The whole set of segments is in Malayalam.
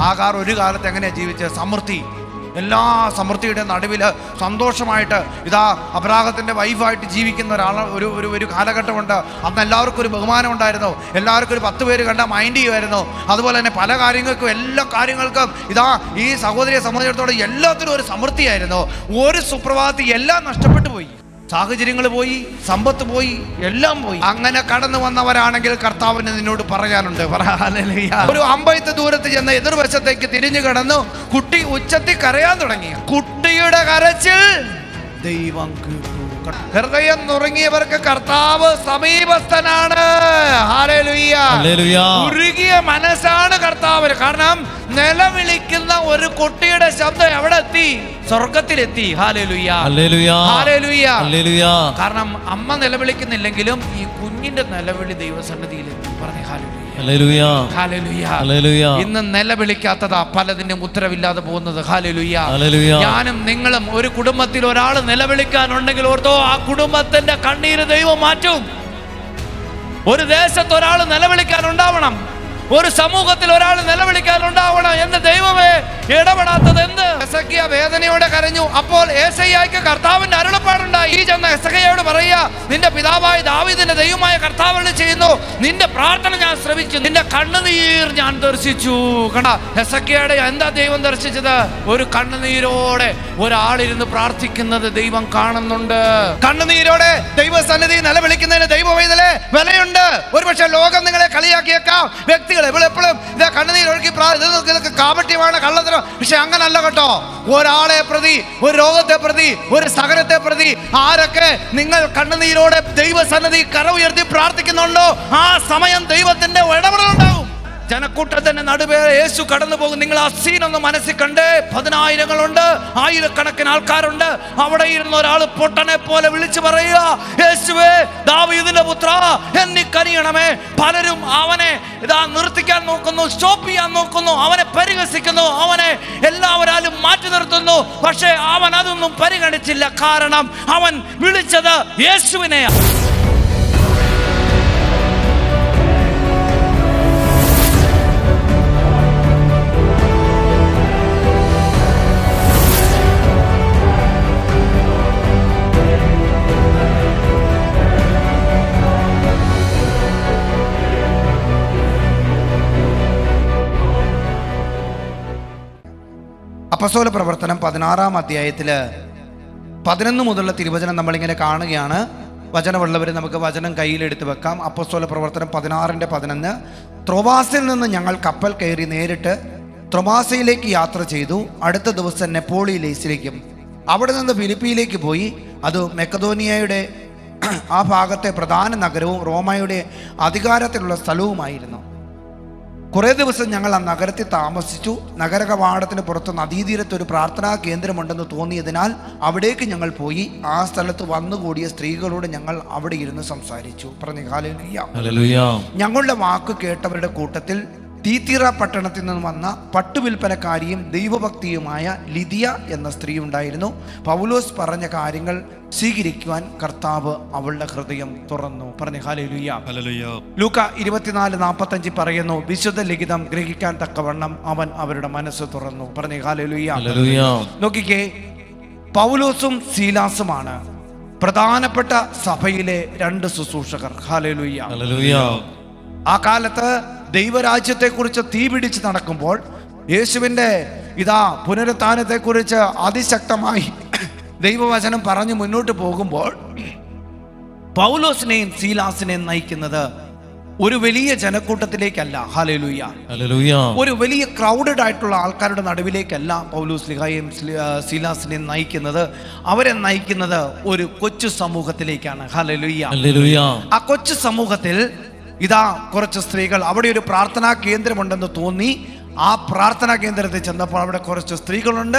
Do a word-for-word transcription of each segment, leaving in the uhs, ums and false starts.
ആഗാർ ഒരു കാലത്ത് എങ്ങനെയാണ് ജീവിച്ചത്? സമൃദ്ധി, എല്ലാ സമൃദ്ധിയുടെ നടുവിൽ സന്തോഷമായിട്ട് ഇതാ അബ്രാഹത്തിൻ്റെ വൈഫായിട്ട് ജീവിക്കുന്ന ഒരാൾ ഒരു ഒരു ഒരു കാലഘട്ടമുണ്ട്. അന്ന് എല്ലാവർക്കും ഒരു ബഹുമാനം ഉണ്ടായിരുന്നു, എല്ലാവർക്കും ഒരു പത്ത് പേര് കണ്ടാൽ മൈൻഡ് ചെയ്യുമായിരുന്നു. അതുപോലെ തന്നെ പല കാര്യങ്ങൾക്കും എല്ലാ കാര്യങ്ങൾക്കും ഇതാ ഈ സഹോദരിയെ സംബന്ധിച്ചിടത്തോളം എല്ലാത്തിനും ഒരു സമൃദ്ധിയായിരുന്നു. ഒരു സുപ്രഭാതത്തിൽ എല്ലാം നഷ്ടപ്പെട്ടു പോയി, സാഹചര്യങ്ങൾ പോയി, സമ്പത്ത് പോയി, എല്ലാം പോയി. അങ്ങനെ കടന്നു വന്നവരാണെങ്കിൽ കർത്താവിന് നിന്നോട് പറയാനുണ്ട്. ഒരു അമ്പയത്ത് ദൂരത്ത് ചെന്ന് എതിർവശത്തേക്ക് തിരിഞ്ഞു കിടന്നു കുട്ടി ഉച്ചത്തിൽ കരയാൻ തുടങ്ങി. കുട്ടിയുടെ കരച്ചിൽ ദൈവം കേട്ടു. ഹൃദയം നുറുങ്ങിയവർക്ക് കർത്താവ് സമീപസ്ഥനാണ്. ഹല്ലേലൂയ. ഉരുകിയ മനസ്സാണ് കർത്താവിന്. കാരണം നിലവിളിക്കുന്ന ഒരു കുട്ടിയുടെ ശബ്ദം എവിടെ എത്തി? സ്വർഗത്തിലെത്തി. Hallelujah, hallelujah, hallelujah. കാരണം അമ്മ നിലവിളിക്കുന്നില്ലെങ്കിലും ഈ കുഞ്ഞിന്റെ നിലവിളി ദൈവസന്നിധിയിലെത്തി. പറഞ്ഞേ ഹല്ലേലൂയ, ഹല്ലേലൂയ, ഹല്ലേലൂയ. ഇന്ന് നിലവിളിക്കാത്തതാ പലതിനും ഉത്തരവില്ലാതെ പോകുന്നത്. Hallelujah, hallelujah. ഞാനും നിങ്ങളും ഒരു കുടുംബത്തിൽ ഒരാൾ നിലവിളിക്കാനുണ്ടെങ്കിൽ ഓർത്തോ, ആ കുടുംബത്തിന്റെ കണ്ണീര് ദൈവം മാറ്റും. ഒരു ദേശത്ത് ഒരാൾ നിലവിളിക്കാൻ ഉണ്ടാവണം, ഒരു സമൂഹത്തിൽ ഒരാൾ നിലവിളിക്കാൻ ഉണ്ടാവണം. എന്ന് ദൈവമേ ഇടപെടാത്തത് എന്ത്? എസക്കിയ വേദനയോടെ കരഞ്ഞു. അപ്പോൾ ഏശയ്യായ്ക്ക് കർത്താവിന്റെ അരുളപ്പാടുണ്ടായി. ഈ ചെന്ന എസക്കിയയോട് പറയുക, നിന്റെ പിതാവായ ദാവീദിന്റെ ദൈവമായ കർത്താവ് ചെയ്യുന്നു, നിന്റെ പ്രാർത്ഥന ഞാൻ ശ്രവിച്ചു, നിന്റെ കണ്ണുനീർ ഞാൻ ദർശിച്ചു. കണ്ട, എസക്കിയയുടെ എന്താ ദൈവം ദർശിച്ചത്? ഒരു കണ്ണുനീരോടെ ഒരാളിരുന്ന് പ്രാർത്ഥിക്കുന്നത് ദൈവം കാണുന്നുണ്ട്. കണ്ണുനീരോടെ ദൈവസന്നിധി നിലവിളിക്കുന്നതിന് ദൈവവേദനയിലെ വിലയുണ്ട്. ഒരുപക്ഷെ ലോകം നിങ്ങളെ കളിയാക്കിയേക്കാം, വ്യക്തി എപ്പോഴും ഇതാ കണ്ണുനീർ ഒഴുക്കി ഇതൊക്കെ കാപട്യമാണ്, കള്ളത്തരം. പക്ഷെ അങ്ങനല്ല കേട്ടോ. ഒരാളെ പ്രതി, ഒരു രോഗത്തെ പ്രതി, ഒരു സഹനത്തെ പ്രതി ആരൊക്കെ നിങ്ങൾ കണ്ണുനീരോടെ ദൈവസന്നിധി കര ഉയർത്തി പ്രാർത്ഥിക്കുന്നുണ്ടോ, ആ സമയം ദൈവത്തിന്റെ ഇടപെടലുണ്ടാവും. ജനക്കൂട്ടത്തിന്റെ നടുവേ യേശു കടന്നു പോകും. നിങ്ങൾ ആ സീനൊന്ന് മനസ്സിൽ കണ്ടേ. പതിനായിരങ്ങളുണ്ട്, ആയിരക്കണക്കിന് ആൾക്കാരുണ്ട്. അവിടെ ഇരുന്ന ഒരാൾ പൊട്ടനെ പോലെ വിളിച്ചു പറയുക, യേശുവേ ദാവീദിന്റെ പുത്ര എന്നി കനിയണമേ. പലരും അവനെ ഇതാ നിർത്തിക്കാൻ നോക്കുന്നു, സ്റ്റോപ്പ് ചെയ്യാൻ നോക്കുന്നു, അവനെ പരിഹസിക്കുന്നു, അവനെ എല്ലാവരാലും മാറ്റി നിർത്തുന്നു. പക്ഷേ അവൻ അതൊന്നും പരിഗണിച്ചില്ല. കാരണം അവൻ വിളിച്ചത് യേശുവിനെയാണ്. അപ്പസ്തോല പ്രവർത്തനം പതിനാറാം അധ്യായത്തില് പതിനൊന്ന് മുതലുള്ള തിരുവചനം നമ്മളിങ്ങനെ കാണുകയാണ്. വചനമുള്ളവർ നമുക്ക് വചനം കയ്യിലെടുത്ത് വെക്കാം. അപ്പസ്തോല പ്രവർത്തനം പതിനാറിൻ്റെ പതിനൊന്ന്. ത്രോവാസിൽ നിന്ന് ഞങ്ങൾ കപ്പൽ കയറി നേരിട്ട് ത്രോമാസയിലേക്ക് യാത്ര ചെയ്തു. അടുത്ത ദിവസം നെപ്പോളിയിലേസിലേക്കും അവിടെ നിന്ന് ഫിലിപ്പിയിലേക്ക് പോയി. അത് മെക്കദോനിയയുടെ ആ ഭാഗത്തെ പ്രധാന നഗരവും റോമയുടെ അധികാരത്തിലുള്ള സ്ഥലവുമായിരുന്നു. കുറേ ദിവസം ഞങ്ങൾ ആ നഗരത്തിൽ താമസിച്ചു. നഗര കവാടത്തിന് പുറത്ത് നദീതീരത്ത് ഒരു പ്രാർത്ഥനാ കേന്ദ്രമുണ്ടെന്ന് തോന്നിയതിനാൽ അവിടേക്ക് ഞങ്ങൾ പോയി. ആ സ്ഥലത്ത് വന്നുകൂടിയ സ്ത്രീകളോട് ഞങ്ങൾ അവിടെ ഇരുന്ന് സംസാരിച്ചു. പറഞ്ഞു ഹല്ലേലൂയ. ഞങ്ങളുടെ വാക്ക് കേട്ടവരുടെ കൂട്ടത്തിൽ തീത്തീറ പട്ടണത്തിൽ നിന്ന് വന്ന പട്ടുവിൽപ്പനക്കാരിയും ദൈവഭക്തിയുമായ ലിദിയ എന്ന സ്ത്രീ ഉണ്ടായിരുന്നു. പൗലോസ് പറഞ്ഞ കാര്യങ്ങൾ സ്വീകരിക്കുവാൻ കർത്താവ് അവളുടെ ഹൃദയം തുറന്നു. പറഞ്ഞു ഹല്ലേലൂയ. ലൂക്ക ഇരുപത്തിനാല് നാൽപ്പത്തഞ്ച് പറയുന്നു, വിശുദ്ധ ലിഖിതം ഗ്രഹിക്കാൻ തക്കവണ്ണം അവൻ അവരുടെ മനസ്സ് തുറന്നു. പറഞ്ഞു ഹല്ലേലൂയ. നോക്കിക്കേ, പൗലോസും സീലാസുമാണ് പ്രധാനപ്പെട്ട സഭയിലെ രണ്ട് ശുശ്രൂഷകർ. ഹല്ലേലൂയ. ആ കാലത്ത് ദൈവരാജ്യത്തെക്കുറിച്ച് തീ പിടിച്ച് നടക്കുമ്പോൾ, യേശുവിൻ്റെ ഇതാ പുനരുത്ഥാനത്തെക്കുറിച്ച് അതിശക്തമായി ദൈവവചനം പറഞ്ഞു മുന്നോട്ട് പോകുമ്പോൾ, പൗലോസിനെയും സീലാസിനെയും നയിക്കുന്നത് ഒരു വലിയ ജനക്കൂട്ടത്തിലേക്കല്ല. ഹല്ലേലൂയ. ഒരു വലിയ ക്രൗഡഡ് ആയിട്ടുള്ള ആൾക്കാരുടെ നടുവിലേക്കല്ല പൗലോസ് ലിഹായെയും സീലാസിനെയും നയിക്കുന്നത്. അവരെ നയിക്കുന്നത് ഒരു കൊച്ചു സമൂഹത്തിലേക്കാണ്. ഹല്ലേലൂയ. ആ കൊച്ചു സമൂഹത്തിൽ ഇതാ കുറച്ച് സ്ത്രീകൾ, അവിടെ ഒരു പ്രാർത്ഥനാ കേന്ദ്രമുണ്ടെന്ന് തോന്നി. ആ പ്രാർത്ഥനാ കേന്ദ്രത്തിൽ ചെന്നപ്പോൾ അവിടെ കുറച്ച് സ്ത്രീകളുണ്ട്.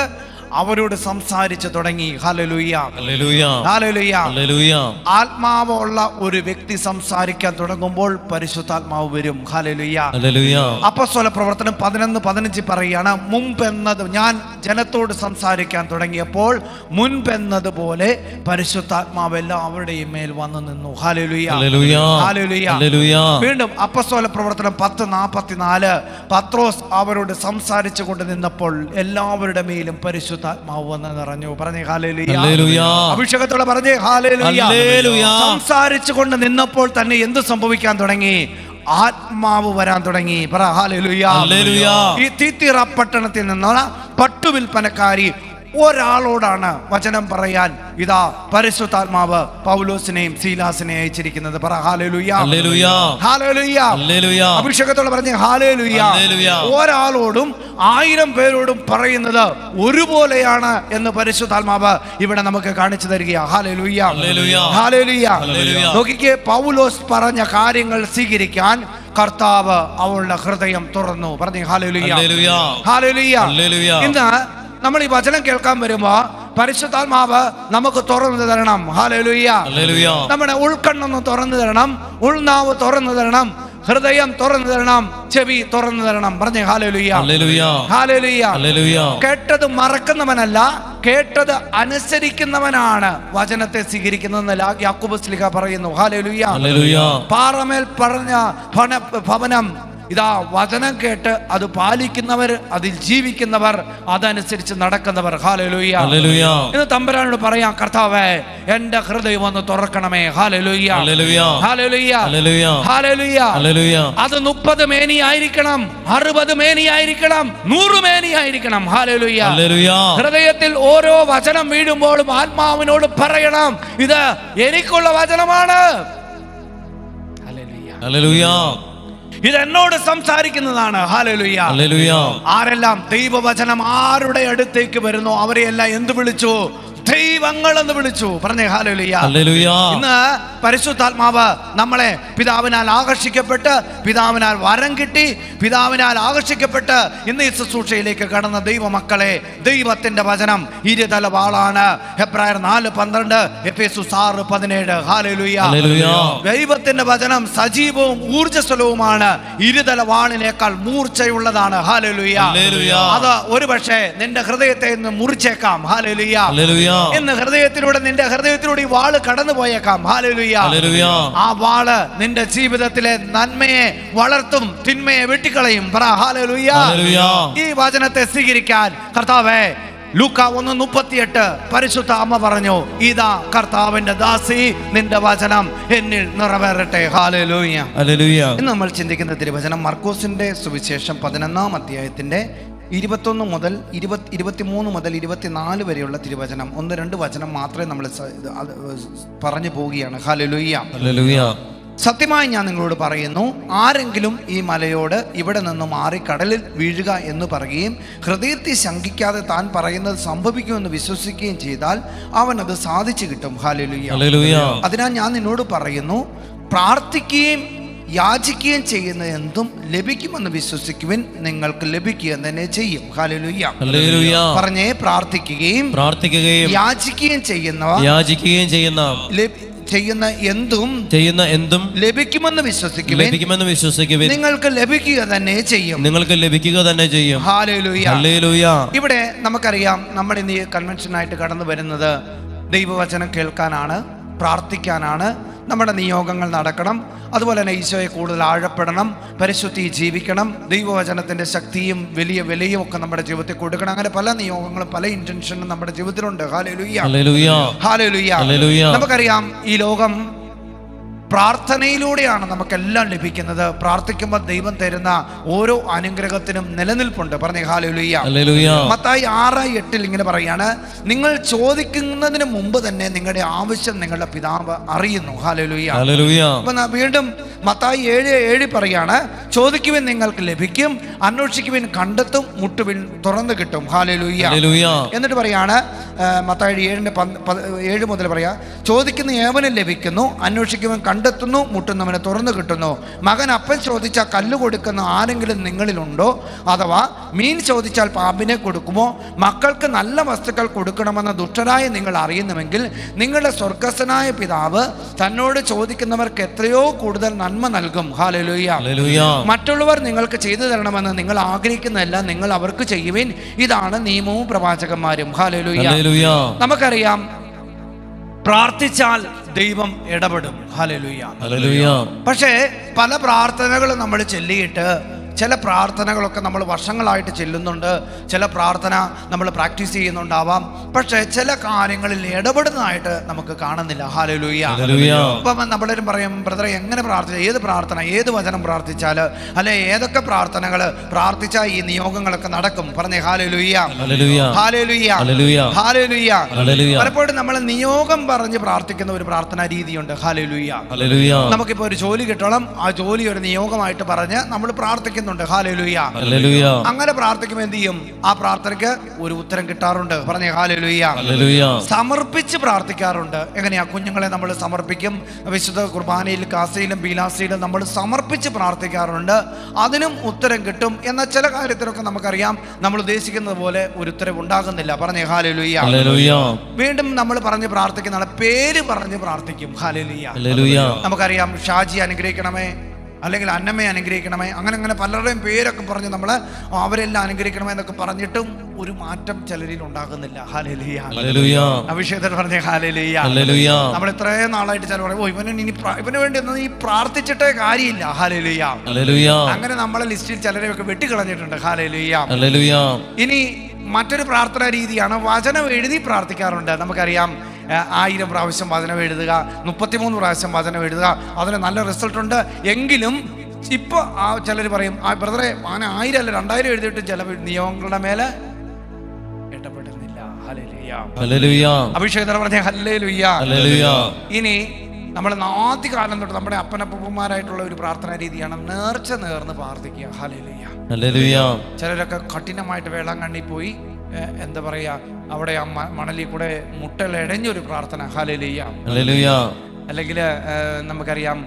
അവരോട് സംസാരിച്ചു തുടങ്ങി. Hallelujah, hallelujah, hallelujah, hallelujah. ആത്മാവുള്ള ഒരു വ്യക്തി സംസാരിക്കാൻ തുടങ്ങുമ്പോൾ പരിശുദ്ധാത്മാവ് വരും. Hallelujah, hallelujah. അപ്പോസ്തല പ്രവർത്തനം പതിനൊന്ന് പതിനഞ്ച് പറയുകയാണ്, മുമ്പെന്നത് ഞാൻ ജനത്തോട് സംസാരിക്കാൻ തുടങ്ങിയപ്പോൾ മുൻപെന്നതുപോലെ പരിശുദ്ധാത്മാവ് എല്ലാവരുടെയും മേൽ വന്നു നിന്നു. Hallelujah, hallelujah, hallelujah, hallelujah. വീണ്ടും അപ്പോസ്തല പ്രവർത്തനം പത്ത് നാൽപ്പത്തിനാല്, പത്രോസ് അവരോട് സംസാരിച്ചു കൊണ്ട് നിന്നപ്പോൾ എല്ലാവരുടെ മേലും പരിശുദ്ധാത്മാവ് വന്ന് നിറഞ്ഞു. പറഞ്ഞേ ഹല്ലേലൂയ, ഹല്ലേലൂയ. അഭിഷേകത്തോടെ പറഞ്ഞേ ഹല്ലേലൂയ. ഹല്ലേലൂയ. സംസാരിച്ചു കൊണ്ട് നിന്നപ്പോൾ തന്നെ എന്ത് സംഭവിക്കാൻ തുടങ്ങി? ആത്മാവ് വരാൻ തുടങ്ങി. പറ ഹല്ലേലൂയ, ഹല്ലേലൂയ. ഈ തീത്തിറ പട്ടണത്തിൽ നിന്നുള്ള പട്ടുവിൽപ്പനക്കാരി ഒരാളോടാണ് വചനം പറയാൻ ഇതാ പരിശുദ്ധാത്മാവ് പൗലോസിനെയും സീലാസിനെയും അയച്ചിരിക്കുന്നത്. പറ ഹല്ലേലൂയ, ഹല്ലേലൂയ, ഹല്ലേലൂയ, ഹല്ലേലൂയ. അഭിഷേകത്തോടെ പറഞ്ഞേ ഹല്ലേലൂയ. ഹല്ലേലൂയ. ഒരാളോടും ആയിരം പേരോടും പറയുന്നത് ഒരുപോലെയാണ് എന്ന് പരിശുദ്ധാത്മാവ് ഇവിടെ നമുക്ക് കാണിച്ചു തരിക. Hallelujah, hallelujah, hallelujah. ഹല്ലേലൂയ. നോക്കിക്കേ, പൗലോസ് പറഞ്ഞ കാര്യങ്ങൾ സ്വീകരിക്കാൻ കർത്താവ് അവളുടെ ഹൃദയം തുറന്നു. പറഞ്ഞു ഹല്ലേലൂയ, ഹല്ലേലൂയ, ഹല്ലേലൂയ. ഹല്ലേലൂയ. ഇന്ന് നമ്മൾ ഈ വചനം കേൾക്കാൻ വരുമ്പോ പരിശുദ്ധാത്മാവ് നമുക്ക് തുറന്നു തരണം. Hallelujah, hallelujah. നമ്മുടെ ഉൾക്കണ്ണൊന്ന് തുറന്നു തരണം, ഉൾനാവ് തുറന്നു തരണം, ഹൃദയം തുറന്നു തരണം, ചെവി തുറന്നു തരണം. പറഞ്ഞേ ഹല്ലേലൂയ, ഹല്ലേലൂയ, ഹല്ലേലൂയ. ഹല്ലേലൂയ. കേട്ടത് മറക്കുന്നവനല്ല, കേട്ടത് അനുസരിക്കുന്നവനാണ് വചനത്തെ സ്വീകരിക്കുന്നതെന്ന് യാക്കോബ് ശ്ലീഹ പറയുന്നു. Hallelujah, hallelujah. പാറമേൽ പറഞ്ഞ ഭവനം ഇതാ വചനം കേട്ട് അത് പാലിക്കുന്നവർ, അതിൽ ജീവിക്കുന്നവർ, അതനുസരിച്ച് നടക്കുന്നവർ. Hallelujah, hallelujah. ഇന്ന് തമ്പുരാനോട് പറയാം, കർത്താവേ എന്റെ ഹൃദയം ഒന്ന് തുറക്കണമേ. Hallelujah, hallelujah, hallelujah, hallelujah, hallelujah, hallelujah. അത് മുപ്പത് മേനി ആയിരിക്കണം, അറുപത് മേനി ആയിരിക്കണം, നൂറ് മേനി ആയിരിക്കണം. Hallelujah, hallelujah. ഹൃദയത്തിൽ ഓരോ വചനം വീഴുമ്പോഴും ആത്മാവിനോട് പറയണം, ഇത് എനിക്കുള്ള വചനമാണ്. Hallelujah, hallelujah. ഇത് എന്നോട് സംസാരിക്കുന്നതാണ്. Hallelujah, hallelujah. ആരെല്ലാം ദൈവവചനം ആരുടെ അടുത്തേക്ക് വരുന്നു അവരെയെല്ലാം എന്ത് വിളിച്ചു? ദൈവങ്ങൾ എന്ന് വിളിച്ചു. പറഞ്ഞേ ഹല്ലേലൂയ, ഹല്ലേലൂയ. ഇന്ന് പരിശുദ്ധാത്മാവ് നമ്മളെ പിതാവിനാൽ ആകർഷിക്കപ്പെട്ട്, പിതാവിനാൽ വരം കിട്ടി, പിതാവിനാൽ ആകർഷിക്കപ്പെട്ട് ഇന്ന് ഈ ശുശ്രൂഷയിലേക്ക് കടന്ന ദൈവമക്കളെ, ദൈവത്തിന്റെ വചനം ഇരുതല വാളാണ്. ഹെബ്രായർ നാല് പന്ത്രണ്ട്, എഫേസ്യർ ആറ് പതിനേഴ്. Hallelujah, hallelujah. ദൈവത്തിന്റെ വചനം സജീവവും ഊർജ്ജസ്വലവുമാണ്, ഇരുതല വാളിനേക്കാൾ മൂർച്ചയുള്ളതാണ്. Hallelujah, hallelujah. അത് ഒരുപക്ഷെ നിന്റെ ഹൃദയത്തെ ഇന്ന് മുറിച്ചേക്കാം. Hallelujah, hallelujah. ഇന്ന് ഹൃദയത്തിലൂടെ നിന്റെ ഹൃദയത്തിലൂടെ ഈ വാള് കടന്നു പോയേക്കാം. Hallelujah, hallelujah. ആ വാള് നിന്റെ ജീവിതത്തിലെ നന്മയെ വളർത്തും, തിന്മയെ വെട്ടിക്കളയും. പറ ഹല്ലേലൂയ. ഹല്ലേലൂയ. ഈ വചനത്തെ സ്വീകരിക്കാൻ കർത്താവേ, ലൂക്ക ഒന്ന് മുപ്പത്തിയെട്ട് പരിശുദ്ധ അമ്മ പറഞ്ഞു, ഇതാ കർത്താവിന്റെ ദാസി, നിന്റെ വചനം എന്നിൽ നിറവേറട്ടെ. Hallelujah, hallelujah. ഇന്ന് നമ്മൾ ചിന്തിക്കുന്ന തിരുവചനം മർക്കോസിന്റെ സുവിശേഷം പതിനൊന്നാം അധ്യായത്തിന്റെ ഇരുപത്തൊന്ന് മുതൽ ഇരുപത്തി ഇരുപത്തിമൂന്ന് മുതൽ ഇരുപത്തിനാല് വരെയുള്ള തിരുവചനം. ഒന്ന് രണ്ട് വചനം മാത്രമേ നമ്മൾ പറഞ്ഞു പോവുകയാണ്. Hallelujah, hallelujah. സത്യമായി ഞാൻ നിങ്ങളോട് പറയുന്നു, ആരെങ്കിലും ഈ മലയോട് ഇവിടെ നിന്ന് മാറി കടലിൽ വീഴുക എന്ന് പറയുകയും ഹൃദയത്തിൽ ശങ്കിക്കാതെ താൻ പറയുന്നത് സംഭവിക്കുമെന്ന് വിശ്വസിക്കുകയും ചെയ്താൽ അവൻ അത് സാധിച്ചു കിട്ടും. Hallelujah, hallelujah. അതിനാൽ ഞാൻ നിന്നോട് പറയുന്നു, പ്രാർത്ഥിക്കുകയും യാചിക്കുകയും ചെയ്യുന്ന എന്തും ലഭിക്കുമെന്ന് വിശ്വസിക്കുവിൻ, നിങ്ങൾക്ക് ലഭിക്കുക തന്നെ ചെയ്യും. Hallelujah, hallelujah. പറഞ്ഞേ, പ്രാർത്ഥിക്കുകയും പ്രാർത്ഥിക്കുകയും യാചിക്കുകയും ചെയ്യുന്നവ യാചിക്കുകയും ചെയ്യുന്ന ചെയ്യുന്ന എന്തും ചെയ്യുന്ന എന്തും ലഭിക്കുമെന്ന് വിശ്വസിക്കുവിൻ, ലഭിക്കുമെന്ന് വിശ്വസിക്കുവിൻ, നിങ്ങൾക്ക് ലഭിക്കുക തന്നെ ചെയ്യും. നിങ്ങൾക്ക് ലഭിക്കുക തന്നെ ചെയ്യും. Hallelujah, hallelujah. ഇവിടെ നമുക്കറിയാം, നമ്മൾ ഇന്ന് ഈ കൺവെൻഷനായിട്ട് കടന്നു വരുന്നത് ദൈവവചനം കേൾക്കാനാണ്, പ്രാർത്ഥിക്കാനാണ്. നമ്മുടെ നിയോഗങ്ങൾ നടക്കണം, അതുപോലെ തന്നെ ഈശോയെ കൂടുതൽ ആഴപ്പെടണം, പരിശുദ്ധി ജീവിക്കണം, ദൈവവചനത്തിൻ്റെ ശക്തിയും വലിയ വിലയും ഒക്കെ നമ്മുടെ ജീവിതത്തിൽ കൊടുക്കണം. അങ്ങനെ പല നിയോഗങ്ങളും പല ഇൻറ്റൻഷനും നമ്മുടെ ജീവിതത്തിലുണ്ട്. Hallelujah, hallelujah. ഹല്ലേലൂയ. ഹല്ലേലൂയ. നമുക്കറിയാം, ഈ ലോകം പ്രാർത്ഥനയിലൂടെയാണ് നമുക്കെല്ലാം ലഭിക്കുന്നത്. പ്രാർത്ഥിക്കുമ്പോൾ ദൈവം തരുന്ന ഓരോ അനുഗ്രഹത്തിനും നിലനിൽപ്പുണ്ട്. പറഞ്ഞേ ഹല്ലേലൂയ, ഹല്ലേലൂയ. മത്തായി ആറ് എട്ടിൽ ഇങ്ങനെ പറയാണ്, നിങ്ങൾ ചോദിക്കുന്നതിന് മുമ്പ് തന്നെ നിങ്ങളുടെ ആവശ്യം നിങ്ങളുടെ പിതാവ് അറിയുന്നു. Hallelujah, hallelujah. അപ്പൊ വീണ്ടും മത്തായി ഏഴ് ഏഴ് പറയാണ്, ചോദിക്കുവിൻ നിങ്ങൾക്ക് ലഭിക്കും, അന്വേഷിക്കുവിൻ കണ്ടെത്തും, മുട്ടുവിൻ തുറന്നു കിട്ടും. ഹല്ലേലൂയ. ഹല്ലേലൂയ. എന്നിട്ട് പറയാണ്, മത്തായി ഏഴിൻ്റെ ഏഴ് മുതൽ പറയാം, ചോദിക്കുന്ന ഏവനും ലഭിക്കുന്നു, അന്വേഷിക്കുവൻ കണ്ടെത്തുന്നു, മുട്ടുന്നവന് തുറന്നു കിട്ടുന്നു. മകൻ അപ്പൻ ചോദിച്ചാൽ കല്ല് കൊടുക്കുന്ന ആരെങ്കിലും നിങ്ങളിലുണ്ടോ? അഥവാ മീൻ ചോദിച്ചാൽ പാമ്പിനെ കൊടുക്കുമോ? മക്കൾക്ക് നല്ല വസ്തുക്കൾ കൊടുക്കണമെന്ന് ദുഷ്ടരായ നിങ്ങൾ അറിയുന്നുവെങ്കിൽ നിങ്ങളുടെ സ്വർഗസ്ഥനായ പിതാവ് തന്നോട് ചോദിക്കുന്നവർക്ക് എത്രയോ കൂടുതൽ നന്മ നൽകും. ഹല്ലേലൂയ. മറ്റുള്ളവർ നിങ്ങൾക്ക് ചെയ്തു തരണമെന്ന് നിങ്ങൾ ആഗ്രഹിക്കുന്നതെല്ലാം നിങ്ങൾ അവർക്ക് ചെയ്യുവിൻ. ഇതാണ് നിയമവും പ്രവാചകന്മാരും. ഹല്ലേലൂയ. നമുക്കറിയാം, പ്രാർത്ഥിച്ചാൽ ദൈവം ഇടപെടും. ഹല്ലേലൂയ. പക്ഷേ പല പ്രാർത്ഥനകളും നമ്മൾ ചൊല്ലിയിട്ട് ചില പ്രാർത്ഥനകളൊക്കെ നമ്മൾ വർഷങ്ങളായിട്ട് ചെല്ലുന്നുണ്ട്, ചില പ്രാർത്ഥന നമ്മൾ പ്രാക്ടീസ് ചെയ്യുന്നുണ്ടാവാം, പക്ഷേ ചില കാര്യങ്ങളിൽ ഇടപെടുന്നതായിട്ട് നമുക്ക് കാണുന്നില്ല. ഹല്ലേലൂയ. അപ്പം നമ്മളൊരു പറയും, ബ്രദറെ എങ്ങനെ പ്രാർത്ഥിച്ച, ഏത് പ്രാർത്ഥന, ഏത് വചനം പ്രാർത്ഥിച്ചാൽ, അല്ലെ ഏതൊക്കെ പ്രാർത്ഥനകൾ പ്രാർത്ഥിച്ചാൽ ഈ നിയോഗങ്ങളൊക്കെ നടക്കും? പറഞ്ഞേ ഹല്ലേലൂയ. ഹല്ലേലൂയ. ഹല്ലേലൂയ. പലപ്പോഴും നമ്മൾ നിയോഗം പറഞ്ഞ് പ്രാർത്ഥിക്കുന്ന ഒരു പ്രാർത്ഥനാ രീതിയുണ്ട്. ഹല്ലേലൂയ. നമുക്കിപ്പോ ഒരു ജോലി കിട്ടണം, ആ ജോലി ഒരു നിയോഗമായിട്ട് പറഞ്ഞ് നമ്മൾ പ്രാർത്ഥിക്കുന്നു. ഹല്ലേലൂയ. അങ്ങനെ പ്രാർത്ഥിക്കുമ്പോൾ എന്ത് ചെയ്യും? ആ പ്രാർത്ഥനയ്ക്ക് ഒരു ഉത്തരം കിട്ടാറുണ്ട്. പറഞ്ഞേ ഹല്ലേലൂയ. സമർപ്പിച്ച് പ്രാർത്ഥിക്കാറുണ്ട്. എങ്ങനെയാ? കുഞ്ഞുങ്ങളെ നമ്മൾ സമർപ്പിക്കും, വിശുദ്ധ കുർബാനയിൽ കാസയിലും ബീലാസയിലും നമ്മൾ സമർപ്പിച്ച് പ്രാർത്ഥിക്കാറുണ്ട്, അതിനും ഉത്തരം കിട്ടും. എന്നാൽ ചില കാര്യത്തിലൊക്കെ നമുക്കറിയാം നമ്മൾ ഉദ്ദേശിക്കുന്നത് പോലെ ഒരു ഉത്തരം ഉണ്ടാകുന്നില്ല. പറഞ്ഞേ ഹല്ലേലൂയ. വീണ്ടും നമ്മൾ പറഞ്ഞ് പ്രാർത്ഥിക്കുന്ന ആളെ പേര് പറഞ്ഞ് പ്രാർത്ഥിക്കും. ഹല്ലേലൂയ. നമുക്കറിയാം, ഷാജി അനുഗ്രഹിക്കണമേ, അല്ലെങ്കിൽ അന്നമ്മയെ അനുഗ്രഹിക്കണമേ, അങ്ങനെ അങ്ങനെ പലരുടെയും പേരൊക്കെ പറഞ്ഞ് നമ്മൾ അവരെല്ലാം അനുഗ്രഹിക്കണമേ എന്നൊക്കെ പറഞ്ഞിട്ടും ഒരു മാറ്റം ചിലരിൽ ഉണ്ടാകുന്നില്ല. ഹല്ലേലൂയ. അഭിഷേകത്തിൽ പറഞ്ഞ ഹല്ലേലൂയ. നമ്മൾ ഇത്രയും നാളായിട്ട് ചില പറയും, ഓ ഇവന് ഇനി ഇവന് വേണ്ടി ഒന്നും ഈ പ്രാർത്ഥിച്ചിട്ടേ കാര്യമില്ല. ഹല്ലേലൂയ. അങ്ങനെ നമ്മളെ ലിസ്റ്റിൽ ചിലരെയൊക്കെ വെട്ടിക്കളഞ്ഞിട്ടുണ്ട്. ഹല്ലേലൂയ. ഇനി മറ്റൊരു പ്രാർത്ഥനാ രീതിയാണ് വചനം എഴുതി പ്രാർത്ഥിക്കാറുണ്ട്. നമുക്കറിയാം, ആയിരം പ്രാവശ്യം വചനം എഴുതുക, മുപ്പത്തിമൂന്ന് പ്രാവശ്യം വചനം എഴുതുക, അതിന് നല്ല റിസൾട്ട് ഉണ്ട്. എങ്കിലും ഇപ്പോൾ ആ ചിലർ പറയും, ആ ബ്രദറെ അങ്ങനെ ആയിരം അല്ല രണ്ടായിരം എഴുതിയിട്ട് ചില നിയമങ്ങളുടെ മേലെ ഇടപെടുന്നില്ല. ഹല്ലേലൂയ. അഭിഷേകത്തിൽ പറഞ്ഞ ഹല്ലേലൂയ. ഇനി നമ്മൾ ആദ്യകാലം തൊട്ട് നമ്മുടെ അപ്പനപ്പന്മാരായിട്ടുള്ള ഒരു പ്രാർത്ഥനാ രീതിയാണ് നേർച്ച നേർന്ന് പ്രാർത്ഥിക്കുക. ഹല്ലേലൂയ. ചിലരൊക്കെ കഠിനമായിട്ട് വേളാങ്കണ്ണി പോയി, എന്താ പറയാ, അവിടെ ആ മണലിൽ കൂടെ മുട്ടലടഞ്ഞൊരു പ്രാർത്ഥന. ഹല്ലേലൂയ. അല്ലെങ്കിൽ നമുക്കറിയാം,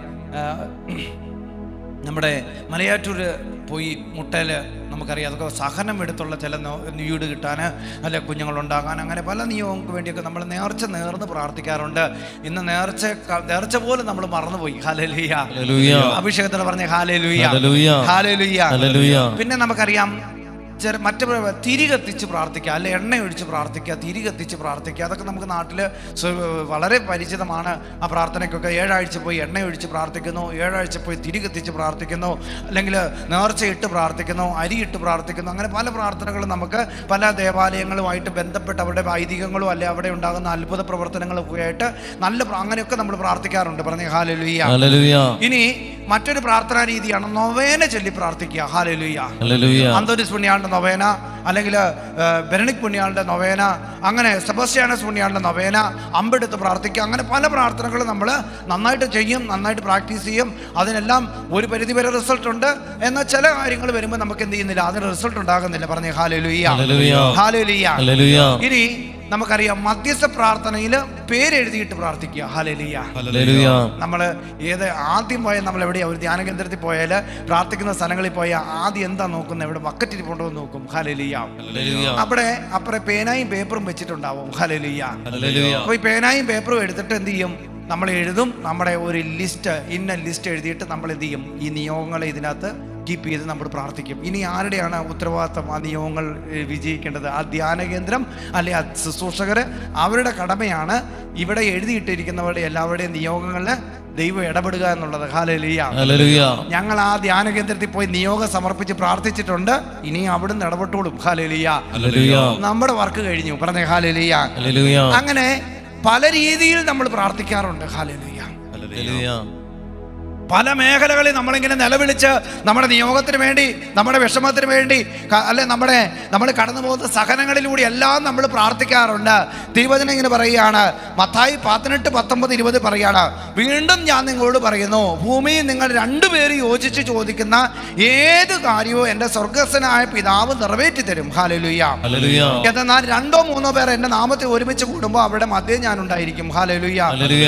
നമ്മുടെ മലയാറ്റൂർ പോയി മുട്ടയിൽ നമുക്കറിയാം, അതൊക്കെ സഹനം എടുത്തുള്ള ചില വീട് കിട്ടാൻ, അല്ലെ കുഞ്ഞുങ്ങളുണ്ടാകാൻ, അങ്ങനെ പല നിയമങ്ങൾക്ക് വേണ്ടിയൊക്കെ നമ്മൾ നേർച്ച നേർന്ന് പ്രാർത്ഥിക്കാറുണ്ട്. ഇന്ന് നേർച്ച നേർച്ച പോലും നമ്മൾ മറന്നുപോയി. ഹല്ലേലൂയ. അഭിഷേകത്തിൽ പറഞ്ഞ ഹല്ലേലൂയ. ഹല്ലേലൂയ. പിന്നെ നമുക്കറിയാം, ചെറു മറ്റു തിരി കത്തിച്ച് പ്രാർത്ഥിക്കുക, അല്ലെ എണ്ണ ഒഴിച്ച് പ്രാർത്ഥിക്കുക, തിരി കത്തിച്ച് പ്രാർത്ഥിക്കുക, അതൊക്കെ നമുക്ക് നാട്ടിൽ വളരെ പരിചിതമാണ്. ആ പ്രാർത്ഥനയ്ക്കൊക്കെ ഏഴാഴ്ച പോയി എണ്ണ ഒഴിച്ച് പ്രാർത്ഥിക്കുന്നു, ഏഴാഴ്ച പോയി തിരി കത്തിച്ച് പ്രാർത്ഥിക്കുന്നു, അല്ലെങ്കിൽ നേർച്ചയിട്ട് പ്രാർത്ഥിക്കുന്നു, അരിയിട്ട് പ്രാർത്ഥിക്കുന്നു. അങ്ങനെ പല പ്രാർത്ഥനകളും നമുക്ക് പല ദേവാലയങ്ങളുമായിട്ട് ബന്ധപ്പെട്ട് അവരുടെ വൈദികങ്ങളും അല്ലെ അവിടെ ഉണ്ടാകുന്ന അത്ഭുത പ്രവർത്തനങ്ങളും ഒക്കെ ആയിട്ട് നല്ല അങ്ങനെയൊക്കെ നമ്മൾ പ്രാർത്ഥിക്കാറുണ്ട്. പറഞ്ഞ ഹല്ലേലൂയ. ഇനി മറ്റൊരു പ്രാർത്ഥനാ രീതിയാണ് നൊവേന ചൊല്ലി പ്രാർത്ഥിക്കുക. ഹല്ലേലൂയ. അന്തോനിസ് പുണ്യാളുടെ നൊവേന, അല്ലെങ്കിൽ ബെനഡിക്ട് പുണ്യാളുടെ നൊവേന, അങ്ങനെ സെബാസ്റ്റ്യാനോസ് പുണ്യാളുടെ നൊവേന, അമ്പെടുത്ത് പ്രാർത്ഥിക്കുക. അങ്ങനെ പല പ്രാർത്ഥനകളും നമ്മൾ നന്നായിട്ട് ചെയ്യും, നന്നായിട്ട് പ്രാക്ടീസ് ചെയ്യും. അതിനെല്ലാം ഒരു പരിധി വരെ റിസൾട്ട് ഉണ്ട്. എന്നാൽ ചില കാര്യങ്ങൾ വരുമ്പോൾ നമുക്ക് എന്ത് ചെയ്യുന്നില്ല, അതിന് റിസൾട്ട് ഉണ്ടാകുന്നില്ല. പറഞ്ഞേ ഹല്ലേലൂയ. ഹല്ലേലൂയ. ഇനി നമുക്കറിയാം, മധ്യസ്ഥ പ്രാർത്ഥനയിൽ പേരെഴുതിയിട്ട് പ്രാർത്ഥിക്കുക. ഹല്ലേലൂയ. നമ്മൾ ഏത് ആദ്യം പോയാൽ നമ്മൾ എവിടെയാ ഒരു ധ്യാന കേന്ദ്രത്തിൽ പോയാൽ പ്രാർത്ഥിക്കുന്ന സ്ഥലങ്ങളിൽ പോയാൽ ആദ്യം എന്താ നോക്കുന്നത്? എവിടെ ബക്കറ്റിൽ കൊണ്ടുവന്ന് നോക്കും. ഹല്ലേലൂയ. അവിടെ അപ്പുറം പേനായും പേപ്പറും വെച്ചിട്ടുണ്ടാവും. ഹല്ലേലൂയ. അപ്പോൾ ഈ പേനായും പേപ്പറും എടുത്തിട്ട് എന്ത് ചെയ്യും? നമ്മൾ എഴുതും. നമ്മുടെ ഒരു ലിസ്റ്റ്, ഇന്ന ലിസ്റ്റ് എഴുതിയിട്ട് നമ്മൾ എന്ത് ചെയ്യും? ഈ നിയോഗങ്ങളെ ഇതിനകത്ത് കീപ്പ് ചെയ്ത് നമ്മൾ പ്രാർത്ഥിക്കും. ഇനി ആരുടെയാണ് ഉത്തരവാദിത്തം ആ നിയോഗങ്ങൾ വിജയിക്കേണ്ടത്? ആ ധ്യാന കേന്ദ്രം അല്ലെ ആ ശുശ്രൂഷകർ, അവരുടെ കടമയാണ് ഇവിടെ എഴുതിയിട്ടിരിക്കുന്നവരുടെ എല്ലാവരുടെയും നിയോഗങ്ങളിൽ ദൈവം ഇടപെടുക എന്നുള്ളത്. ഹല്ലേലൂയ. ഞങ്ങൾ ആ ധ്യാന കേന്ദ്രത്തിൽ പോയി നിയോഗം സമർപ്പിച്ച് പ്രാർത്ഥിച്ചിട്ടുണ്ട്. ഇനി അവിടുന്ന് ഇടപെട്ടോളും. ഹല്ലേലൂയ. നമ്മുടെ വർക്ക് കഴിഞ്ഞു. പറഞ്ഞേ ഹല്ലേലൂയ. അങ്ങനെ പല രീതിയിൽ നമ്മൾ പ്രാർത്ഥിക്കാറുണ്ട്. ഹല്ലേലൂയ. പല മേഖലകളിൽ നമ്മളിങ്ങനെ നിലവിളിച്ച് നമ്മുടെ നിയോഗത്തിന് വേണ്ടി, നമ്മുടെ വിഷമത്തിന് വേണ്ടി, അല്ലെ നമ്മുടെ നമ്മൾ കടന്നു പോകുന്ന സഹനങ്ങളിലൂടെ എല്ലാം നമ്മൾ പ്രാർത്ഥിക്കാറുണ്ട്. തിരുവചനം ഇങ്ങനെ പറയുകയാണ്, മത്തായി പതിനെട്ട് പത്തൊമ്പത് ഇരുപത് പറയാണ്, വീണ്ടും ഞാൻ നിങ്ങളോട് പറയുന്നു, ഭൂമിയിൽ നിങ്ങൾ രണ്ടുപേര് യോജിച്ച് ചോദിക്കുന്ന ഏത് കാര്യവും എൻ്റെ സ്വർഗസ്ഥനായ പിതാവ് നിറവേറ്റി തരും. ഹല്ലേലൂയ. എന്നാൽ രണ്ടോ മൂന്നോ പേർ എൻ്റെ നാമത്തെ ഒരുമിച്ച് കൂടുമ്പോൾ അവിടെ മധ്യേ ഞാൻ ഉണ്ടായിരിക്കും. ഹല്ലേലൂയ.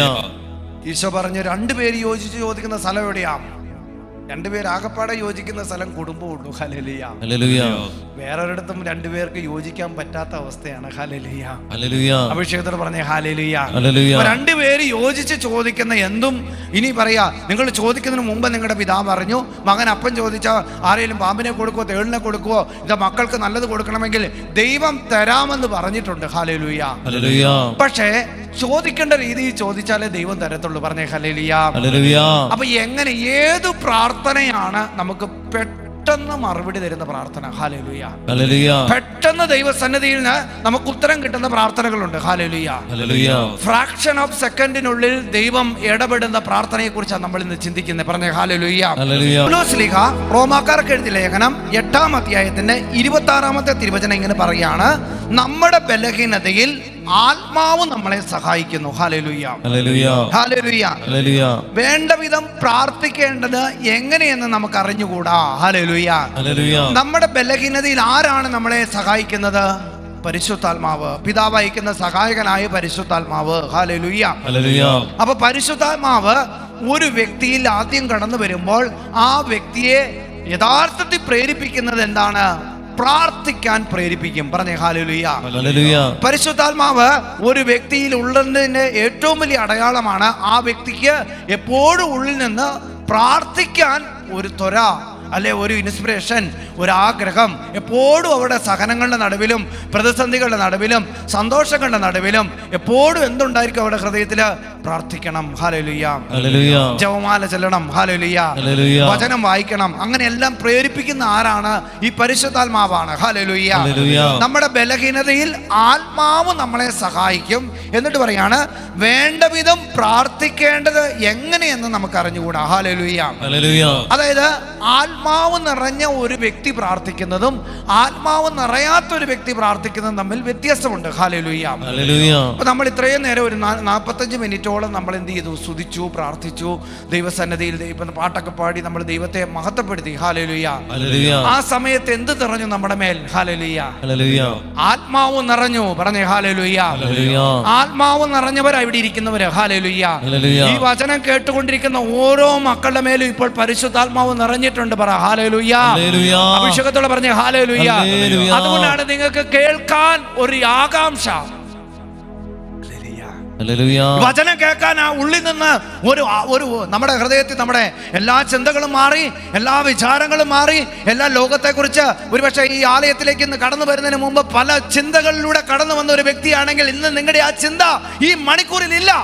ഈശോ പറഞ്ഞു, രണ്ടുപേര് യോജിച്ച് ചോദിക്കുന്ന സ്ഥലം എവിടെയാ? രണ്ടുപേർ ആകപ്പാടെ യോജിക്കുന്ന സ്ഥലം കുടുംബമുള്ളൂ. ഹല്ലേലൂയ. ഹല്ലേലൂയ. വേറൊരിടത്തും രണ്ടുപേർക്ക് യോജിക്കാൻ പറ്റാത്ത അവസ്ഥയാണ്. ഹല്ലേലൂയ. ഹല്ലേലൂയ. അഭിഷേകത്തോട് പറഞ്ഞേ ഹല്ലേലൂയ. ഹല്ലേലൂയ. രണ്ടുപേര് യോജിച്ച് ചോദിക്കുന്ന എന്തും, ഇനി പറയാ, നിങ്ങൾ ചോദിക്കുന്നതിന് മുമ്പ് നിങ്ങളുടെ പിതാവ് പറഞ്ഞു, മകൻ അപ്പം ചോദിച്ചാൽ ആരെങ്കിലും പാമ്പിനെ കൊടുക്കുവോ തേളിനെ കൊടുക്കുവോ, ഇത് മക്കൾക്ക് നല്ലത് കൊടുക്കണമെങ്കിൽ ദൈവം തരാമെന്ന് പറഞ്ഞിട്ടുണ്ട്. ഹല്ലേലൂയ. ഹല്ലേലൂയ. പക്ഷേ ചോദിക്കേണ്ട രീതിയിൽ ചോദിച്ചാലേ ദൈവം തരത്തുള്ളൂ. പറഞ്ഞേ ഹല്ലേലൂയ. ഹല്ലേലൂയ. അപ്പൊ എങ്ങനെ, ഏത് പ്രാർത്ഥനയാണ് നമുക്ക് പെട്ടെന്ന് മറുപടി തരുന്ന പ്രാർത്ഥന? ഹല്ലേലൂയ. ഹല്ലേലൂയ. പെട്ടെന്ന് ദൈവസന്നിധിയിൽ നിന്ന് നമുക്ക് ഉത്തരം കിട്ടുന്ന പ്രാർത്ഥനകളുണ്ട്. ഹല്ലേലൂയ. ഹല്ലേലൂയ. ഫ്രാക്ഷൻ ഓഫ് സെക്കൻഡിനുള്ളിൽ ദൈവം ഇടപെടുന്ന പ്രാർത്ഥനയെ കുറിച്ചാണ് നമ്മൾ ഇന്ന് ചിന്തിക്കുന്നത്. പറഞ്ഞേ ഹല്ലേലൂയ. ഹല്ലേലൂയ. പൗലോസ് ശ്ലീഹ റോമാക്കാർക്ക് എഴുതിയ ലേഖനം എട്ടാം അധ്യായത്തിന്റെ ഇരുപത്തി ആറാമത്തെ തിരുവചനം ഇങ്ങനെ പറയാണ്, നമ്മുടെ ബലഹീനതയിൽ ആത്മാവ് നമ്മളെ സഹായിക്കുന്നു. ഹല്ലേലൂയ. ഹല്ലേലൂയ. ഹല്ലേലൂയ. ഹല്ലേലൂയ. വേണ്ട വിധം പ്രാർത്ഥിക്കേണ്ടത് എങ്ങനെയെന്ന് നമുക്ക് അറിഞ്ഞുകൂടാ. ഹല്ലേലൂയ. ഹല്ലേലൂയ. നമ്മുടെ ബലഹീനതയിൽ ആരാണ് നമ്മളെ സഹായിക്കുന്നത്? പരിശുദ്ധാത്മാവ്. പിതാവ് അയക്കുന്ന സഹായകനായ പരിശുദ്ധാത്മാവ്. ഹല്ലേലൂയ. ഹല്ലേലൂയ. അപ്പൊ പരിശുദ്ധാത്മാവ് ഒരു വ്യക്തിയിൽ ആദ്യം കടന്നു വരുമ്പോൾ ആ വ്യക്തിയെ യഥാർത്ഥത്തിൽ പ്രേരിപ്പിക്കുന്നത് എന്താണ്? പ്രാർത്ഥിക്കാൻ പ്രേരിപ്പിക്കും. പറഞ്ഞേ ഹല്ലേലൂയ. ഹല്ലേലൂയ. പരിശുദ്ധാത്മാവ് ഒരു വ്യക്തിയിൽ ഉള്ളതിന്റെ ഏറ്റവും വലിയ അടയാളമാണ് ആ വ്യക്തിക്ക് എപ്പോഴും ഉള്ളിൽ നിന്ന് പ്രാർത്ഥിക്കാൻ ഒരു ത്വര, അല്ലെ ഒരു ഇൻസ്പിറേഷൻ, ഒരാഗ്രഹം. എപ്പോഴും അവിടെ സഹനങ്ങളുടെ നടുവിലും പ്രതിസന്ധികളുടെ നടുവിലും സന്തോഷങ്ങളുടെ നടുവിലും എപ്പോഴും എന്തുണ്ടായിരിക്കും അവിടെ ഹൃദയത്തിൽ? പ്രാർത്ഥിക്കണം. ഹല്ലേലൂയ. ഹല്ലേലൂയ. ജപമാല ചൊല്ലണം. ഹല്ലേലൂയ. ഹല്ലേലൂയ. വചനം വായിക്കണം. അങ്ങനെ എല്ലാം പ്രേരിപ്പിക്കുന്ന ആരാണ്? ഈ പരിശുദ്ധാത്മാവാണ്. ഹല്ലേലൂയ. ഹല്ലേലൂയ. നമ്മുടെ ബലഹീനതയിൽ ആത്മാവ് നമ്മളെ സഹായിക്കും. എന്നിട്ട് പറയാണ്, വേണ്ട വിധം പ്രാർത്ഥിക്കേണ്ടത് എങ്ങനെയെന്ന് നമുക്ക് അറിഞ്ഞുകൂടാ. ഹല്ലേലൂയ. ഹല്ലേലൂയ. അതായത് ആത്മാവ് നിറഞ്ഞ ഒരു വ്യക്തി പ്രാർത്ഥിക്കുന്നതും ആത്മാവ് നിറയാത്ത ഒരു വ്യക്തി പ്രാർത്ഥിക്കുന്നതും തമ്മിൽ വ്യത്യാസമുണ്ട്. ഹല്ലേലൂയ. ഹല്ലേലൂയ. അപ്പൊ നമ്മൾ ഇത്രയും നേരം ഒരു നാൽപ്പത്തഞ്ച് മിനിറ്റോളം നമ്മൾ എന്ത് ചെയ്തു? സ്തുതിച്ചു, പ്രാർത്ഥിച്ചു, ദൈവസന്നിധിയിൽ ദൈവ പാട്ടൊക്കെ പാടി നമ്മൾ ദൈവത്തെ മഹത്വപ്പെടുത്തി. ഹല്ലേലൂയ. ഹല്ലേലൂയ. ആ സമയത്ത് എന്ത് നിറഞ്ഞു നമ്മുടെ മേൽ? ഹല്ലേലൂയ. ഹല്ലേലൂയ. ആത്മാവ് നിറഞ്ഞു. പറഞ്ഞേ ഹല്ലേലൂയ. ഹല്ലേലൂയ. ആത്മാവ് നിറഞ്ഞവരാ ഇവിടെ ഇരിക്കുന്നവര്. ഹല്ലേലൂയ. ഹല്ലേലൂയ. ഈ വചനം കേട്ടുകൊണ്ടിരിക്കുന്ന ഓരോ മക്കളുടെ മേലും ഇപ്പോൾ പരിശുദ്ധാത്മാവ് നിറഞ്ഞിട്ടുണ്ട്. പറ ഹല്ലേലൂയ. ഹല്ലേലൂയ. അഭിഷേകത്തോടെ പറഞ്ഞേ ഹല്ലേലൂയ. അതുകൊണ്ടാണ് നിങ്ങൾക്ക് കേൾക്കാൻ ഒരു ആകാംക്ഷ. വചനം കേൾക്കാൻ ആ ഉള്ളിൽ നിന്ന് ഒരു ഒരു നമ്മുടെ ഹൃദയത്തിൽ നമ്മുടെ എല്ലാ ചിന്തകളും മാറി, എല്ലാ വിചാരങ്ങളും മാറി, എല്ലാ ലോകത്തെക്കുറിച്ച് ഒരുപക്ഷെ ഈ ആലയത്തിലേക്ക് ഇന്ന് കടന്നു വരുന്നതിന് മുമ്പ് പല ചിന്തകളിലൂടെ കടന്നു വന്ന ഒരു വ്യക്തിയാണെങ്കിൽ ഇന്ന് നിങ്ങളുടെ ആ ചിന്ത ഈ മണിക്കൂറിൽ ഇല്ല.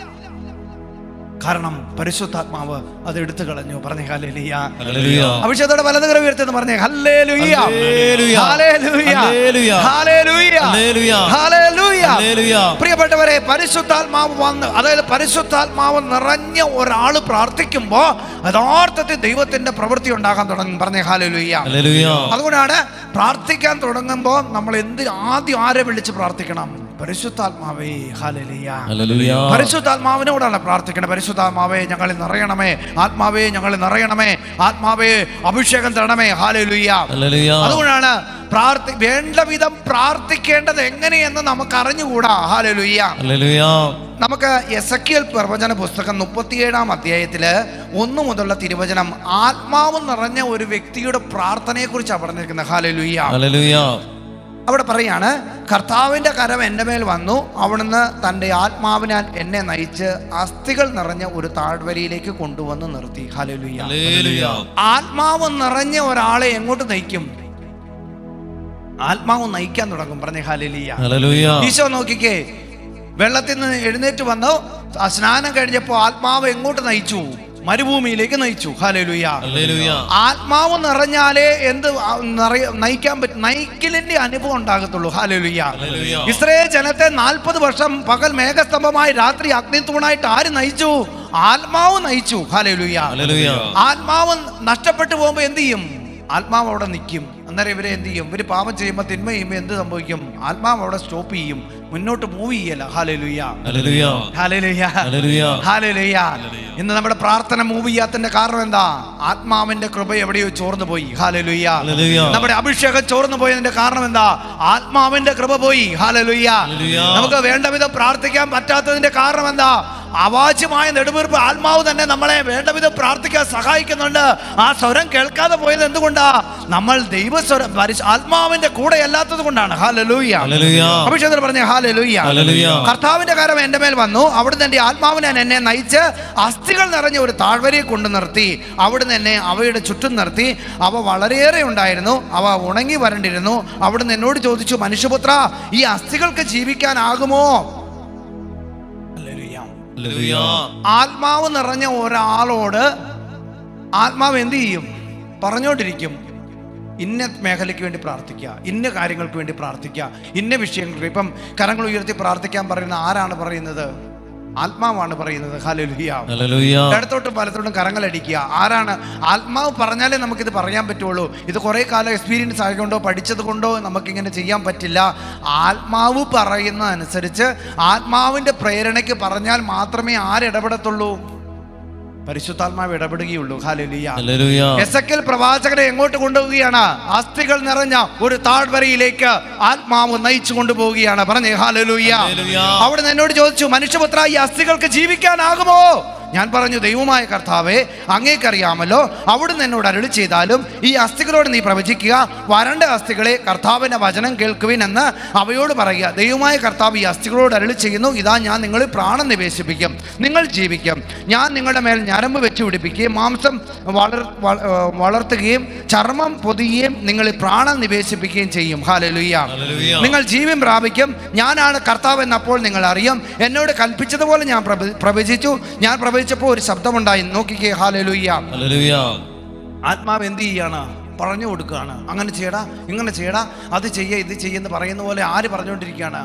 കാരണം പരിശുദ്ധാത്മാവ് അത് എടുത്തു കളഞ്ഞു. പറഞ്ഞേ ഹല്ലേലൂയ. ഹല്ലേലൂയ. അഭിഷേകത്തോടെ വലതുകരം ഉയർത്തി പറഞ്ഞേ hallelujah. Hallelujah. Hallelujah. Hallelujah. Hallelujah. Hallelujah. പ്രിയപ്പെട്ടവരെ, പരിശുദ്ധാത്മാവ് വന്ന്, അതായത് പരിശുദ്ധാത്മാവ് നിറഞ്ഞ ഒരാൾ പ്രാർത്ഥിക്കുമ്പോ യഥാർത്ഥത്തിൽ ദൈവത്തിന്റെ പ്രവൃത്തി ഉണ്ടാകാൻ തുടങ്ങും. പറഞ്ഞേ ഹല്ലേലൂയ. ഹല്ലേലൂയ. അതുകൊണ്ടാണ് പ്രാർത്ഥിക്കാൻ തുടങ്ങുമ്പോൾ നമ്മൾ എന്ത് ആദ്യം ആരെ വിളിച്ച് പ്രാർത്ഥിക്കണം? പരിശുദ്ധാത്മാവേ. ഹല്ലേലൂയ. ഹല്ലേലൂയ. പരിശുദ്ധാത്മാവിനോടാണ് പ്രാർത്ഥിക്കണം. പരിശുദ്ധാത്മാവേ ഞങ്ങളിൽ നിറയണമേ, ആത്മാവേ ഞങ്ങളിൽ നിറയണമേ, ആത്മാവേ അഭിഷേകം തരണമേ. ഹല്ലേലൂയ. ഹല്ലേലൂയ. അതുകൊണ്ടാണ് പ്രാർത്ഥി വേണ്ട വിധം പ്രാർത്ഥിക്കേണ്ടത് എങ്ങനെയെന്ന് നമുക്ക് അറിഞ്ഞുകൂടാ. ഹല്ലേലൂയ. ഹല്ലേലൂയ. നമുക്ക് എസെക്കിയേൽ പ്രവചന പുസ്തകം മുപ്പത്തിയേഴാം അധ്യായത്തില് ഒന്നു മുതലുള്ള തിരുവചനം ആത്മാവ് നിറഞ്ഞ ഒരു വ്യക്തിയുടെ പ്രാർത്ഥനയെ കുറിച്ചാണ് പറഞ്ഞിരിക്കുന്നത്. ഹല്ലേലൂയ. ഹല്ലേലൂയ. അവിടെ പറയാണ്, കർത്താവിൻ്റെ കരം എൻ്റെ മേൽ വന്നു, അവിടുന്ന് തൻ്റെ ആത്മാവിനാൽ എന്നെ നയിച്ച് അസ്ഥികൾ നിറഞ്ഞ ഒരു താഴ്വരയിലേക്ക് കൊണ്ടുവന്ന് നിർത്തി. ഹല്ലേലൂയ. ഹല്ലേലൂയ. ആത്മാവ് നിറഞ്ഞ ഒരാളെ എങ്ങോട്ട് നയിക്കും? ആത്മാവ് നയിക്കാൻ തുടങ്ങും. പറഞ്ഞേ ഹല്ലേലൂയ. ഹല്ലേലൂയ. ഈശോ നോക്കിക്കേ, വെള്ളത്തിൽ നിന്ന് എഴുന്നേറ്റ് വന്നു, സ്നാനം കഴിഞ്ഞപ്പോൾ ആത്മാവ് എങ്ങോട്ട് നയിച്ചു? മരുഭൂമിയിലേക്ക് നയിച്ചു. ഹല്ലേലൂയ. ഹല്ലേലൂയ. ആത്മാവ് നിറഞ്ഞാലേ എന്ത് നയിക്കാൻ പറ്റും? നയിക്കലിന്റെ അനുഭവം ഉണ്ടാകത്തുള്ളൂ. ഹല്ലേലൂയ. ഇസ്രായേൽ ജനത്തെ നാൽപ്പത് വർഷം പകൽ മേഘസ്തംഭമായി രാത്രി അഗ്നിത്തൂണായിട്ട് ആര് നയിച്ചു? ആത്മാവ് നയിച്ചു. ഹല്ലേലൂയ. ആത്മാവ് നഷ്ടപ്പെട്ടു പോകുമ്പോ എന്ത് ചെയ്യും? ആത്മാവ് അവിടെ നിൽക്കും. അന്നേരം ഇവരെ എന്ത് ചെയ്യും? ഇവര് പാപം ചെയ്യുമ്പോൾ തിന്മ ചെയ്യുമ്പോൾ എന്ത് സംഭവിക്കും? ആത്മാവ് അവിടെ സ്റ്റോപ്പ് ചെയ്യും, മുന്നോട്ട് മൂവ് ചെയ്യല്ല. Hallelujah, hallelujah, hallelujah. ഇന്ന് നമ്മുടെ പ്രാർത്ഥന മൂവ് ചെയ്യാത്തതിന്റെ കാരണം എന്താ? ആത്മാവിന്റെ കൃപ എവിടെയോ ചോർന്നു പോയി. ഹല്ലേലൂയ. നമ്മുടെ അഭിഷേകം ചോർന്നു പോയതിന്റെ കാരണം എന്താ? ആത്മാവിന്റെ കൃപ പോയി. ഹല്ലേലൂയ. നമുക്ക് വേണ്ട വിധം പ്രാർത്ഥിക്കാൻ പറ്റാത്തതിന്റെ കാരണം എന്താ? അവാച്യമായ നെടുവീർപ്പ് ആത്മാവ് തന്നെ നമ്മളെ വേണ്ട വിധം പ്രാർത്ഥിക്കാൻ സഹായിക്കുന്നുണ്ട്. ആ സ്വരം കേൾക്കാതെ പോയത് എന്തുകൊണ്ടാ? നമ്മൾ ദൈവസ്വരം ആത്മാവിന്റെ കൂടെ അല്ലാത്തത് കൊണ്ടാണ്. ഹല്ലേലൂയ. അഭിഷേകത്തിൽ പറഞ്ഞ ഹല്ലേലൂയ. കർത്താവിന്റെ കരം എന്റെ മേൽ വന്നു, അവിടുന്ന് എന്റെ ആത്മാവിനെ എന്നെ നയിച്ച് അസ്ഥികൾ നിറഞ്ഞ ഒരു താഴ്വരയെ കൊണ്ടു നിർത്തി. അവിടുന്ന് എന്നെ അവയുടെ ചുറ്റും നിർത്തി. അവ വളരെയേറെ ഉണ്ടായിരുന്നു, അവ ഉണങ്ങി വരണ്ടിരുന്നു. അവിടുന്ന് എന്നോട് ചോദിച്ചു, മനുഷ്യപുത്ര, ഈ അസ്ഥികൾക്ക് ജീവിക്കാനാകുമോ? ആത്മാവ് നിറഞ്ഞ ഒരാളോട് ആത്മാവ് എന്ത് ചെയ്യും? പറഞ്ഞോണ്ടിരിക്കും, ഇന്ന മേഖലയ്ക്ക് വേണ്ടി പ്രാർത്ഥിക്കുക, ഇന്ന കാര്യങ്ങൾക്ക് വേണ്ടി പ്രാർത്ഥിക്കുക, ഇന്ന വിഷയങ്ങൾക്ക്. ഇപ്പം കരങ്ങൾ ഉയർത്തി പ്രാർത്ഥിക്കാൻ പറയുന്ന ആരാണ് പറയുന്നത്? ആത്മാവാണ് പറയുന്നത്. ഹല്ലേലൂയ. ഇടത്തോട്ടും വലത്തോട്ടും കരങ്ങളടിക്കുക. ആരാണ്? ആത്മാവ് പറഞ്ഞാലേ നമുക്കിത് പറയാൻ പറ്റുള്ളൂ. ഇത് കുറേ കാലം എക്സ്പീരിയൻസ് ആയതുകൊണ്ടോ പഠിച്ചത് കൊണ്ടോ നമുക്കിങ്ങനെ ചെയ്യാൻ പറ്റില്ല. ആത്മാവ് പറയുന്ന അനുസരിച്ച് ആത്മാവിൻ്റെ പ്രേരണയ്ക്ക് പറഞ്ഞാൽ മാത്രമേ ആരിടപെടത്തുള്ളൂ? പരിശുദ്ധാത്മാവ് ഇടപെടുകയുള്ളൂ. ഹല്ലേലൂയ. എസെക്കിയേൽ പ്രവാചകനെ എങ്ങോട്ട് കൊണ്ടുപോവുകയാണ്? അസ്ഥികൾ നിറഞ്ഞ ഒരു താഴ്വരയിലേക്ക് ആത്മാവ് നയിച്ചു കൊണ്ടുപോവുകയാണ്. പറഞ്ഞേ ഹല്ലേലൂയ. അവിടുന്ന് എന്നോട് ചോദിച്ചു, മനുഷ്യപുത്ര, ഈ അസ്ഥികൾക്ക് ജീവിക്കാനാകുമോ? ഞാൻ പറഞ്ഞു, ദൈവമായ കർത്താവേ, അങ്ങേക്കറിയാമല്ലോ. അവിടുന്ന് എന്നോട് അരുളി ചെയ്താലും ഈ അസ്ഥികളോട് നീ പ്രവചിക്കുക, വരണ്ട അസ്ഥികളെ കർത്താവിൻ്റെ വചനം കേൾക്കുവിൻ എന്ന് അവയോട് പറയുക. ദൈവമായ കർത്താവ് ഈ അസ്ഥികളോട് അരുളി ചെയ്യുന്നു, ഇതാ ഞാൻ നിങ്ങളിൽ പ്രാണൻ നിവേശിപ്പിക്കും, നിങ്ങൾ ജീവിക്കും. ഞാൻ നിങ്ങളുടെ മേൽ ഞരമ്പ് വെച്ച് പിടിപ്പിക്കുകയും മാംസം വളർ വളർത്തുകയും ചർമ്മം പൊതിയുകയും നിങ്ങളിൽ പ്രാണൻ നിവേശിപ്പിക്കുകയും ചെയ്യും. ഹല്ലേലൂയ. നിങ്ങൾ ജീവൻ പ്രാപിക്കും. ഞാനാണ് കർത്താവ് എന്നപ്പോൾ നിങ്ങൾ അറിയും. എന്നോട് കൽപ്പിച്ചതുപോലെ ഞാൻ പ്രവചിച്ചു. ഞാൻ പ്രവചിച്ചപ്പോൾ ഒരു ശബ്ദമുണ്ടായി, നോക്കിക്കേ. ഹല്ലേലൂയ. ആത്മാവ് എന്ത് ചെയ്യാണ്? പറഞ്ഞു കൊടുക്കുകയാണ്. അങ്ങനെ ചെയ്യടാ, ഇങ്ങനെ ചെയ്യടാ, അത് ചെയ്യ, ഇത് ചെയ്യുന്ന പറയുന്ന പോലെ ആര് പറഞ്ഞുകൊണ്ടിരിക്കുകയാണ്?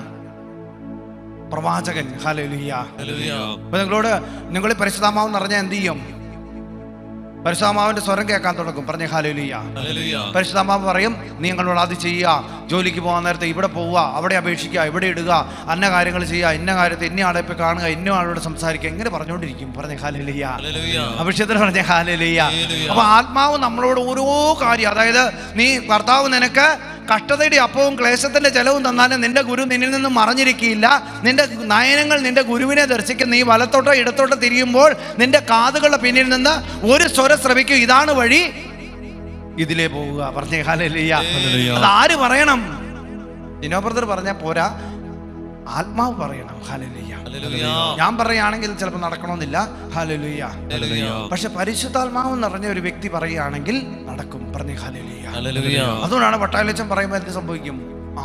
പ്രവാചകൻ. ഹല്ലേലൂയ. അപ്പൊ നിങ്ങളോട് നിങ്ങൾ പരിശുദ്ധാത്മാവ് നിറഞ്ഞാൽ എന്ത് ചെയ്യും? പരിശുദ്ധാത്മാവിന്റെ സ്വരം കേൾക്കാൻ തുടങ്ങും. പറഞ്ഞേ ഹല്ലേലൂയ. പരിശുദ്ധാത്മാവ് പറയും, നീ നിങ്ങളോട് അത് ചെയ്യുക, ജോലിക്ക് പോകാൻ നേരത്തെ ഇവിടെ പോവുക, അവിടെ അപേക്ഷിക്കുക, ഇവിടെ ഇടുക, അന്ന കാര്യങ്ങൾ ചെയ്യുക, ഇന്ന കാര്യത്തെ ഇന്ന ആളെ ഇപ്പൊ കാണുക, ഇന്ന ആളോട് സംസാരിക്കുക, ഇങ്ങനെ പറഞ്ഞുകൊണ്ടിരിക്കും. പറഞ്ഞേ ഹല്ലേലൂയ. അഭിഷേകത്തിന് പറഞ്ഞേ ഹല്ലേലൂയ. അപ്പൊ ആത്മാവ് നമ്മളോട് ഓരോ കാര്യം, അതായത് നീ കർത്താവ് നിനക്ക് കഷ്ടതയുടെ അപ്പവും ക്ലേശത്തിന്റെ ജലവും തന്നാലും നിന്റെ ഗുരു നിന്നിൽ നിന്നും മറഞ്ഞിരിക്കുകയില്ല. നിന്റെ നയനങ്ങൾ നിന്റെ ഗുരുവിനെ ദർശിക്കും. നീ വലത്തോട്ടോ ഇടത്തോട്ടോ തിരിയുമ്പോൾ നിന്റെ കാതുകളുടെ പിന്നിൽ നിന്ന് ഒരു സ്വരം ശ്രവിക്കും, ഇതാണ് വഴി, ഇതിലേ പോവുക. പറഞ്ഞേ ഹല്ലേലൂയ. അത് ആര് പറയണം? ജിനോ ബ്രദർ പറഞ്ഞാൽ പോരാ, ആത്മാവ് പറയണം. ഹല്ലേലൂയ. ഞാൻ പറയുകയാണെങ്കിൽ ചിലപ്പോൾ നടക്കണമെന്നില്ല. ഹല്ലേലൂയ. പക്ഷെ പരിശുദ്ധാത്മാവ് നിറഞ്ഞ ഒരു വ്യക്തി പറയുകയാണെങ്കിൽ നടക്കും. പറഞ്ഞേ ഹല്ലേലൂയ. അതുകൊണ്ടാണ് വട്ടാലച്ചൻ പറയുമ്പോൾ എന്ത് സംഭവിക്കും? ആ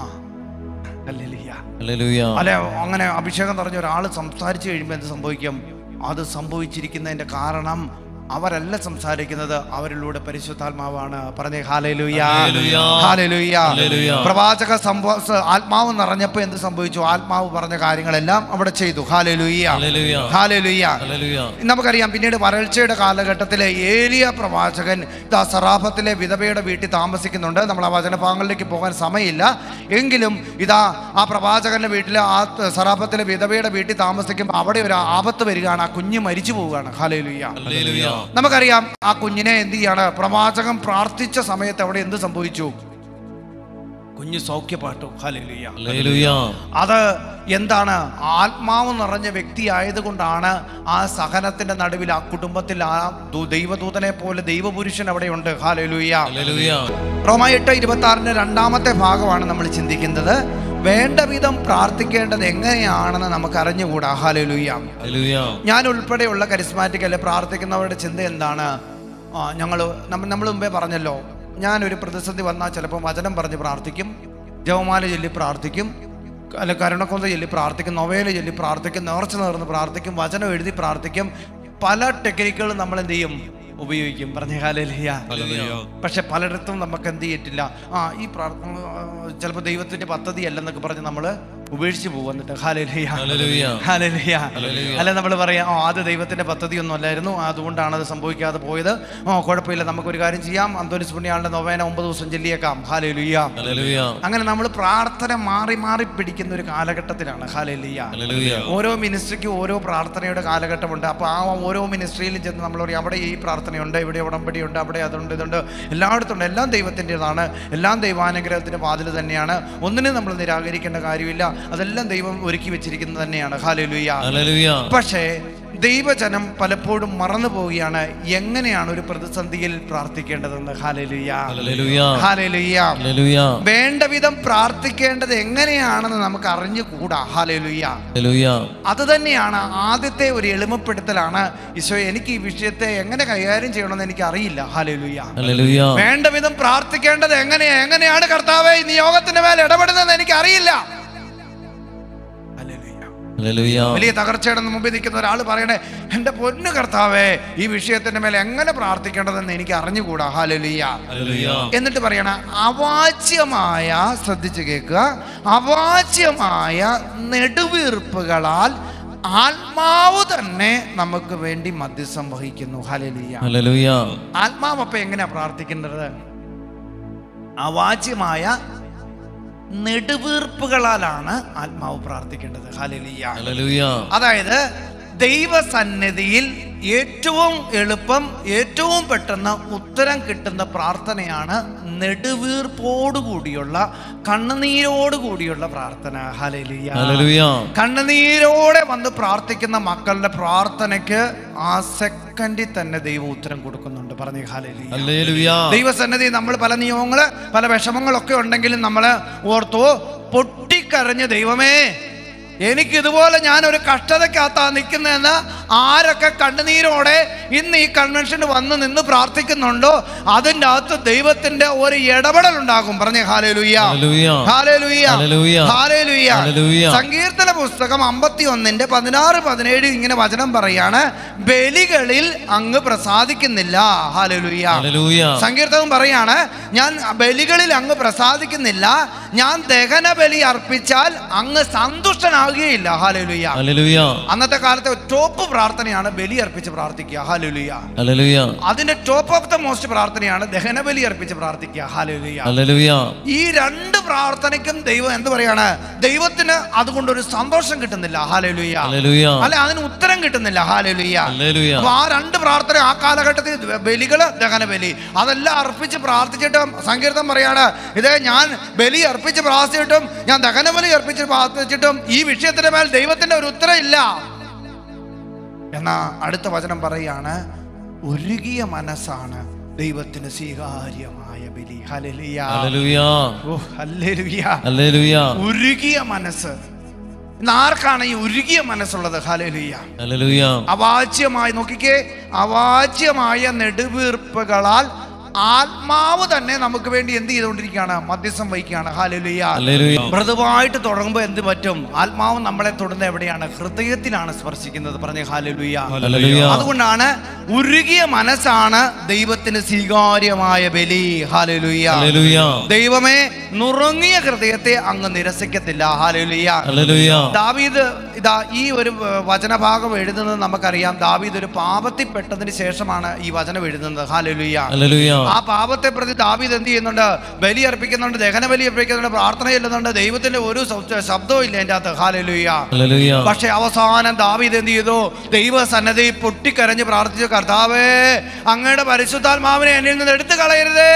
ഹല്ലേലൂയ. അല്ലെ, അങ്ങനെ അഭിഷേകം നിറഞ്ഞ ഒരാൾ സംസാരിച്ചു കഴിയുമ്പോൾ എന്ത് സംഭവിക്കും? അത് സംഭവിച്ചിരിക്കുന്നതിന്റെ കാരണം അവരല്ല സംസാരിക്കുന്നത്, അവരിലൂടെ പരിശുദ്ധാത്മാവാണ്. പറഞ്ഞേ ഹല്ലേലൂയ. ഹല്ലേലൂയ. പ്രവാചക ആത്മാവ് നിറഞ്ഞപ്പോൾ എന്ത് സംഭവിച്ചു? ആത്മാവ് പറഞ്ഞ കാര്യങ്ങളെല്ലാം അവിടെ ചെയ്തു. ഹല്ലേലൂയ. ഹല്ലേലൂയ. നമുക്കറിയാം, പിന്നീട് വരൾച്ചയുടെ കാലഘട്ടത്തിലെ ഏലിയ പ്രവാചകൻ ഇതാ സറാഫത്തിലെ വിധവയുടെ വീട്ടിൽ താമസിക്കുന്നുണ്ട്. നമ്മൾ ആ വചനഭാഗങ്ങളിലേക്ക് പോകാൻ സമയമില്ല. എങ്കിലും ഇതാ ആ പ്രവാചകന്റെ വീട്ടിൽ ആ സറാഫത്തിലെ വിധവയുടെ വീട്ടിൽ താമസിക്കുമ്പോൾ അവിടെ ഒരു ആപത്ത് വരികയാണ്. ആ കുഞ്ഞ് മരിച്ചു പോവുകയാണ്. ഹല്ലേലൂയ. നമുക്കറിയാം, ആ കുഞ്ഞിനെ എന്ത് ചെയ്യാണ്? പ്രവാചകൻ പ്രാർത്ഥിച്ച സമയത്ത് അവിടെ എന്ത് സംഭവിച്ചു? കുഞ്ഞ് സൗഖ്യപ്പെട്ടു. ഹല്ലേലൂയ. അത് എന്താണ്? ആത്മാവ് നിറഞ്ഞ വ്യക്തി ആയതുകൊണ്ടാണ് ആ സഹനത്തിന്റെ നടുവിൽ ആ കുടുംബത്തിൽ ആ ദൈവദൂതനെ പോലെ ദൈവപുരുഷൻ അവിടെയുണ്ട്. ഹല്ലേലൂയ. റോമ എട്ട് ഇരുപത്തി ആറിന്റെ രണ്ടാമത്തെ ഭാഗമാണ് നമ്മൾ ചിന്തിക്കുന്നത്. വേണ്ട വിധം പ്രാർത്ഥിക്കേണ്ടത് എങ്ങനെയാണെന്ന് നമുക്ക് അറിഞ്ഞുകൂടാ. ഹല്ലേലൂയ. ഞാൻ ഉൾപ്പെടെയുള്ള കരിസ്മാറ്റിക് അല്ലെ പ്രാർത്ഥിക്കുന്നവരുടെ ചിന്ത എന്താണ്? ഞങ്ങൾ നമ്മൾ മുമ്പേ പറഞ്ഞല്ലോ, ഞാനൊരു പ്രതിസന്ധി വന്നാൽ ചിലപ്പോൾ വചനം പറഞ്ഞ് പ്രാർത്ഥിക്കും, ജപമാല ചൊല്ലി പ്രാർത്ഥിക്കും, അല്ലെ കരുണക്കൊന്ത ചൊല്ലി പ്രാർത്ഥിക്കും, നൊവേല ചൊല്ലി പ്രാർത്ഥിക്കും, നേർച്ച നേർന്ന് പ്രാർത്ഥിക്കും, വചനം എഴുതി പ്രാർത്ഥിക്കും. പല ടെക്നിക്കുകളും നമ്മൾ എന്ത് ചെയ്യും? ഉപയോഗിക്കും. പറഞ്ഞ ഹല്ലേലൂയ. പക്ഷെ പലയിടത്തും നമുക്ക് എന്ത് ചെയ്തിട്ടില്ല. ആ ഈ പ്രാർത്ഥന ചിലപ്പോൾ ദൈവത്തിന്റെ പദ്ധതി അല്ലെന്നൊക്കെ പറഞ്ഞ് നമ്മൾ ഉപേക്ഷിച്ച് പോകുന്നിട്ട് ഹല്ലേലൂയ ഹല്ലേലൂയ ഹല്ലേലൂയ. ഹല്ലേലൂയ. അല്ല നമ്മൾ പറയാം, ഓ അത് ദൈവത്തിൻ്റെ പദ്ധതിയൊന്നും അല്ലായിരുന്നു, അതുകൊണ്ടാണ് അത് സംഭവിക്കാതെ പോയത്. ഓ കുഴപ്പമില്ല, നമുക്കൊരു കാര്യം ചെയ്യാം, അന്തോനിസ് പുണ്യാളുടെ നൊവേന ഒമ്പത് ദിവസം ചൊല്ലിയേക്കാം. Hallelujah hallelujah. അങ്ങനെ നമ്മൾ പ്രാർത്ഥന മാറി മാറി പിടിക്കുന്ന ഒരു കാലഘട്ടത്തിലാണ്. ഹല്ലേലൂയ. ഹല്ലേലൂയ. ഓരോ മിനിസ്ട്രിക്കും ഓരോ പ്രാർത്ഥനയുടെ കാലഘട്ടമുണ്ട്. അപ്പോൾ ആ ഓരോ മിനിസ്ട്രിയിലും ചെന്ന് നമ്മൾ പറയും, അവിടെ ഈ പ്രാർത്ഥനയുണ്ട്, ഇവിടെ ഉടമ്പടിയുണ്ട്, അവിടെ അതുണ്ട്, ഇതുണ്ട്, എല്ലായിടത്തുണ്ട്. എല്ലാം ദൈവത്തിൻ്റെതാണ്, എല്ലാം ദൈവാനുഗ്രഹത്തിൻ്റെ വാതിൽ തന്നെയാണ്. ഒന്നിനും നമ്മൾ നിരാകരിക്കേണ്ട കാര്യമില്ല, അതെല്ലാം ദൈവം ഒരുക്കി വെച്ചിരിക്കുന്നത് തന്നെയാണ്. Hallelujah hallelujah. പക്ഷേ ദൈവജനം പലപ്പോഴും മറന്നു പോവുകയാണ് എങ്ങനെയാണ് ഒരു പ്രതിസന്ധിയിൽ പ്രാർത്ഥിക്കേണ്ടതെന്ന്. Hallelujah hallelujah. ഹല്ലേലൂയ. ഹല്ലേലൂയ. വേണ്ട വിധം പ്രാർത്ഥിക്കേണ്ടത് എങ്ങനെയാണെന്ന് നമുക്ക് അറിഞ്ഞുകൂടാ. ഹല്ലേലൂയ. ഹല്ലേലൂയ. അത് തന്നെയാണ് ആദ്യത്തെ ഒരു എളിമപ്പെടുത്തലാണ്. ഈശോ, എനിക്ക് ഈ വിഷയത്തെ എങ്ങനെ കൈകാര്യം ചെയ്യണമെന്ന് എനിക്ക് അറിയില്ല. ഹല്ലേലൂയ. ഹല്ലേലൂയ. വേണ്ട വിധം പ്രാർത്ഥിക്കേണ്ടത് എങ്ങനെയാ എങ്ങനെയാണ് കർത്താവേ ഈ നിയോഗത്തിന്റെ മേൽ ഇടപെടുന്നതെന്ന് എനിക്ക് അറിയില്ല. ഹല്ലേലൂയ. വലിയ തകർച്ചയുടെ മുമ്പിൽ നിൽക്കുന്ന ഒരാൾ പറയണേ, എൻ്റെ പൊന്നു കർത്താവേ ഈ വിഷയത്തിന്റെ മേലെ എങ്ങനെ പ്രാർത്ഥിക്കേണ്ടതെന്ന് എനിക്ക് അറിഞ്ഞുകൂടാ. ഹല്ലേലൂയ. ഹല്ലേലൂയ. എന്നിട്ട് പറയണ അവാച്യമായ, ശ്രദ്ധിച്ചു കേൾക്കുക, അവാച്യമായ നെടുവീർപ്പുകളാൽ ആത്മാവ് തന്നെ നമുക്ക് വേണ്ടി മധ്യസ്ഥം വഹിക്കുന്നു. ഹല്ലേലൂയ. ഹല്ലേലൂയ. ആത്മാവ് അപ്പൊ എങ്ങനെയാ പ്രാർത്ഥിക്കേണ്ടത്? അവാച്യമായ നെടുവീർപ്പുകളാലാണ് ആത്മാവ് പ്രാർത്ഥിക്കേണ്ടത്. ഹല്ലേലൂയ. ഹല്ലേലൂയ. അതായത് ദൈവസന്നിധിയിൽ ഏറ്റവും എളുപ്പം, ഏറ്റവും പെട്ടെന്ന് ഉത്തരം കിട്ടുന്ന പ്രാർത്ഥനയാണ് നെടുവീർപ്പോടുകൂടിയുള്ള, കണ്ണുനീരോടുകൂടിയുള്ള പ്രാർത്ഥന. ഹല്ലേലൂയ. ഹല്ലേലൂയ. കണ്ണുനീരോടെ വന്ന് പ്രാർത്ഥിക്കുന്ന മക്കളുടെ പ്രാർത്ഥനയ്ക്ക് ആ സെക്കൻഡിൽ തന്നെ ദൈവം ഉത്തരം കൊടുക്കുന്നുണ്ട്. പറഞ്ഞു ഹല്ലേലൂയ. ഹല്ലേലൂയ. ദൈവസന്നിധി നമ്മൾ പല നിയമങ്ങള് പല വിഷമങ്ങളൊക്കെ ഉണ്ടെങ്കിലും നമ്മൾ ഓർത്തു പൊട്ടിക്കരഞ്ഞ്, ദൈവമേ എനിക്കിതുപോലെ ഞാനൊരു കഷ്ടതക്കകത്താ നിൽക്കുന്നതെന്ന് ആരൊക്കെ കണ്ണുനീരോടെ ഇന്ന് ഈ കൺവെൻഷന് വന്ന് നിന്ന് പ്രാർത്ഥിക്കുന്നുണ്ടോ അതിൻ്റെ അകത്ത് ദൈവത്തിന്റെ ഒരു ഇടപെടൽ ഉണ്ടാകും. പറഞ്ഞേ ഹല്ലേലൂയ. ഹല്ലേലൂയ. ഹല്ലേലൂയ. സങ്കീർത്തന പുസ്തകം അമ്പത്തി ഒന്നിന്റെ പതിനാറ് പതിനേഴ് ഇങ്ങനെ വചനം പറയാണ്, ബലികളിൽ അങ്ങ് പ്രസാദിക്കുന്നില്ല. ഹല്ലേലൂയ. സങ്കീർത്തനം പറയാണ്, ഞാൻ ബലികളിൽ അങ്ങ് പ്രസാദിക്കുന്നില്ല, ഞാൻ ദഹന ബലി അർപ്പിച്ചാൽ അങ്ങ് സന്തുഷ്ടനാകുകയില്ല. ഹല്ലേലൂയ. ഹല്ലേലൂയ. അന്നത്തെ കാലത്തെ ടോപ്പ് പ്രാർത്ഥനയാണ് ബലി അർപ്പിച്ച് പ്രാർത്ഥിക്കുക. ഹല്ലേലൂയ. ഹല്ലേലൂയ. അതിന്റെ ടോപ്പ് ഓഫ് ദ മോസ്റ്റ് പ്രാർത്ഥനയാണ് ദഹന ബലി അർപ്പിച്ച് പ്രാർത്ഥിക്കുക. ഹല്ലേലൂയ. ഹല്ലേലൂയ. ഈ രണ്ട് പ്രാർത്ഥനയ്ക്കും ദൈവം എന്ത് പറയാണ്? ദൈവത്തിന് അതുകൊണ്ടൊരു സന്തോഷം കിട്ടുന്നില്ല. ഹല്ലേലൂയ. ഹല്ലേലൂയ. അല്ല, അതിന് ഉത്തരം കിട്ടുന്നില്ല. ഹല്ലേലൂയ. ഹല്ലേലൂയ. അപ്പൊ ആ രണ്ട് പ്രാർത്ഥന ആ കാലഘട്ടത്തിൽ ബലികള്, ദഹന ബലി, അതെല്ലാം അർപ്പിച്ച് പ്രാർത്ഥിച്ചിട്ടും സങ്കീർത്തനം പറയാണ്, ഇതേ ഞാൻ ബലി അർപ്പിച്ച് പ്രാർത്ഥിച്ചിട്ടും ഞാൻ ദഹന ബലി അർപ്പിച്ച് പ്രാർത്ഥിച്ചിട്ടും ഈ വിഷയത്തിന്റെ മേൽ ദൈവത്തിന്റെ ഒരു ഉത്തരം ഇല്ല. എന്നാ അടുത്ത വചനം പറയാണ്, ഒരുകിയ മനസ്സാണ് ദൈവത്തിന് സ്വീകാര്യമായ ബലി. ഹല്ലേലൂയ. ഹല്ലേലൂയ. ഓ ഹല്ലേലൂയ. ഹല്ലേലൂയ. ഉരുകിയ മനസ്സ്. ഇന്ന് ആർക്കാണ് ഈ ഉരുകിയ മനസ്സുള്ളത്? ഹല്ലേലൂയ. ഹല്ലേലൂയ. അവാച്യമായി, നോക്കിക്കേ, അവാച്യമായ നെടുവീർപ്പുകളാൽ ആത്മാവ് തന്നെ നമുക്ക് വേണ്ടി എന്ത് ചെയ്തുകൊണ്ടിരിക്കുകയാണ്? മധ്യസ്ഥം വഹിക്കുകയാണ്. ഹല്ലേലൂയ. മൃദുവായിട്ട് തുടങ്ങുമ്പോൾ എന്ത് പറ്റും? ആത്മാവ് നമ്മളെ തൊടുന്ന എവിടെയാണ്? ഹൃദയത്തിലാണ് സ്പർശിക്കുന്നത്. പറഞ്ഞ ഹല്ലേലൂയ. അതുകൊണ്ടാണ് ഉരുകിയ മനസ്സാണ് ദൈവത്തിന് സ്വീകാര്യമായ ബലി. ഹല്ലേലൂയ. ദൈവമേ നുറുങ്ങിയ ഹൃദയത്തെ അങ്ങ് നിരസിക്കത്തില്ല. ഹല്ലേലൂയ. ദാവീദ് ഇതാ ഈ ഒരു വചനഭാഗം എഴുതുന്നത് നമുക്കറിയാം. ദാവീദ് ഒരു പാപത്തിൽ പെട്ടതിന് ശേഷമാണ് ഈ വചനം എഴുതുന്നത്. ഹല്ലേലൂയ. ആ പാപത്തെ പ്രതി ദാവീദ് എന്ത് ചെയ്യുന്നുണ്ട്? ബലി അർപ്പിക്കുന്നുണ്ട്, ദഹന ബലി അർപ്പിക്കുന്നുണ്ട്, പ്രാർത്ഥന ചെല്ലുന്നുണ്ട്. ദൈവത്തിന്റെ ഒരു ശബ്ദവും ഇല്ല എൻ്റെ അകത്ത്. ഹല്ലേലൂയ. പക്ഷെ അവസാനം ദാവീദ് എന്ത് ചെയ്തു? ദൈവസന്നിധി പൊട്ടിക്കരഞ്ഞ് പ്രാർത്ഥിച്ചു, കർത്താവേ അങ്ങയുടെ പരിശുദ്ധാത്മാവിനെ എന്നിൽ നിന്ന് എടുത്തു കളയരുതേ.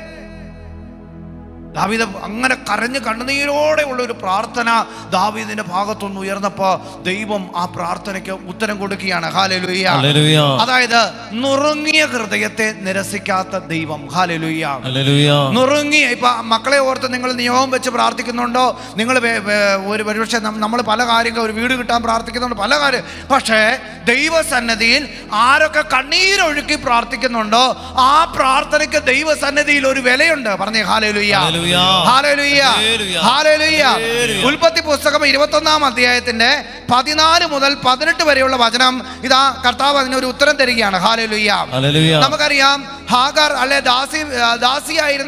ദാവീദ് അങ്ങനെ കരഞ്ഞ് കണ്ണുനീരോടെ ഉള്ള ഒരു പ്രാർത്ഥന ദാവീദിന്റെ ഭാഗത്തുനിന്ന് ഉയർന്നപ്പോ ദൈവം ആ പ്രാർത്ഥനയ്ക്ക് ഉത്തരം കൊടുക്കുകയാണ്. ഹല്ലേലൂയ. അതായത് നുറുങ്ങിയ ഹൃദയത്തെ നിരസിക്കാത്ത ദൈവം. ഹല്ലേലൂയ. നുറുങ്ങിയ, ഇപ്പൊ മക്കളെ ഓർത്ത് നിങ്ങൾ നിയോഗം വെച്ച് പ്രാർത്ഥിക്കുന്നുണ്ടോ? നിങ്ങൾ ഒരു ഒരുപക്ഷെ നമ്മൾ പല കാര്യങ്ങൾ, ഒരു വീട് കിട്ടാൻ പ്രാർത്ഥിക്കുന്നുണ്ട്, പല കാര്യം. പക്ഷേ ദൈവസന്നിധിയിൽ ആരൊക്കെ കണ്ണീരൊഴുക്കി പ്രാർത്ഥിക്കുന്നുണ്ടോ ആ പ്രാർത്ഥനയ്ക്ക് ദൈവസന്നിധിയിൽ ഒരു വിലയുണ്ട്. പറഞ്ഞേ ഹല്ലേലൂയ. ഹല്ലേലൂയ. ഹല്ലേലൂയ. ഉൽപ്പത്തി പുസ്തകം ഇരുപത്തി ഒന്നാം അധ്യായത്തിന്റെ പതിനാല് മുതൽ പതിനെട്ട് വരെയുള്ള വചനം ഇതാ കർത്താവ് അതിനൊരു ഉത്തരം തരികയാണ്. ഹല്ലേലൂയ. നമുക്കറിയാം ഹാഗർ അല്ലെ ദാസി ദാസിയായിരുന്ന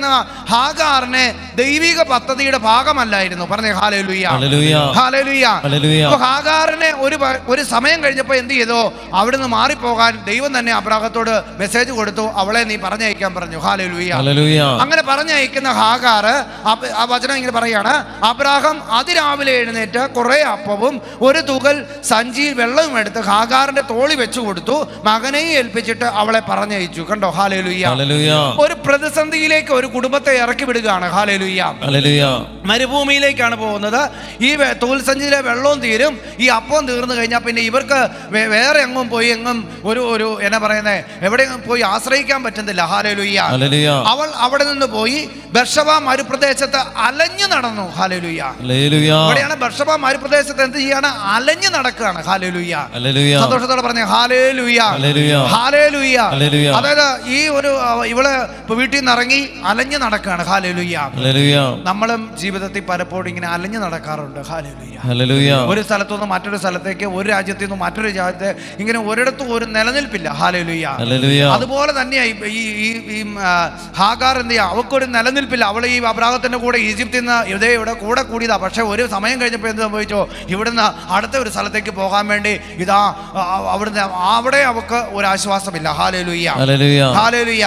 ഹാഗാറിനെ ദൈവിക പദ്ധതിയുടെ ഭാഗമല്ലായിരുന്നു. പറഞ്ഞേ ഹല്ലേലൂയ, ഹല്ലേലൂയ. അപ്പൊ ഹാഗാറിനെ ഒരു ഒരു സമയം കഴിഞ്ഞപ്പോൾ എന്ത് ചെയ്തു? അവിടുന്ന് മാറിപ്പോകാൻ ദൈവം തന്നെ അബ്രാഹത്തോട് മെസ്സേജ് കൊടുത്തു, അവളെ നീ പറഞ്ഞയക്കാൻ പറഞ്ഞു. ഹല്ലേലൂയ. അങ്ങനെ പറഞ്ഞയക്കുന്ന ഹാഗാർ ആ വചനം ഇങ്ങനെ പറയാണ്, അബ്രാഹാം അതിരാവിലെ എഴുന്നേറ്റ് കുറെ അപ്പവും ഒരു തുകൽ സഞ്ചിയിൽ വെള്ളവും എടുത്ത് ഹാഗാറിന്റെ തോളി വെച്ചു കൊടുത്തു, മകനെയും ഏൽപ്പിച്ചിട്ട് അവളെ പറഞ്ഞയച്ചു. കണ്ടോ? ഹല്ലേലൂയ. ഒരു പ്രതിസന്ധിയിലേക്ക് ഒരു കുടുംബത്തെ ഇറക്കി വിടുകയാണ്. ഹല്ലേലൂയ. മരുഭൂമിയിലേക്കാണ് പോകുന്നത്. ഈ തോൽ സഞ്ചിയിലെ വെള്ളവും തീരും, ഈ അപ്പവും തീർന്നു കഴിഞ്ഞാൽ പിന്നെ ഇവർക്ക് വേറെ എങ്ങും പോയി എങ്ങും ഒരു ഒരു എന്നാ പറയുന്നേ എവിടെയും പോയി ആശ്രയിക്കാൻ പറ്റുന്നില്ല. ഹല്ലേലൂയ. അവൾ അവിടെ നിന്ന് പോയി ബർശബ മരുപ്രദേശത്ത് അലഞ്ഞു നടന്നു. ഹല്ലേലൂയ. അവിടെയാണ് ബർശബ മരുപ്രദേശത്ത് എന്ത് ചെയ്യാണ്? അലഞ്ഞു നടക്കുകയാണ്. ഹല്ലേലൂയ. സന്തോഷത്തോടെ പറഞ്ഞേ ഹല്ലേലൂയ, ഹല്ലേലൂയ. അതായത് ഈ ഒരു ഇവള് വീട്ടിൽ നിന്ന് ഇറങ്ങി അലഞ്ഞു നടക്കുകയാണ്. ഹല്ലേലൂയ. നമ്മളും ജീവിതത്തിൽ പലപ്പോഴും ഇങ്ങനെ അലഞ്ഞു നടക്കാറുണ്ട്. ഹല്ലേലൂയ. ഒരു സ്ഥലത്തു നിന്ന് മറ്റൊരു സ്ഥലത്തേക്ക്, ഒരു രാജ്യത്തു നിന്ന് മറ്റൊരു രാജ്യത്ത്, ഇങ്ങനെ ഒരിടത്തും ഒരു നിലനിൽപ്പില്ല. ഹല്ലേലൂയ. അതുപോലെ തന്നെയായി ഈ ഹാഗാർ എന്ത് ചെയ്യാ? അവൾക്കൊരു നിലനിൽപ്പില്ല. അവൾ ഈ അബ്രാഹത്തിന്റെ കൂടെ ഈജിപ്തിൽ നിന്ന് ഇതേ ഇവിടെ കൂടെ കൂടിയതാ. പക്ഷെ ഒരു സമയം കഴിഞ്ഞപ്പോൾ എന്ത് സംഭവിച്ചോ? ഇവിടുന്ന് അടുത്ത ഒരു സ്ഥലത്തേക്ക് പോകാൻ വേണ്ടി ഇതാ അവിടുന്ന് അവിടെ അവൾക്ക് ഒരു ആശ്വാസമില്ല. Hallelujah, hallelujah,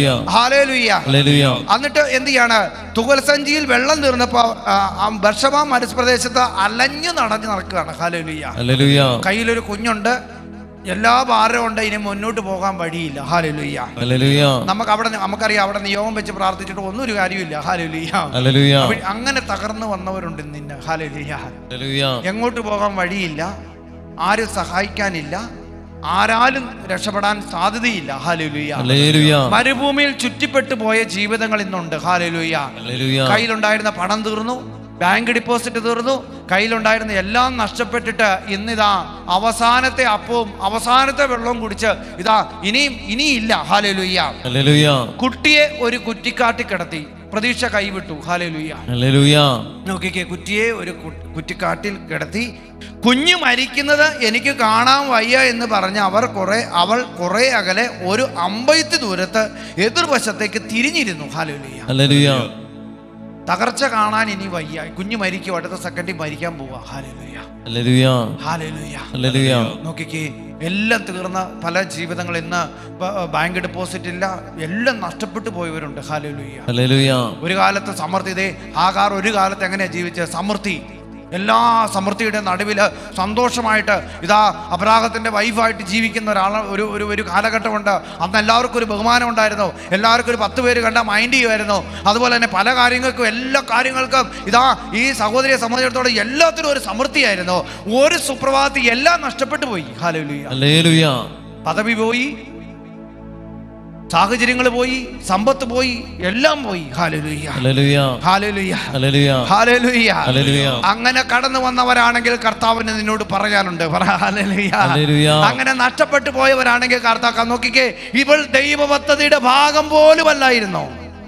hallelujah. എന്നിട്ട് എന്ത് ചെയ്യാണ്? തുകൽ സഞ്ചിയിൽ വെള്ളം തീർന്നപ്പോ ബർശബ മരുപ്രദേശത്ത് അലഞ്ഞു നടഞ്ഞു നടക്കുകയാണ്. ഹല്ലേലൂയ. കയ്യിലൊരു കുഞ്ഞുണ്ട്, എല്ലാ ഭാരവും ഉണ്ട്, ഇനി മുന്നോട്ട് പോകാൻ വഴിയില്ല. ഹല്ലേലൂയ. നമുക്ക് അവിടെ നമുക്കറിയാം, അവിടെ നിയോഗം വെച്ച് പ്രാർത്ഥിച്ചിട്ട് ഒന്നും ഒരു കാര്യമില്ല. ഹല്ലേലൂയ. അങ്ങനെ തകർന്നു വന്നവരുണ്ട് നിന്നെ. ഹല്ലേലൂയ. എങ്ങോട്ട് പോകാൻ വഴിയില്ല, ആരും സഹായിക്കാനില്ല, ആരാലും രക്ഷപ്പെടാൻ സാധ്യതയില്ല. ഹല്ലേലൂയ. മരുഭൂമിയിൽ ചുറ്റിപ്പെട്ടു പോയ ജീവിതങ്ങൾ ഇന്നുണ്ട്. ഹല്ലേലൂയ. കയ്യിലുണ്ടായിരുന്ന പണം തീർന്നു, ബാങ്ക് ഡിപ്പോസിറ്റ് തീർന്നു, കയ്യിലുണ്ടായിരുന്ന എല്ലാം നഷ്ടപ്പെട്ടിട്ട് ഇന്നിതാ അവസാനത്തെ അപ്പവും അവസാനത്തെ വെള്ളവും കുടിച്ച് ഇതാ ഇനിയും ഇനിയില്ല. ഹല്ലേലൂയ. കുട്ടിയെ ഒരു കുറ്റിക്കാട്ടി കിടത്തി, പ്രതീക്ഷ കൈവിട്ടു. ഹല്ലേലൂയ. നോക്കിക്കേ, കുറ്റിയെ ഒരു കുറ്റിക്കാട്ടിൽ കിടത്തി, കുഞ്ഞു മരിക്കുന്നത് എനിക്ക് കാണാൻ വയ്യ എന്ന് പറഞ്ഞ് അവർ കുറെ അവൾ കുറെ അകലെ ഒരു അമ്പയത്ത് ദൂരത്ത് എതിർവശത്തേക്ക് തിരിഞ്ഞിരുന്നു. ഹല്ലേലൂയ. തകർച്ച കാണാൻ ഇനി വയ്യ, കുഞ്ഞു മരിക്കും, അടുത്ത സെക്കൻഡിൽ മരിക്കാൻ പോവാ. Hallelujah, hallelujah. നോക്കിക്കേ, എല്ലാം തീർന്ന പല ജീവിതങ്ങൾ ഇന്ന് ബാങ്ക് ഡെപ്പോസിറ്റ് ഇല്ല, എല്ലാം നഷ്ടപ്പെട്ടു പോയവരുണ്ട്. ഹല്ലേലൂയ. ഒരു കാലത്ത് സമൃദ്ധി, ഇതേ ഹാഗാർ ഒരു കാലത്ത് എങ്ങനെയാ ജീവിച്ചത്? സമൃദ്ധി, എല്ലാ സമൃദ്ധിയുടെ നടുവിൽ സന്തോഷമായിട്ട് ഇതാ അബ്രാഹത്തിന്റെ വൈഫായിട്ട് ജീവിക്കുന്ന ഒരാൾ ഒരു ഒരു ഒരു കാലഘട്ടമുണ്ട്. അന്ന് എല്ലാവർക്കും ഒരു ബഹുമാനം ഉണ്ടായിരുന്നു, എല്ലാവർക്കും ഒരു പത്ത് പേര് കണ്ടാൽ മൈൻഡ് ചെയ്യുമായിരുന്നു. അതുപോലെ തന്നെ പല കാര്യങ്ങൾക്കും എല്ലാ കാര്യങ്ങൾക്കും ഇതാ ഈ സഹോദരിയെ സംബന്ധിച്ചിടത്തോളം എല്ലാത്തിനും ഒരു സമൃദ്ധിയായിരുന്നു. ഒരു സുപ്രഭാതത്തിൽ എല്ലാം നഷ്ടപ്പെട്ടു പോയി. ഹല്ലേലൂയ. പദവി പോയി, സാഹചര്യങ്ങൾ പോയി, സമ്പത്ത് പോയി, എല്ലാം പോയി. Hallelujah, hallelujah, hallelujah, hallelujah. അങ്ങനെ കടന്നു വന്നവരാണെങ്കിൽ കർത്താവിന് നിന്നോട് പറയാനുണ്ട്. ഹല്ലേലൂയ. അങ്ങനെ നഷ്ടപ്പെട്ടു പോയവരാണെങ്കിൽ കർത്താവ് നോക്കിക്കേ, ഇവൾ ദൈവ പദ്ധതിയുടെ ഭാഗം പോലും അല്ലായിരുന്നു,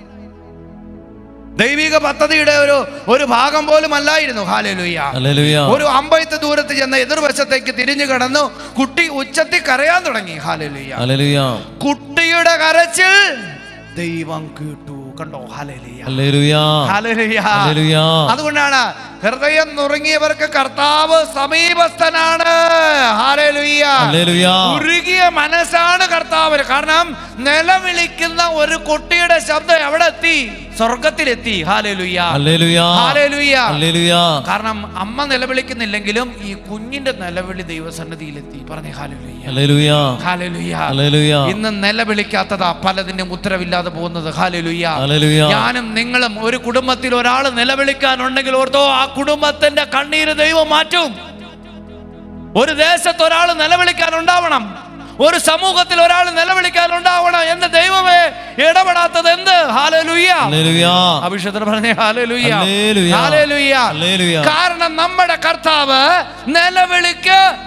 ദൈവിക പദ്ധതിയുടെ ഒരു ഒരു ഭാഗം പോലും അല്ലായിരുന്നു. ഹല്ലേലൂയ. ഒരു അമ്പയത്ത് ദൂരത്ത് ചെന്ന് എതിർവശത്തേക്ക് തിരിഞ്ഞു കിടന്നു, കുട്ടി ഉച്ചത്തിൽ കരയാൻ തുടങ്ങി. ഹല്ലേലൂയ. കുട്ടിയുടെ കരച്ചിൽ ദൈവം കേട്ടു. കണ്ടോ? Hallelujah, hallelujah. അതുകൊണ്ടാണ് ഹൃദയം നുറുങ്ങിയവർക്ക് കർത്താവ് സമീപസ്ഥനാണ്. ഹല്ലേലൂയ. ഉരുകിയ മനസ്സാണ് കർത്താവിന്. കാരണം നിലവിളിക്കുന്ന ഒരു കുട്ടിയുടെ ശബ്ദം എവിടെ എത്തി? സ്വർഗത്തിലെത്തി. Hallelujah, hallelujah, hallelujah. കാരണം അമ്മ നിലവിളിക്കുന്നില്ലെങ്കിലും ഈ കുഞ്ഞിന്റെ നിലവിളി ദൈവസന്നിധിയിലെത്തി. പറഞ്ഞേ ഹല്ലേലൂയ, ഹല്ലേലൂയ, ഹല്ലേലൂയ. ഇന്ന് നിലവിളിക്കാത്തതാ പലതിന്റെ ഉത്തരവില്ലാതെ പോകുന്നത്. ഹല്ലേലൂയ. ഞാനും നിങ്ങളും ഒരു കുടുംബത്തിൽ ഒരാൾ നിലവിളിക്കാനുണ്ടെങ്കിൽ ഓർത്തോ, ആ കുടുംബത്തിന്റെ കണ്ണീര് ദൈവം മാറ്റും. ഒരു ദേശത്ത് ഒരാൾ നിലവിളിക്കാൻ ഉണ്ടാവണം, ഒരു സമൂഹത്തിൽ ഒരാൾ നിലവിളിക്കാൻ ഉണ്ടാവണം. എന്ന് ദൈവമേ ഇടപെടാത്തത് എന്ത്? ഹല്ലേലൂയ. അഭിഷേകത്തിന് പറഞ്ഞേ ഹല്ലേലൂയ, ഹല്ലേലൂയ. കാരണം നമ്മുടെ കർത്താവ് നിലവിളിക്ക് തക്ക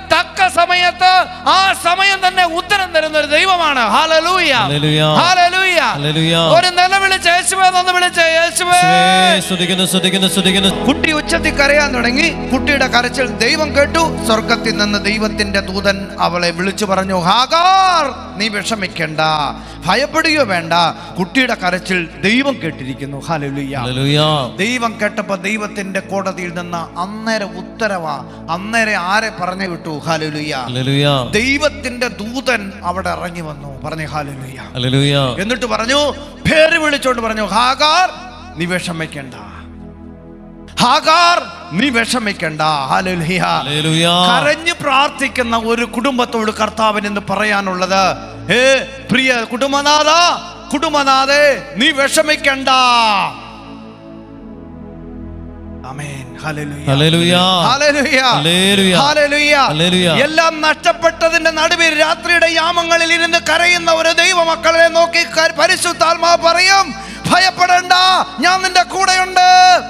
സമയത്ത് ആ സമയം തന്നെ ഉത്തരം തരുന്ന ഒരു ദൈവമാണ്. Hallelujah, hallelujah, hallelujah, hallelujah. ഒരു നിലവിളിച്ച് യേശുവേ എന്ന് വിളിച്ച് യേശുവേ. സ്തുതിക്കുന്നു, സ്തുതിക്കുന്നു, സ്തുതിക്കുന്നു. കുട്ടി ഉച്ചത്തിൽ കരയാൻ തുടങ്ങി. കുട്ടിയുടെ കരച്ചിൽ ദൈവം കേട്ടു. സ്വർഗത്തിൽ നിന്ന് ദൈവത്തിന്റെ ദൂതൻ അവളെ വിളിച്ചു പറഞ്ഞു, ഹാഗാർ നീ വിഷമിക്കണ്ട, ഭയപ്പെടുകയോ വേണ്ട, കുട്ടിയുടെ കരച്ചിൽ ദൈവം കേട്ടിരിക്കുന്നു. Hallelujah, hallelujah. ദൈവം കേട്ടപ്പോ ദൈവത്തിന്റെ കോടതിയിൽ നിന്ന് അന്നേരം ഉത്തരവാ. അന്നേരം ആരെ പറഞ്ഞു വിട്ടു? Hallelujah, hallelujah. ദൈവത്തിന്റെ ദൂതൻ അവിടെ ഇറങ്ങി വന്നു. പറഞ്ഞു ഹല്ലേലൂയ, ഹല്ലേലൂയ. എന്നിട്ട് പറഞ്ഞു, പേര് വിളിച്ചോണ്ട് പറഞ്ഞു, ഹാഗാർ നീ വിഷമിക്കണ്ട, ഹാഗാർ നീ വിഷമിക്കണ്ട. Hallelujah, hallelujah. കരഞ്ഞു പ്രാർത്ഥിക്കുന്ന ഒരു കുടുംബത്തോട് കർത്താവിന് എന്ന് പറയാനുള്ളത്, ഹേ പ്രിയ കുടുംബനാഥ, കുടുംബനാഥേ നീ വിഷമിക്കണ്ട. Amen. Hallelujah, hallelujah, hallelujah, hallelujah, hallelujah. Hallelujah. എല്ലാം നഷ്ടപ്പെട്ടതിന്റെ നടുവിൽ രാത്രിയുടെ യാമങ്ങളിൽ ഇരുന്ന് കരയുന്ന ഒരു ദൈവമക്കളെ നോക്കി പരിശുദ്ധാത്മാവ് പറയും, ഭയപ്പെടണ്ട, ഞാൻ നിന്റെ കൂടെയുണ്ട്.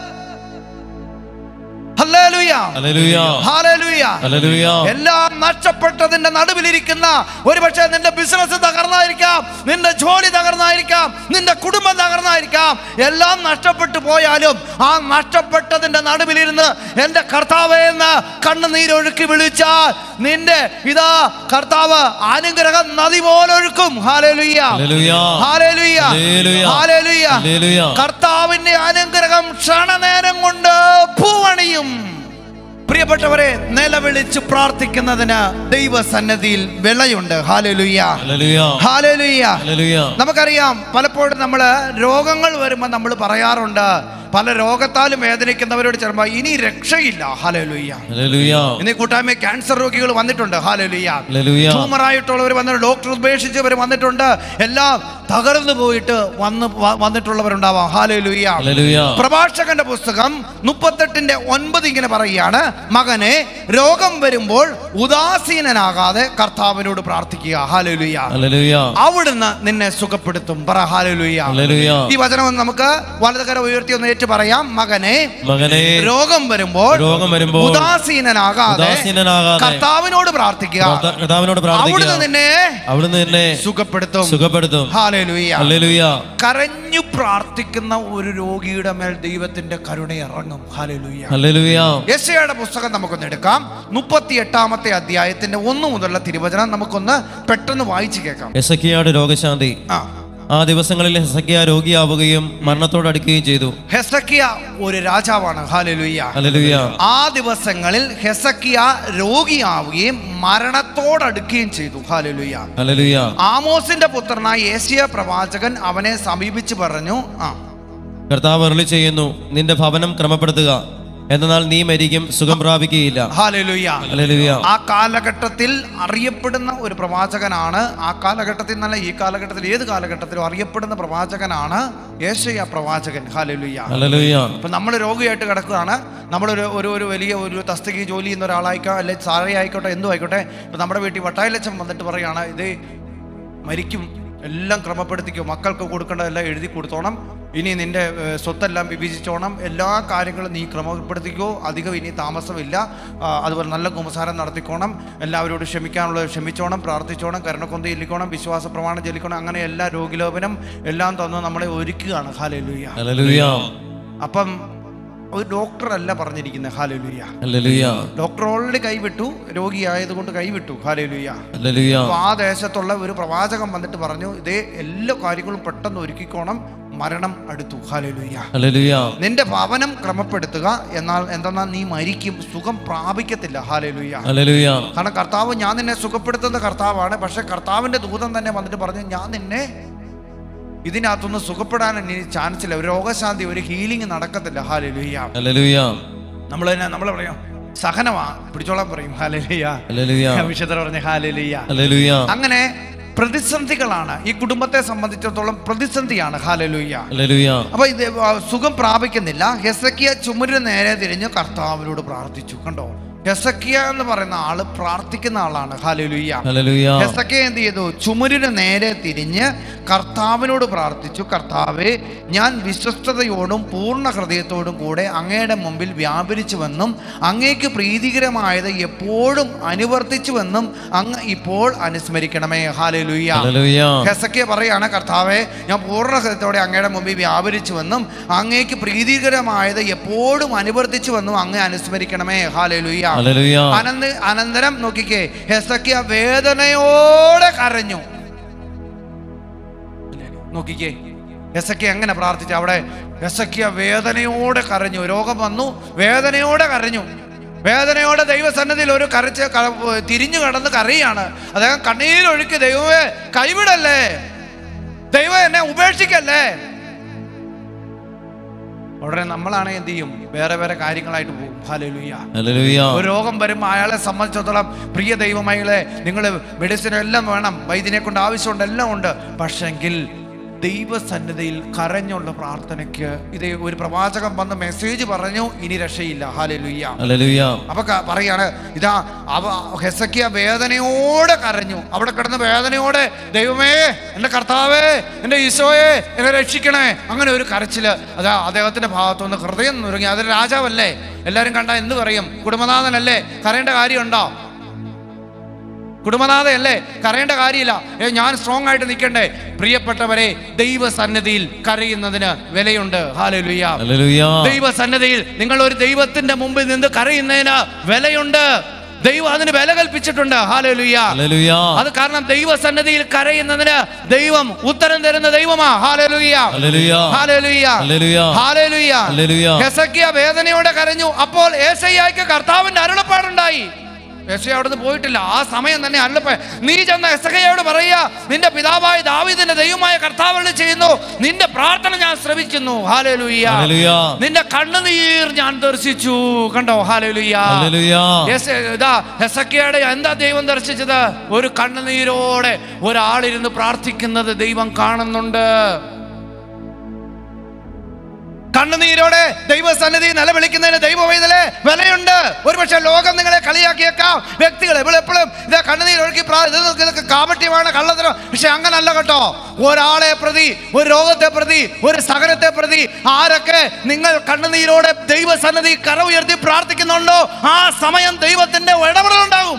Hallelujah, hallelujah, hallelujah, hallelujah. എല്ലാം നഷ്ടപ്പെട്ടതിന്റെ നടുവിലിരിക്കുന്ന, ഒരുപക്ഷെ നിന്റെ ബിസിനസ് തകർന്നായിരിക്കാം, നിന്റെ ജോലി തകർന്നായിരിക്കാം, നിന്റെ കുടുംബം തകർന്നായിരിക്കാം. എല്ലാം നഷ്ടപ്പെട്ടു പോയാലും ആ നഷ്ടപ്പെട്ടതിന്റെ നടുവിലിരുന്ന് എന്റെ കർത്താവേ എന്ന് കണ്ണുനീരൊഴുക്കി വിളിച്ചാൽ നിന്റെ ഇതാ കർത്താവ് അനുഗ്രഹം നദി പോലെ ഒഴുക്കും. ഹല്ലേലൂയ, ഹല്ലേലൂയ, ഹല്ലേലൂയ, ഹല്ലേലൂയ, ഹല്ലേലൂയ. ഹല്ലേലൂയ. കർത്താവിന്റെ അനുഗ്രഹം ക്ഷണനേരം കൊണ്ട് പൂവണിയും. പ്രിയപ്പെട്ടവരെ, നിലവിളിച്ച് പ്രാർത്ഥിക്കുന്നതിന് ദൈവസന്നിധിയിൽ വിലയുണ്ട്. ഹല്ലേലൂയ, ഹല്ലേലൂയ, ഹല്ലേലൂയ. ഹല്ലേലൂയ. നമുക്കറിയാം, പലപ്പോഴും നമ്മള് രോഗങ്ങൾ വരുമ്പോൾ നമ്മൾ പറയാറുണ്ട്, പല രോഗത്താലും വേദനിക്കുന്നവരോട് ചെല്ലുമ്പോൾ ഇനി രക്ഷയില്ല. ഹല്ലേലൂയ, ഹല്ലേലൂയ. ഇനി കൂട്ടായ്മ ക്യാൻസർ രോഗികൾ വന്നിട്ടുണ്ട്. Hallelujah, hallelujah. ട്യൂമറായിട്ടുള്ളവർ വന്നിട്ടുണ്ട്, ഡോക്ടർ ഉപേക്ഷിച്ചവർ വന്നിട്ടുണ്ട്, എല്ലാം തകർന്നു പോയിട്ട് വന്ന് വന്നിട്ടുള്ളവരുണ്ടാവാം. Hallelujah, hallelujah. പ്രഭാഷകന്റെ പുസ്തകം മുപ്പത്തെട്ടിന്റെ ഒൻപത് ഇങ്ങനെ പറയുകയാണ്, മകനെ രോഗം വരുമ്പോൾ ഉദാസീനനാകാതെ കർത്താവിനോട് പ്രാർത്ഥിക്കുക. ഹല്ലേലൂയ, ഹല്ലേലൂയ. അവിടുന്ന് നിന്നെ സുഖപ്പെടുത്തും. പറ ഹല്ലേലൂയ. ഹല്ലേലൂയ. ഈ വചനം നമുക്ക് വലതുകര ഉയർത്തി ഒന്ന് ഏറ്റു പറയാം. മകനെ മകനെ രോഗം വരുമ്പോൾ രോഗം വരുമ്പോൾ ഉദാസീനനാകാതെ ഉദാസീനനാകാതെ കർത്താവിനോട് പ്രാർത്ഥിക്കുക. കർത്താവിനോട് പ്രാർത്ഥിക്കുക. അവിടുന്ന് നിന്നെ അവിടുന്ന് നിന്നെ സുഖപ്പെടുത്തും. സുഖപ്പെടുത്തും. Hallelujah, hallelujah. കരഞ്ഞു പ്രാർത്ഥിക്കുന്ന ഒരു രോഗിയുടെ മേൽ ദൈവത്തിന്റെ കരുണ ഇറങ്ങും. Hallelujah, hallelujah. യെശയ്യായുടെ പുസ്തകം നമുക്കൊന്ന് എടുക്കാം. മുപ്പത്തി എട്ടാമത്തെ അധ്യായത്തിന്റെ ഒന്ന് മുതലുള്ള തിരുവചനം നമുക്കൊന്ന് പെട്ടെന്ന് വായിച്ചു കേൾക്കാം. ഹെസക്കിയായുടെ രോഗശാന്തി. ആ ആ ദിവസങ്ങളിൽ ഹെസക്കിയ രോഗിയാവുകയും മരണത്തോടടുക്കുകയും ചെയ്തു. ഹെസക്കിയ ഒരു രാജാവാണ്. ഹല്ലേലൂയ, ഹല്ലേലൂയ. ആ ദിവസങ്ങളിൽ ഹെസക്കിയ രോഗിയാവുകയും മരണത്തോടടുക്കുകയും ചെയ്തു. Hallelujah, hallelujah. ആമോസിന്റെ പുത്രനായ യേശയ്യാ പ്രവാചകൻ അവനെ സമീപിച്ച് പറഞ്ഞു, ആ കർത്താവ് അരുളി ചെയ്യുന്നു, നിന്റെ ഭവനം ക്രമപ്പെടുത്തുക, എന്നാൽ നീ മരിക്കും, സുഖം പ്രാപിക്കുകയില്ല. Hallelujah, hallelujah. ആ കാലഘട്ടത്തിൽ അറിയപ്പെടുന്ന ഒരു പ്രവാചകനാണ്. ആ കാലഘട്ടത്തിൽ നല്ല ഈ കാലഘട്ടത്തിൽ ഏത് കാലഘട്ടത്തിലും അറിയപ്പെടുന്ന പ്രവാചകനാണ് യേശയ്യാ പ്രവാചകൻ. ഹല്ലേലൂയ, ഹല്ലേലൂയ. ഇപ്പൊ നമ്മൾ രോഗിയായിട്ട് കിടക്കുകയാണ്. നമ്മളൊരു ഒരു ഒരു വലിയ ഒരു തസ്തിക ജോലി ചെയ്യുന്ന ഒരാളായിക്കോ അല്ലെ സാറേ ആയിക്കോട്ടെ, എന്തും ആയിക്കോട്ടെ, ഇപ്പൊ നമ്മുടെ വീട്ടിൽ വട്ടായിലച്ചൻ വന്നിട്ട് പറയാണ്, ഇത് മരിക്കും, എല്ലാം ക്രമപ്പെടുത്തിക്കോ, മക്കൾക്ക് കൊടുക്കേണ്ടതെല്ലാം എഴുതി കൊടുത്തോണം, ഇനി നിന്റെ സ്വത്തെല്ലാം വിഭജിച്ചോണം, എല്ലാ കാര്യങ്ങളും നീ ക്രമപ്പെടുത്തിക്കോ, അധികം ഇനി താമസമില്ല, അതുപോലെ നല്ല കുമ്പസാരം നടത്തിക്കോണം, എല്ലാവരോടും ക്ഷമിക്കാനുള്ളത് ക്ഷമിച്ചോണം, പ്രാർത്ഥിച്ചോണം, കരുണക്കൊന്ത ചെല്ലിക്കോണം, വിശ്വാസ പ്രമാണം ചെല്ലിക്കോണം, അങ്ങനെ എല്ലാ രോഗിലോപനം എല്ലാം തന്ന് നമ്മളെ ഒരുക്കുകയാണ്. ഹല്ലേലൂയ, ഹല്ലേലൂയ. അപ്പം ഒരു ഡോക്ടറല്ല പറഞ്ഞിരിക്കുന്നത്. Hallelujah, hallelujah. ഡോക്ടർ ഓൾറെഡി കൈവിട്ടു, രോഗിയായതുകൊണ്ട് കൈവിട്ടു. ഹല്ലേലൂയ. ഹല്ലേലൂയ. അപ്പോൾ ആ ദേശത്തുള്ള ഒരു പ്രവാചകൻ വന്നിട്ട് പറഞ്ഞു, ഇതേ എല്ലാ കാര്യങ്ങളും പെട്ടെന്ന് ഒരുക്കിക്കോണം, മരണം അടുത്തു. ഹല്ലേലൂയ, ഹല്ലേലൂയ. നിന്റെ ഭവനം ക്രമപ്പെടുത്തുക, എന്നാൽ എന്തെന്നാൽ നീ മരിക്കും, സുഖം പ്രാപിക്കത്തില്ല. Hallelujah, hallelujah. കാരണം കർത്താവ് ഞാൻ നിന്നെ സുഖപ്പെടുത്തുന്ന കർത്താവാണ്. പക്ഷെ കർത്താവിന്റെ ദൂതൻ തന്നെ വന്നിട്ട് പറഞ്ഞു, ഞാൻ നിന്നെ ഇതിനകത്തൊന്ന് സുഖപ്പെടാൻ ഇനി ചാൻസ് ഇല്ല, ഒരു രോഗശാന്തി, ഒരു ഹീലിംഗ് നടക്കത്തില്ല. ഹല്ലേലൂയ, ഹല്ലേലൂയ. നമ്മൾ തന്നെ നമ്മൾ പറയാം സഹനമാ പിടിച്ചോളാൻ പറയും. ഹല്ലേലൂയ, ഹല്ലേലൂയ. വിശുദ്ധർ പറഞ്ഞ ഹല്ലേലൂയ. ഹല്ലേലൂയ. അങ്ങനെ പ്രതിസന്ധികളാണ് ഈ കുടുംബത്തെ സംബന്ധിച്ചിടത്തോളം, പ്രതിസന്ധിയാണ്. ഹല്ലേലൂയ, ഹല്ലേലൂയ. അപ്പൊ ഇത് സുഖം പ്രാപിക്കുന്നില്ല. ഹെസക്കിയ ചുമരിന് നേരെ തിരിഞ്ഞ് കർത്താവിനോട് പ്രാർത്ഥിച്ചു. കണ്ടോ, ഹെസക്കിയ എന്ന് പറയുന്ന ആള് പ്രാർത്ഥിക്കുന്ന ആളാണ്. ഹല്ലേലൂയ. ഹല്ലേലൂയ. ഹെസക്കിയ എന്ത് ചെയ്തു? ചുമരിന് നേരെ തിരിഞ്ഞ് കർത്താവിനോട് പ്രാർത്ഥിച്ചു, കർത്താവേ, ഞാൻ വിശ്വസ്തയോടും പൂർണ്ണ ഹൃദയത്തോടും കൂടെ അങ്ങയുടെ മുമ്പിൽ വ്യാപരിച്ചുവെന്നും അങ്ങേക്ക് പ്രീതികരമായത് എപ്പോഴും അനുവർത്തിച്ചുവെന്നും അങ്ങ് ഇപ്പോൾ അനുസ്മരിക്കണമേ. ഹല്ലേലൂയ. ഹെസക്കിയ പറയാണ്, കർത്താവേ, ഞാൻ പൂർണ്ണ ഹൃദയത്തോടെ അങ്ങയുടെ മുമ്പിൽ വ്യാപരിച്ചുവെന്നും അങ്ങേക്ക് പ്രീതികരമായത് എപ്പോഴും അനുവർത്തിച്ചുവെന്നും അങ്ങ് അനുസ്മരിക്കണമേ. ഹല്ലേലൂയ. അനന്ത അനന്തരം നോക്കിക്കേ, ഹെസക്കിയ വേദനയോടെ കരഞ്ഞു. നോക്കിക്കേ, ഹെസക്കിയ എങ്ങനെ പ്രാർത്ഥിച്ചു? അവിടെ ഹെസക്കിയ വേദനയോടെ കരഞ്ഞു. രോഗം വന്നു, വേദനയോടെ കരഞ്ഞു. വേദനയോടെ ദൈവസന്നിധിയിൽ ഒരു കരച്ച് തിരിഞ്ഞു കിടന്ന് കരയാണ്. അദ്ദേഹം കണ്ണീരൊഴുക്കി, ദൈവമേ കൈവിടല്ലേ, ദൈവം എന്നെ ഉപേക്ഷിക്കല്ലേ. ഉടനെ നമ്മളാണ് എന്ത് ചെയ്യും? വേറെ വേറെ കാര്യങ്ങളായിട്ട് പോകും. ഹല്ലേലൂയ. ഒരു രോഗം വരുമ്പോൾ അയാളെ സംബന്ധിച്ചിടത്തോളം, പ്രിയ ദൈവമക്കളെ, നിങ്ങൾ മെഡിസിൻ എല്ലാം വേണം, വൈദ്യനെ കൊണ്ട് ആവശ്യമുണ്ട്, എല്ലാം ഉണ്ട്. പക്ഷെങ്കിൽ ദൈവസന്നിധിയിൽ കരഞ്ഞുള്ള പ്രാർത്ഥനയ്ക്ക് ഇത് ഒരു പ്രവാചകൻ വന്ന് മെസ്സേജ് പറഞ്ഞു, ഇനി രക്ഷയില്ല. ഹല്ലേലൂയ. അപ്പൊ പറയാണ്, ഇതാ ഹെസക്കിയ വേദനയോടെ കരഞ്ഞു. അവിടെ കിടന്ന് വേദനയോടെ, ദൈവമേ, എൻ്റെ കർത്താവേ, എൻ്റെ ഈശോയെ, എന്നെ രക്ഷിക്കണേ, അങ്ങനെ ഒരു കരച്ചില്. അതാ അദ്ദേഹത്തിന്റെ ഭാഗത്തുനിന്ന് ഹൃദയം നുറുങ്ങി. അതൊരു രാജാവല്ലേ, എല്ലാവരും കണ്ടാൽ എന്ത് പറയും? കുടുംബനാഥനല്ലേ, കരയേണ്ട കാര്യമുണ്ടോ? കുടുംബനാഥയല്ലേ, കരയേണ്ട കാര്യമില്ല. ഏ ഞാൻ സ്ട്രോങ് ആയിട്ട് നിൽക്കണ്ടേ? പ്രിയപ്പെട്ടവരെ, ദൈവസന്നിധിയിൽ കരയുന്നതിന് വിലയുണ്ട്. ഹല്ലേലൂയ. ദൈവസന്നിധിയിൽ നിങ്ങൾ ഒരു ദൈവത്തിന്റെ മുമ്പിൽ നിന്ന് കരയുന്നതിന് വിലയുണ്ട്. ദൈവം അതിന് വില കൽപ്പിച്ചിട്ടുണ്ട്. ഹല്ലേലൂയ. അത് കാരണം ദൈവസന്നിധിയിൽ കരയുന്നതിന് ദൈവം ഉത്തരം തരുന്ന ദൈവമാ. ഹല്ലേലൂയ. ഹല്ലേലൂയ. ഹല്ലേലൂയ. ഹെസക്കിയ വേദനയോടെ കരഞ്ഞു. അപ്പോൾ ഏശയ്യായ്ക്ക് കർത്താവിന്റെ അരുളപ്പാടുണ്ടായി. യെശയ്യാ അവിടുന്ന് പോയിട്ടില്ല. ആ സമയം തന്നെ അരുളപ്പാട്, നീ ചെന്ന ഹെസക്കിയയോട് പറയുക, നിന്റെ പിതാവായ ദാവീദിന്റെ ദൈവമായ കർത്താവ് അരുളി ചെയ്യുന്നു, നിന്റെ പ്രാർത്ഥന ഞാൻ ശ്രവിക്കുന്നു. ഹല്ലേലൂയ. നിന്റെ കണ്ണുനീർ ഞാൻ ദർശിച്ചു. കണ്ടോ? ഹല്ലേലൂയ. ഇതാ ഹെസക്കിയയുടെ എന്താ ദൈവം ദർശിച്ചത്? ഒരു കണ്ണുനീരോടെ ഒരാളിരുന്ന് പ്രാർത്ഥിക്കുന്നത് ദൈവം കാണുന്നുണ്ട്. കണ്ണുനീരോടെ ദൈവസന്നിധി നിലവിളിക്കുന്നതിന് ദൈവവേദന വിലയുണ്ട്. ഒരുപക്ഷെ ലോകം നിങ്ങളെ കളിയാക്കിയേക്കാം, വ്യക്തികൾ എപ്പോഴും ഇതാ കണ്ണുനീരൊഴുക്കി ഇതൊക്കെ കാപട്യമാണ്, കള്ളത്തരം. പക്ഷെ അങ്ങനല്ല കേട്ടോ. ഒരാളെ പ്രതി, ഒരു രോഗത്തെ പ്രതി, ഒരു സഹനത്തെ പ്രതി ആരൊക്കെ നിങ്ങൾ കണ്ണുനീരോടെ ദൈവസന്നിധി കര ഉയർത്തി പ്രാർത്ഥിക്കുന്നുണ്ടോ, ആ സമയം ദൈവത്തിന്റെ ഇടപെടലുണ്ടാകും.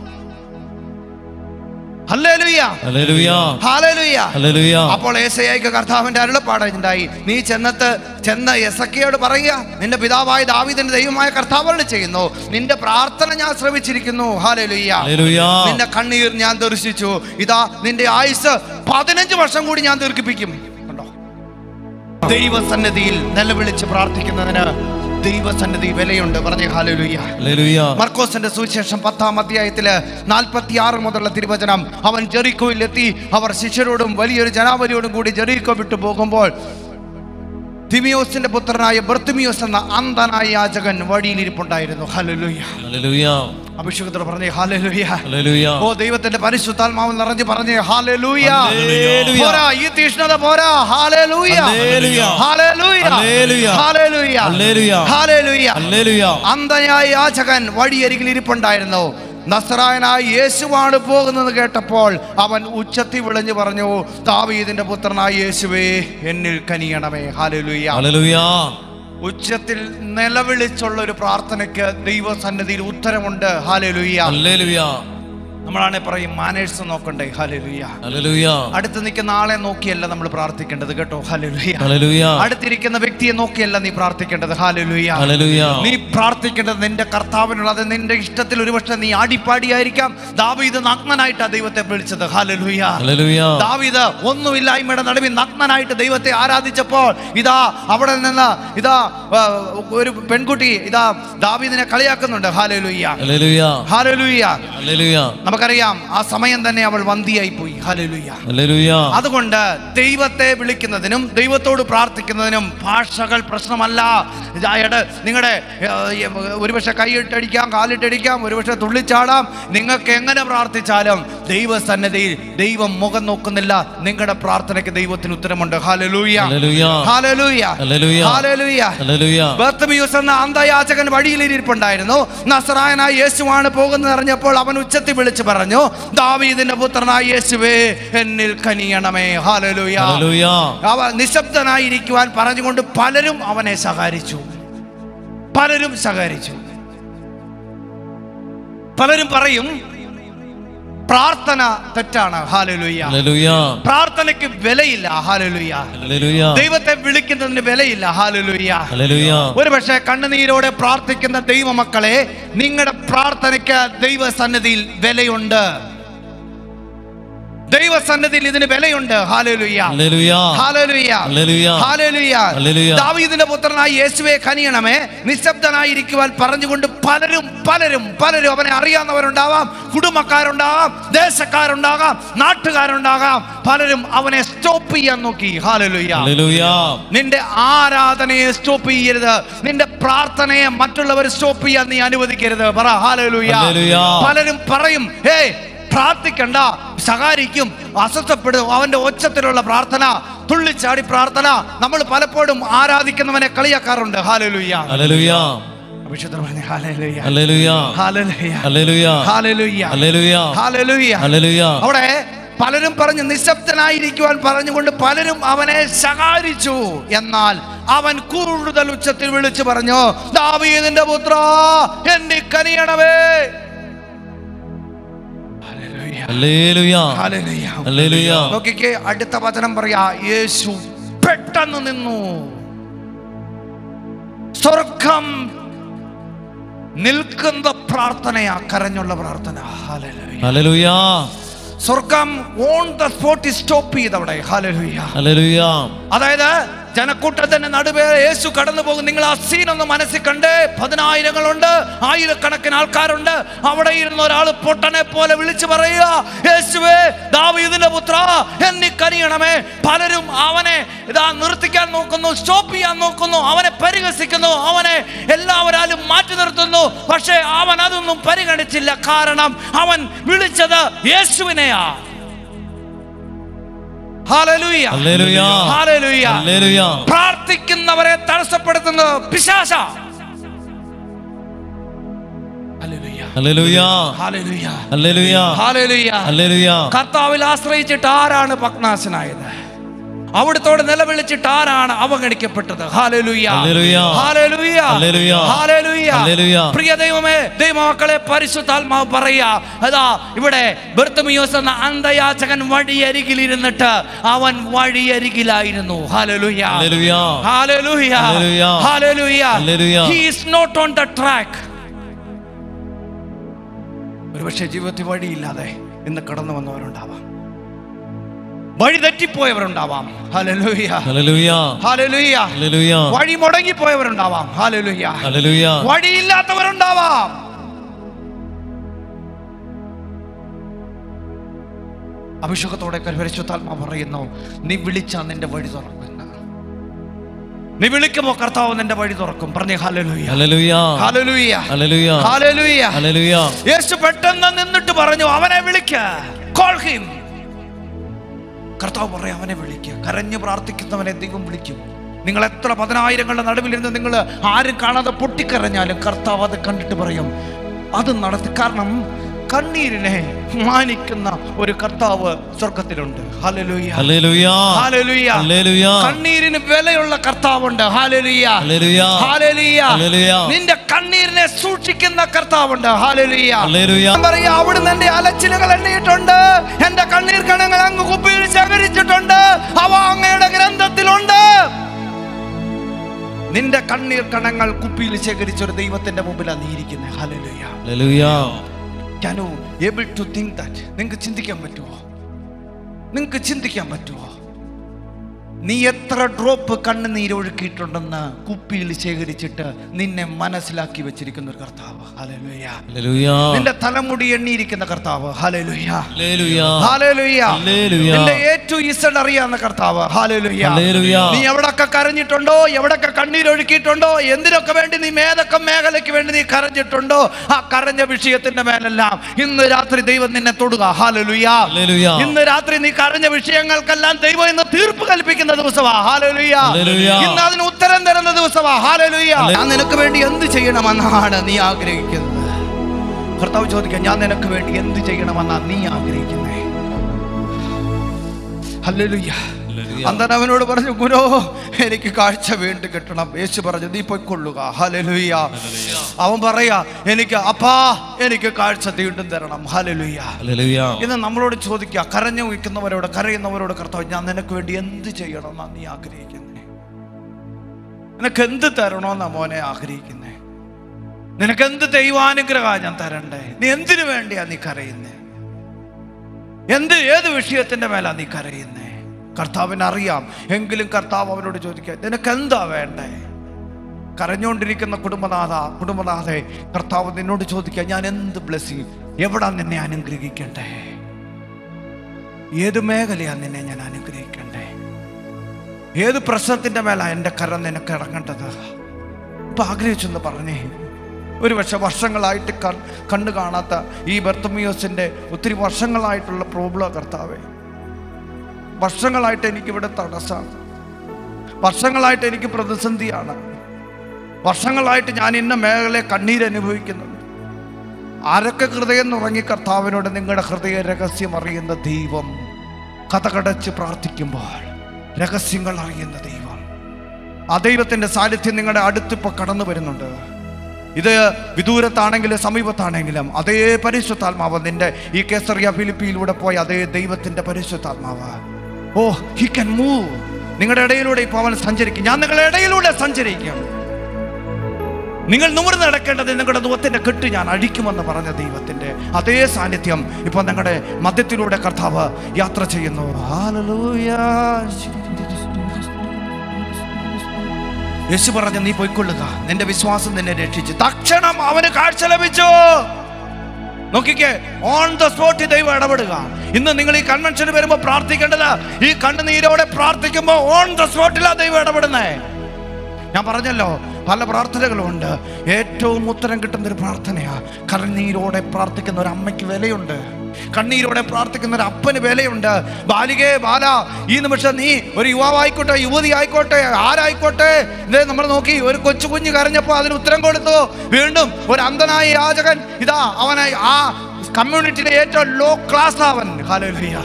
ഹല്ലേലൂയ. ഹല്ലേലൂയ. ഹല്ലേലൂയ. ഹല്ലേലൂയ. അപ്പോൾ ഏശയ്യായ്ക്ക് കർത്താവിന്റെ അരുളപ്പാടുണ്ടായി, നീ ചെന്നത്ത് ചെന്ന ഹെസക്കിയയോട് പറയുക, നിന്റെ പിതാവായ ദാവീദിന്റെ ദൈവമായ കർത്താവ് അരുളി ചെയ്യുന്നു, നിന്റെ പ്രാർത്ഥന ഞാൻ ശ്രവിച്ചിരിക്കുന്നു. ഹല്ലേലൂയ. നിന്റെ കണ്ണീർ ഞാൻ ദർശിച്ചു. ഇതാ നിന്റെ ആയുസ് പതിനഞ്ച് വർഷം കൂടി ഞാൻ ദീർഘിപ്പിക്കും. കണ്ടോ? ദൈവസന്നിധിയിൽ നിലവിളിച്ച് പ്രാർത്ഥിക്കുന്നതിന് ദൈവസന്നിധി വിലയുണ്ട്. പറഞ്ഞേ ഹല്ലേലൂയ. മർക്കോസിന്റെ സുവിശേഷം പത്താം അധ്യായത്തില് നാൽപ്പത്തി ആറ് മുതലുള്ള തിരുവചനം, അവൻ ജെറിക്കോയിൽ എത്തി. അവർ ശിഷ്യരോടും വലിയൊരു ജനാവലിയോടും കൂടി ജെറിക്കോ വിട്ടു പോകുമ്പോൾ തിമിയോസിന്റെ പുത്രനായ ബർത്തിമിയോസ് എന്ന അന്ധനായ യാചകൻ വഴിയിലിരിപ്പുണ്ടായിരുന്നു. ഹല്ലേലൂയ. ഹല്ലേലൂയ. അഭിഷേകത്തോടെ പറഞ്ഞേ ഹല്ലേലൂയ. ഹല്ലേലൂയ. ഓ ദൈവത്തിന്റെ പരിശുദ്ധാത്മാവ് നിറഞ്ഞ് പറഞ്ഞേ ഹല്ലേലൂയ. പോരാ, ഈ തീഷ്ണത പോരാ. ഹല്ലേലൂയ. ഹല്ലേലൂയ. ഹല്ലേലൂയ. ഹല്ലേലൂയ. ഹല്ലേലൂയ. അന്ധനായ യാചകൻ വഴിയരികിൽ ഇരിപ്പുണ്ടായിരുന്നു. നസറായനായ യേശുവാണ് പോകുന്നത് കേട്ടപ്പോൾ അവൻ ഉച്ചത്തിൽ വിളിഞ്ഞു പറഞ്ഞു, ദാവീദിന്റെ പുത്രനായ യേശുവേ, എന്നിൽ കനിയണമേ. ഹല്ലേലൂയ. ഹല്ലേലൂയ. ഉച്ചത്തിൽ നിലവിളിച്ചുള്ള ഒരു പ്രാർത്ഥനയ്ക്ക് ദൈവസന്നിധിയിൽ ഉത്തരമുണ്ട്. ഹല്ലേലൂയ. ഹല്ലേലൂയ. നമ്മളാണെ പറയും മാനേഴ്സ് നോക്കണ്ടേ. ഹല്ലേലൂയ. ഹല്ലേലൂയ. അടുത്ത് നിൽക്കുന്ന ആളെ നോക്കിയല്ല നമ്മൾ പ്രാർത്ഥിക്കേണ്ടത് കേട്ടോ. ഹല്ലേലൂയ. ഹല്ലേലൂയ. അടുത്തിരിക്കുന്ന വ്യക്തിയെ നോക്കിയല്ല നീ പ്രാർത്ഥിക്കേണ്ടത്. ഹല്ലേലൂയ. ഹല്ലേലൂയ. നീ പ്രാർത്ഥിക്കേണ്ടത് നിന്റെ കർത്താവിനുള്ള, അത് നിന്റെ ഇഷ്ടത്തിൽ. ഒരുപക്ഷെ നീ ആടിപ്പാടിയായിരിക്കാം. ദാവീദ് നഗ്നനായിട്ടാ ദൈവത്തെ വിളിച്ചത്. ഹല്ലേലൂയ. ഹല്ലേലൂയ. ദാവീദ് ഒന്നുമില്ലായ്മയുടെ നടുവിൽ നഗ്നനായിട്ട് ദൈവത്തെ ആരാധിച്ചപ്പോൾ ഇതാ അവിടെ നിന്ന് ഇതാ ഒരു പെൺകുട്ടി ഇതാ ദാവീദിനെ കളിയാക്കുന്നുണ്ട്. ഹല്ലേലൂയ. ഹല്ലേലൂയ. ഹല്ലേലൂയ. ഹല്ലേലൂയ. നമുക്കറിയാം ആ സമയം തന്നെ അവൾ വന്ധിയായി പോയി. ഹല്ലേലൂയ, ഹല്ലേലൂയ. അതുകൊണ്ട് ദൈവത്തെ വിളിക്കുന്നതിനും ദൈവത്തോട് പ്രാർത്ഥിക്കുന്നതിനും ഭാഷകൾ പ്രശ്നമല്ല. നിങ്ങളുടെ ഒരുപക്ഷെ കൈയിട്ടടിക്കാം, കാലിട്ടടിക്കാം, ഒരുപക്ഷെ തുള്ളിച്ചാടാം. നിങ്ങൾക്ക് എങ്ങനെ പ്രാർത്ഥിച്ചാലും ദൈവസന്നിധിയിൽ ദൈവം മുഖം നോക്കുന്നില്ല. നിങ്ങളുടെ പ്രാർത്ഥനയ്ക്ക് ദൈവത്തിന് ഉത്തരമുണ്ട്. Hallelujah, hallelujah, hallelujah. ബർത്തിമേയുസ് എന്ന അന്ധയാചകൻ വഴിയിലിരിപ്പുണ്ടായിരുന്നു. നസറായനായ യേശുവാണ് പോകുന്നത് അറിഞ്ഞപ്പോൾ അവൻ ഉച്ചത്തിൽ വിളിച്ചു പറഞ്ഞു, ദാവീദിന്റെ പുത്രനായ യേശുവേ എന്നിൽ കനിയണമേ. ഹല്ലേലൂയ. അവൻ നിശബ്ദനായിരിക്കുവാൻ പറഞ്ഞുകൊണ്ട് പലരും അവനെ സഹായിച്ചു. പലരും സഹകരിച്ചു. പലരും പറയും പ്രാർത്ഥന തെറ്റാണ്. ഹല്ലേലൂയ, പ്രാർത്ഥനയ്ക്ക് വിലയില്ല. ഹല്ലേലൂയ, ദൈവത്തെ വിളിക്കുന്നതിന് വിലയില്ല. ഹല്ലേലൂയ. ഒരു പക്ഷേ കണ്ണുനീരോടെ പ്രാർത്ഥിക്കുന്ന ദൈവമക്കളെ, നിങ്ങളുടെ പ്രാർത്ഥനയ്ക്ക് ദൈവസന്നിധിയിൽ വിലയുണ്ട്. ദൈവസന്നിധിയിൽ ഇതിന് വിലയുണ്ട്. ഹല്ലേലൂയ, ഹല്ലേലൂയ, ഹല്ലേലൂയ. ദാവീദിന്റെ പുത്രനായ യേശുവേ കനിയണമേ നിശബ്ദനായിരിക്കുവാൻ പറഞ്ഞുകൊണ്ട് പലരും പലരും പലരും അവനെ അറിയാവുന്നവരുണ്ടാവാം, കുടുംബക്കാരുണ്ടാകാം, ദേശക്കാരുണ്ടാകാം, നാട്ടുകാരുണ്ടാകാം. പലരും അവനെ സ്റ്റോപ്പ് ചെയ്യാൻ നോക്കി. ഹല്ലേലൂയ. നിന്റെ ആരാധനയെ സ്റ്റോപ്പ് ചെയ്യരുത്. നിന്റെ പ്രാർത്ഥനയെ മറ്റുള്ളവർ സ്റ്റോപ്പ് ചെയ്യാൻ നീ അനുവദിക്കരുത്. പറ ഹല്ലേലൂയ. പലരും പറയും, ഹേ പ്രാർത്ഥിക്കണ്ട, സഹായിക്കും, അസ്വസ്ഥപ്പെടും. അവന്റെ ഒച്ചത്തിലുള്ള പ്രാർത്ഥന, തുള്ളിച്ചാടി പ്രാർത്ഥന. നമ്മൾ പലപ്പോഴും ആരാധിക്കുന്നവനെ കളിയാക്കാറുണ്ട്. Hallelujah, hallelujah. അവിടെ പലരും പറഞ്ഞു, നിശബ്ദനായിരിക്കുവാൻ പറഞ്ഞുകൊണ്ട് പലരും അവനെ ശകാരിച്ചു. എന്നാൽ അവൻ കൂടുതൽ ഉച്ചത്തിൽ വിളിച്ചു പറഞ്ഞു, ദാവീദിന്റെ പുത്രാ എന്നിൽ കനിയണമേ. നോക്കിക്കേ, അടുത്ത വചനം പറയാ, യേശു പെട്ടെന്ന് നിന്നു. സ്വർഗം നിൽക്കുന്ന പ്രാർത്ഥനയാ, കരഞ്ഞുള്ള പ്രാർത്ഥന. ഹല്ലേലൂയ. സ്വർഗം ഓൺ ദ സ്പോട്ട് സ്റ്റോപ്പ് ചെയ്തവിടെ. ഹല്ലേലൂയ, ഹല്ലേലൂയ. അതായത് ജനക്കൂട്ടത്തിന്റെ നടുവേ യേശു കടന്നു പോകും. നിങ്ങൾ ആ സീൻ ഒന്ന് മനസ്സിൽ കണ്ടേ. പതിനായിരങ്ങളുണ്ട്, ആയിരക്കണക്കിന് ആൾക്കാരുണ്ട്. അവിടെ ഇരുന്ന ഒരാൾ പൊട്ടനെ പോലെ വിളിച്ചു പറയുക, യേശുവേ ദാവീദിന്റെ പുത്രാ എന്നിൽ കനിയണമേ. പലരും അവനെ ഇതാ നിർത്തിക്കാൻ നോക്കുന്നു, സ്റ്റോപ്പ് ചെയ്യാൻ നോക്കുന്നു, അവനെ പരിഹസിക്കുന്നു, അവനെ എല്ലാവരാലും മാറ്റി നിർത്തുന്നു. പക്ഷേ അവൻ അതൊന്നും പരിഗണിച്ചില്ല. കാരണം അവൻ വിളിച്ചത് യേശുവിനെയാ. ഹല്ലേലൂയ, ഹല്ലേലൂയ, ഹല്ലേലൂയ, ഹല്ലേലൂയ. പ്രാർത്ഥിക്കുന്നവരെ തടസ്സപ്പെടുത്തുന്നത് പിശാച. ഹല്ലേലൂയ, ഹല്ലേലൂയ, ഹല്ലേലൂയ, ഹല്ലേലൂയ, ഹല്ലേലൂയ, ഹല്ലേലൂയ. കർത്താവിൽ ആശ്രയിച്ചിട്ട് ആരാണ് ഭഗ്നാശനായത്? അവിടുത്തോട് നിലവിളിച്ചിട്ട് ആരാണ് അവഗണിക്കപ്പെട്ടത്? ഹല്ലേലൂയ, ഹല്ലേലൂയ, ഹല്ലേലൂയ, ഹല്ലേലൂയ, ഹല്ലേലൂയ. പ്രിയ ദൈവമേ, ദൈവമക്കളെ, പരിശുദ്ധാത്മാവ് പറയാ, അതാ ഇവിടെ ബർത്തിമേയുസ് എന്ന അന്ധയാചകൻ വഴിയരികിൽ ഇരുന്നിട്ട് അവൻ വഴിയരികിലായിരുന്നു. ഹല്ലേലൂയ, ഹല്ലേലൂയ, ഹല്ലേലൂയ, ഹല്ലേലൂയ, ഹല്ലേലൂയ. He is not on the track. ഒരുപക്ഷെ ജീവിതത്തിൽ വഴിയില്ലാതെ ഇന്ന് കടന്നു വന്നവരുണ്ടാവാം, വഴി തെറ്റിപ്പോയവരുണ്ടാവാം. ഹല്ലേലൂയ, ഹല്ലേലൂയ, ഹല്ലേലൂയ, ഹല്ലേലൂയ. വഴി മുടങ്ങിപ്പോയവരുണ്ടാവാം. Hallelujah, hallelujah. വഴിയില്ലാത്തവരുണ്ടാവാം. അഭിഷേകത്തോടെ പരിശുദ്ധാത്മാവ് പറയുന്നു, നീ വിളിച്ചാ നിന്റെ വഴി തുറക്കും. നീ വിളിക്കുമ്പോ കർത്താവ് നിന്റെ വഴി തുറക്കും. പറഞ്ഞേ hallelujah, hallelujah, hallelujah, hallelujah, hallelujah, ഹല്ലേലൂയ. യേശു പെട്ടെന്ന് നിന്നിട്ട് പറഞ്ഞു, അവനെ വിളിക്ക, കോൾ ഹിം. കർത്താവ് പറയാം, അവനെ വിളിക്കുക. കരഞ്ഞു പ്രാർത്ഥിക്കുന്നവനെ ദൈവം വിളിക്കും. നിങ്ങൾ എത്ര പതിനായിരങ്ങളുടെ നടുവിലിരുന്ന് നിങ്ങൾ ആരും കാണാതെ പൊട്ടിക്കരഞ്ഞാലും കർത്താവ് അത് കണ്ടിട്ട് പറയും, അത് നടത്തി. കാരണം കണ്ണീരിനെ മാനിക്കുന്ന ഒരു കർത്താവ് സ്വർഗത്തിലുണ്ട്. ഹല്ലേലൂയ, ഹല്ലേലൂയ, ഹല്ലേലൂയ, ഹല്ലേലൂയ. കണ്ണീരിന് വിലയുള്ള കർത്താവുണ്ട്. ഹല്ലേലൂയ, ഹല്ലേലൂയ, ഹല്ലേലൂയ, ഹല്ലേലൂയ. നിന്റെ കണ്ണീരിനെ സൂക്ഷിക്കുന്ന കർത്താവുണ്ട്. ഹല്ലേലൂയ, ഹല്ലേലൂയ. പറയാ, അവിടുന്ന് എന്റെ അലച്ചിലുകൾ എണ്ണിയിട്ടുണ്ട്, എന്റെ കണ്ണീർ കണങ്ങൾ അങ്ങ് കുപ്പിയിൽ ശേഖരിച്ചിട്ടുണ്ട്, അവ അങ്ങയുടെ ഗ്രന്ഥത്തിലുണ്ട്. നിന്റെ കണ്ണീർ കണങ്ങൾ കുപ്പിയിൽ ശേഖരിച്ച ഒരു ദൈവത്തിന്റെ മുമ്പിലാണ് നീ ഇരിക്കുന്നത്. ഹല്ലേലൂയ, ഹല്ലേലൂയ. Can you able to think that? നിങ്ങൾക്ക് ചിന്തിക്കാൻ പറ്റുമോ? നിങ്ങൾക്ക് ചിന്തിക്കാൻ പറ്റുമോ? നീ എത്ര ഡ്രോപ്പ് കണ്ണുനീരൊഴുക്കിയിട്ടുണ്ടെന്ന് കുപ്പിയിൽ ശേഖരിച്ചിട്ട് നിന്നെ മനസ്സിലാക്കി വെച്ചിരിക്കുന്ന ഒരു കർത്താവ്. ഹല്ലേലൂയ. നിന്റെ തലമുടി എണ്ണിയിരിക്കുന്ന കർത്താവ്. ഹല്ലേലൂയ. ഹല്ലേലൂയ. നിന്റെ എ ടു ഇസഡ് അറിയാവുന്ന കർത്താവ്. ഹല്ലേലൂയ. നീ എവിടൊക്കെ കരഞ്ഞിട്ടുണ്ടോ, എവിടൊക്കെ കണ്ണീരൊഴുക്കിയിട്ടുണ്ടോ, എന്തിനൊക്കെ വേണ്ടി നീ ഏതൊക്കെ മേഖലയ്ക്ക് വേണ്ടി നീ കരഞ്ഞിട്ടുണ്ടോ, ആ കരഞ്ഞ വിഷയത്തിന്റെ മേലെല്ലാം ഇന്ന് രാത്രി ദൈവം നിന്നെ തൊടുക. ഹല്ലേലൂയ. ഇന്ന് രാത്രി നീ കരഞ്ഞ വിഷയങ്ങൾക്കെല്ലാം ദൈവം ഇന്ന് തീർപ്പ് കൽപ്പിക്കുന്ന ദിവസമാ. ഹല്ലേലൂയ. ഇന്ന് അതിന് ഉത്തരം തരുന്ന ദിവസമാ. ഹല്ലേലൂയ. ഞാൻ നിനക്ക് വേണ്ടി എന്ത് ചെയ്യണമെന്നാണ് നീ ആഗ്രഹിക്കുന്നത്? കർത്താവ് ചോദിക്കുക, ഞാൻ നിനക്ക് വേണ്ടി എന്ത് ചെയ്യണമെന്നാണ് നീ ആഗ്രഹിക്കുന്നത്? ഹല്ലേലൂയ. അന്തൻ അവനോട് പറഞ്ഞു, ഗുരോ എനിക്ക് കാഴ്ച വീണ്ടും കിട്ടണം. യേശു പറഞ്ഞു, നീ പൊയ്ക്കൊള്ളുക. ഹല്ലേലൂയ. അവൻ പറയാ, എനിക്ക് അപ്പാ എനിക്ക് കാഴ്ച വീണ്ടും തരണം. ഹല്ലേലൂയ. ഇന്ന് നമ്മളോട് ചോദിക്കുക, കരഞ്ഞു വയ്ക്കുന്നവരോട്, കരയുന്നവരോട്, കർത്താവ് ഞാൻ നിനക്ക് വേണ്ടി എന്ത് ചെയ്യണമെന്നാ നീ ആഗ്രഹിക്കുന്നേ? നിനക്ക് എന്ത് തരണമെന്നാ മോനെ ആഗ്രഹിക്കുന്നേ? നിനക്ക് എന്ത് ദൈവാനുഗ്രഹ ഞാൻ തരണ്ടേ? നീ എന്തിനു വേണ്ടിയാ നീ കരയുന്നേ? എന്ത് ഏത് വിഷയത്തിന്റെ മേലാ നീ കരയുന്നേ? കർത്താവിന് അറിയാം. എങ്കിലും കർത്താവ് അവനോട് ചോദിക്കുക, നിനക്ക് എന്താ വേണ്ടേ? കരഞ്ഞുകൊണ്ടിരിക്കുന്ന കുടുംബനാഥ, കുടുംബനാഥേ, കർത്താവ് നിന്നോട് ചോദിക്കുക, ഞാൻ എന്ത് ബ്ലെസ്സിങ്, എവിടാ നിന്നെ അനുഗ്രഹിക്കണ്ടേ? ഏത് മേഖലയാ നിന്നെ ഞാൻ അനുഗ്രഹിക്കണ്ടേ? ഏത് പ്രശ്നത്തിന്റെ മേലാ എൻ്റെ കരം നിനക്ക് ഇറങ്ങേണ്ടത്? ഇപ്പൊ ആഗ്രഹിച്ചെന്ന് പറഞ്ഞേ. ഒരു പക്ഷെ വർഷങ്ങളായിട്ട് കണ്ണു കാണാത്ത ഈ ബർത്തമിയോസിന്റെ ഒത്തിരി വർഷങ്ങളായിട്ടുള്ള പ്രോബ്ലം കർത്താവേ, വർഷങ്ങളായിട്ട് എനിക്കിവിടെ തടസ്സമാണ്, വർഷങ്ങളായിട്ട് എനിക്ക് പ്രതിസന്ധിയാണ്, വർഷങ്ങളായിട്ട് ഞാൻ ഇന്ന മേഖലയെ കണ്ണീരനുഭവിക്കുന്നുണ്ട്. ആരൊക്കെ ഹൃദയം നുറങ്ങി കർത്താവിനോട് നിങ്ങളുടെ ഹൃദയ രഹസ്യം അറിയുന്ന ദൈവം, കഥകടച്ച് പ്രാർത്ഥിക്കുമ്പോൾ രഹസ്യങ്ങൾ അറിയുന്ന ദൈവം, ആ ദൈവത്തിൻ്റെ സാന്നിധ്യം നിങ്ങളുടെ അടുത്തിപ്പോൾ കടന്നു വരുന്നുണ്ട്. ഇത് വിദൂരത്താണെങ്കിലും സമീപത്താണെങ്കിലും അതേ പരിശുദ്ധാത്മാവ്, നിന്റെ ഈ കേസറിയ ഫിലിപ്പിയിലൂടെ പോയ അതേ ദൈവത്തിൻ്റെ പരിശുദ്ധാത്മാവ്, ഓ ഹി ക്യാൻ മൂവ്. നിങ്ങളുടെ ഇടയിലൂടെ ഇപ്പോൾ അവൻ സഞ്ചരിക്കും. ഞാൻ നിങ്ങളുടെ ഇടയിലൂടെ സഞ്ചരിക്കും. നിങ്ങൾ നിവർന്ന് നടക്കേണ്ടത് നിങ്ങളുടെ ദുഃഖത്തിന്റെ കെട്ട് ഞാൻ അഴിക്കുമെന്ന് പറഞ്ഞ ദൈവത്തിന്റെ അതേ സാന്നിധ്യം ഇപ്പൊ നിങ്ങളുടെ മധ്യത്തിലൂടെ കർത്താവ് യാത്ര ചെയ്യുന്നു. ഹല്ലേലൂയ. യേശു പറഞ്ഞു, നീ പോയിക്കൊള്ളുക, നിന്റെ വിശ്വാസം നിന്നെ രക്ഷിച്ചു. തക്ഷണം അവന് കാഴ്ച ലഭിച്ചു. നോക്കിക്കേ, ഓൺ ദ സ്പോട്ട് ദൈവം ഇടപെടുക. ഇന്ന് നിങ്ങൾ ഈ കൺവെൻഷന് വരുമ്പോൾ പ്രാർത്ഥിക്കേണ്ടത്, ഈ കണ്ണുനീരോടെ പ്രാർത്ഥിക്കുമ്പോൾ ഓൺ ദ സ്പോട്ടിലാ ദൈവം ഇടപെടുന്നേ. ഞാൻ പറഞ്ഞല്ലോ, പല പ്രാർത്ഥനകളുണ്ട്. ഏറ്റവും ഉത്തരം കിട്ടുന്ന ഒരു പ്രാർത്ഥനയാ കണ്ണീരോടെ പ്രാർത്ഥിക്കുന്ന ഒരു അമ്മയ്ക്ക് വിലയുണ്ട്, കണ്ണീരോടെ പ്രാർത്ഥിക്കുന്ന ഒരു അപ്പന് വിലയുണ്ട്. ബാലികേ, ബാല, ഈ നിമിഷം നീ ഒരു യുവാവായിക്കോട്ടെ, യുവതി ആയിക്കോട്ടെ, ആരായിക്കോട്ടെ, ഇതേ നമ്മൾ നോക്കി ഒരു കൊച്ചു കുഞ്ഞ് കരഞ്ഞപ്പോൾ അതിന് ഉത്തരം കൊടുത്തു. വീണ്ടും ഒരു അന്ധനായ യാചകൻ, ഇതാ അവനെ ആ കമ്മ്യൂണിറ്റിയിലെ ഏറ്റവും ലോ ക്ലാസ് അവൻ. ഹല്ലേലൂയ.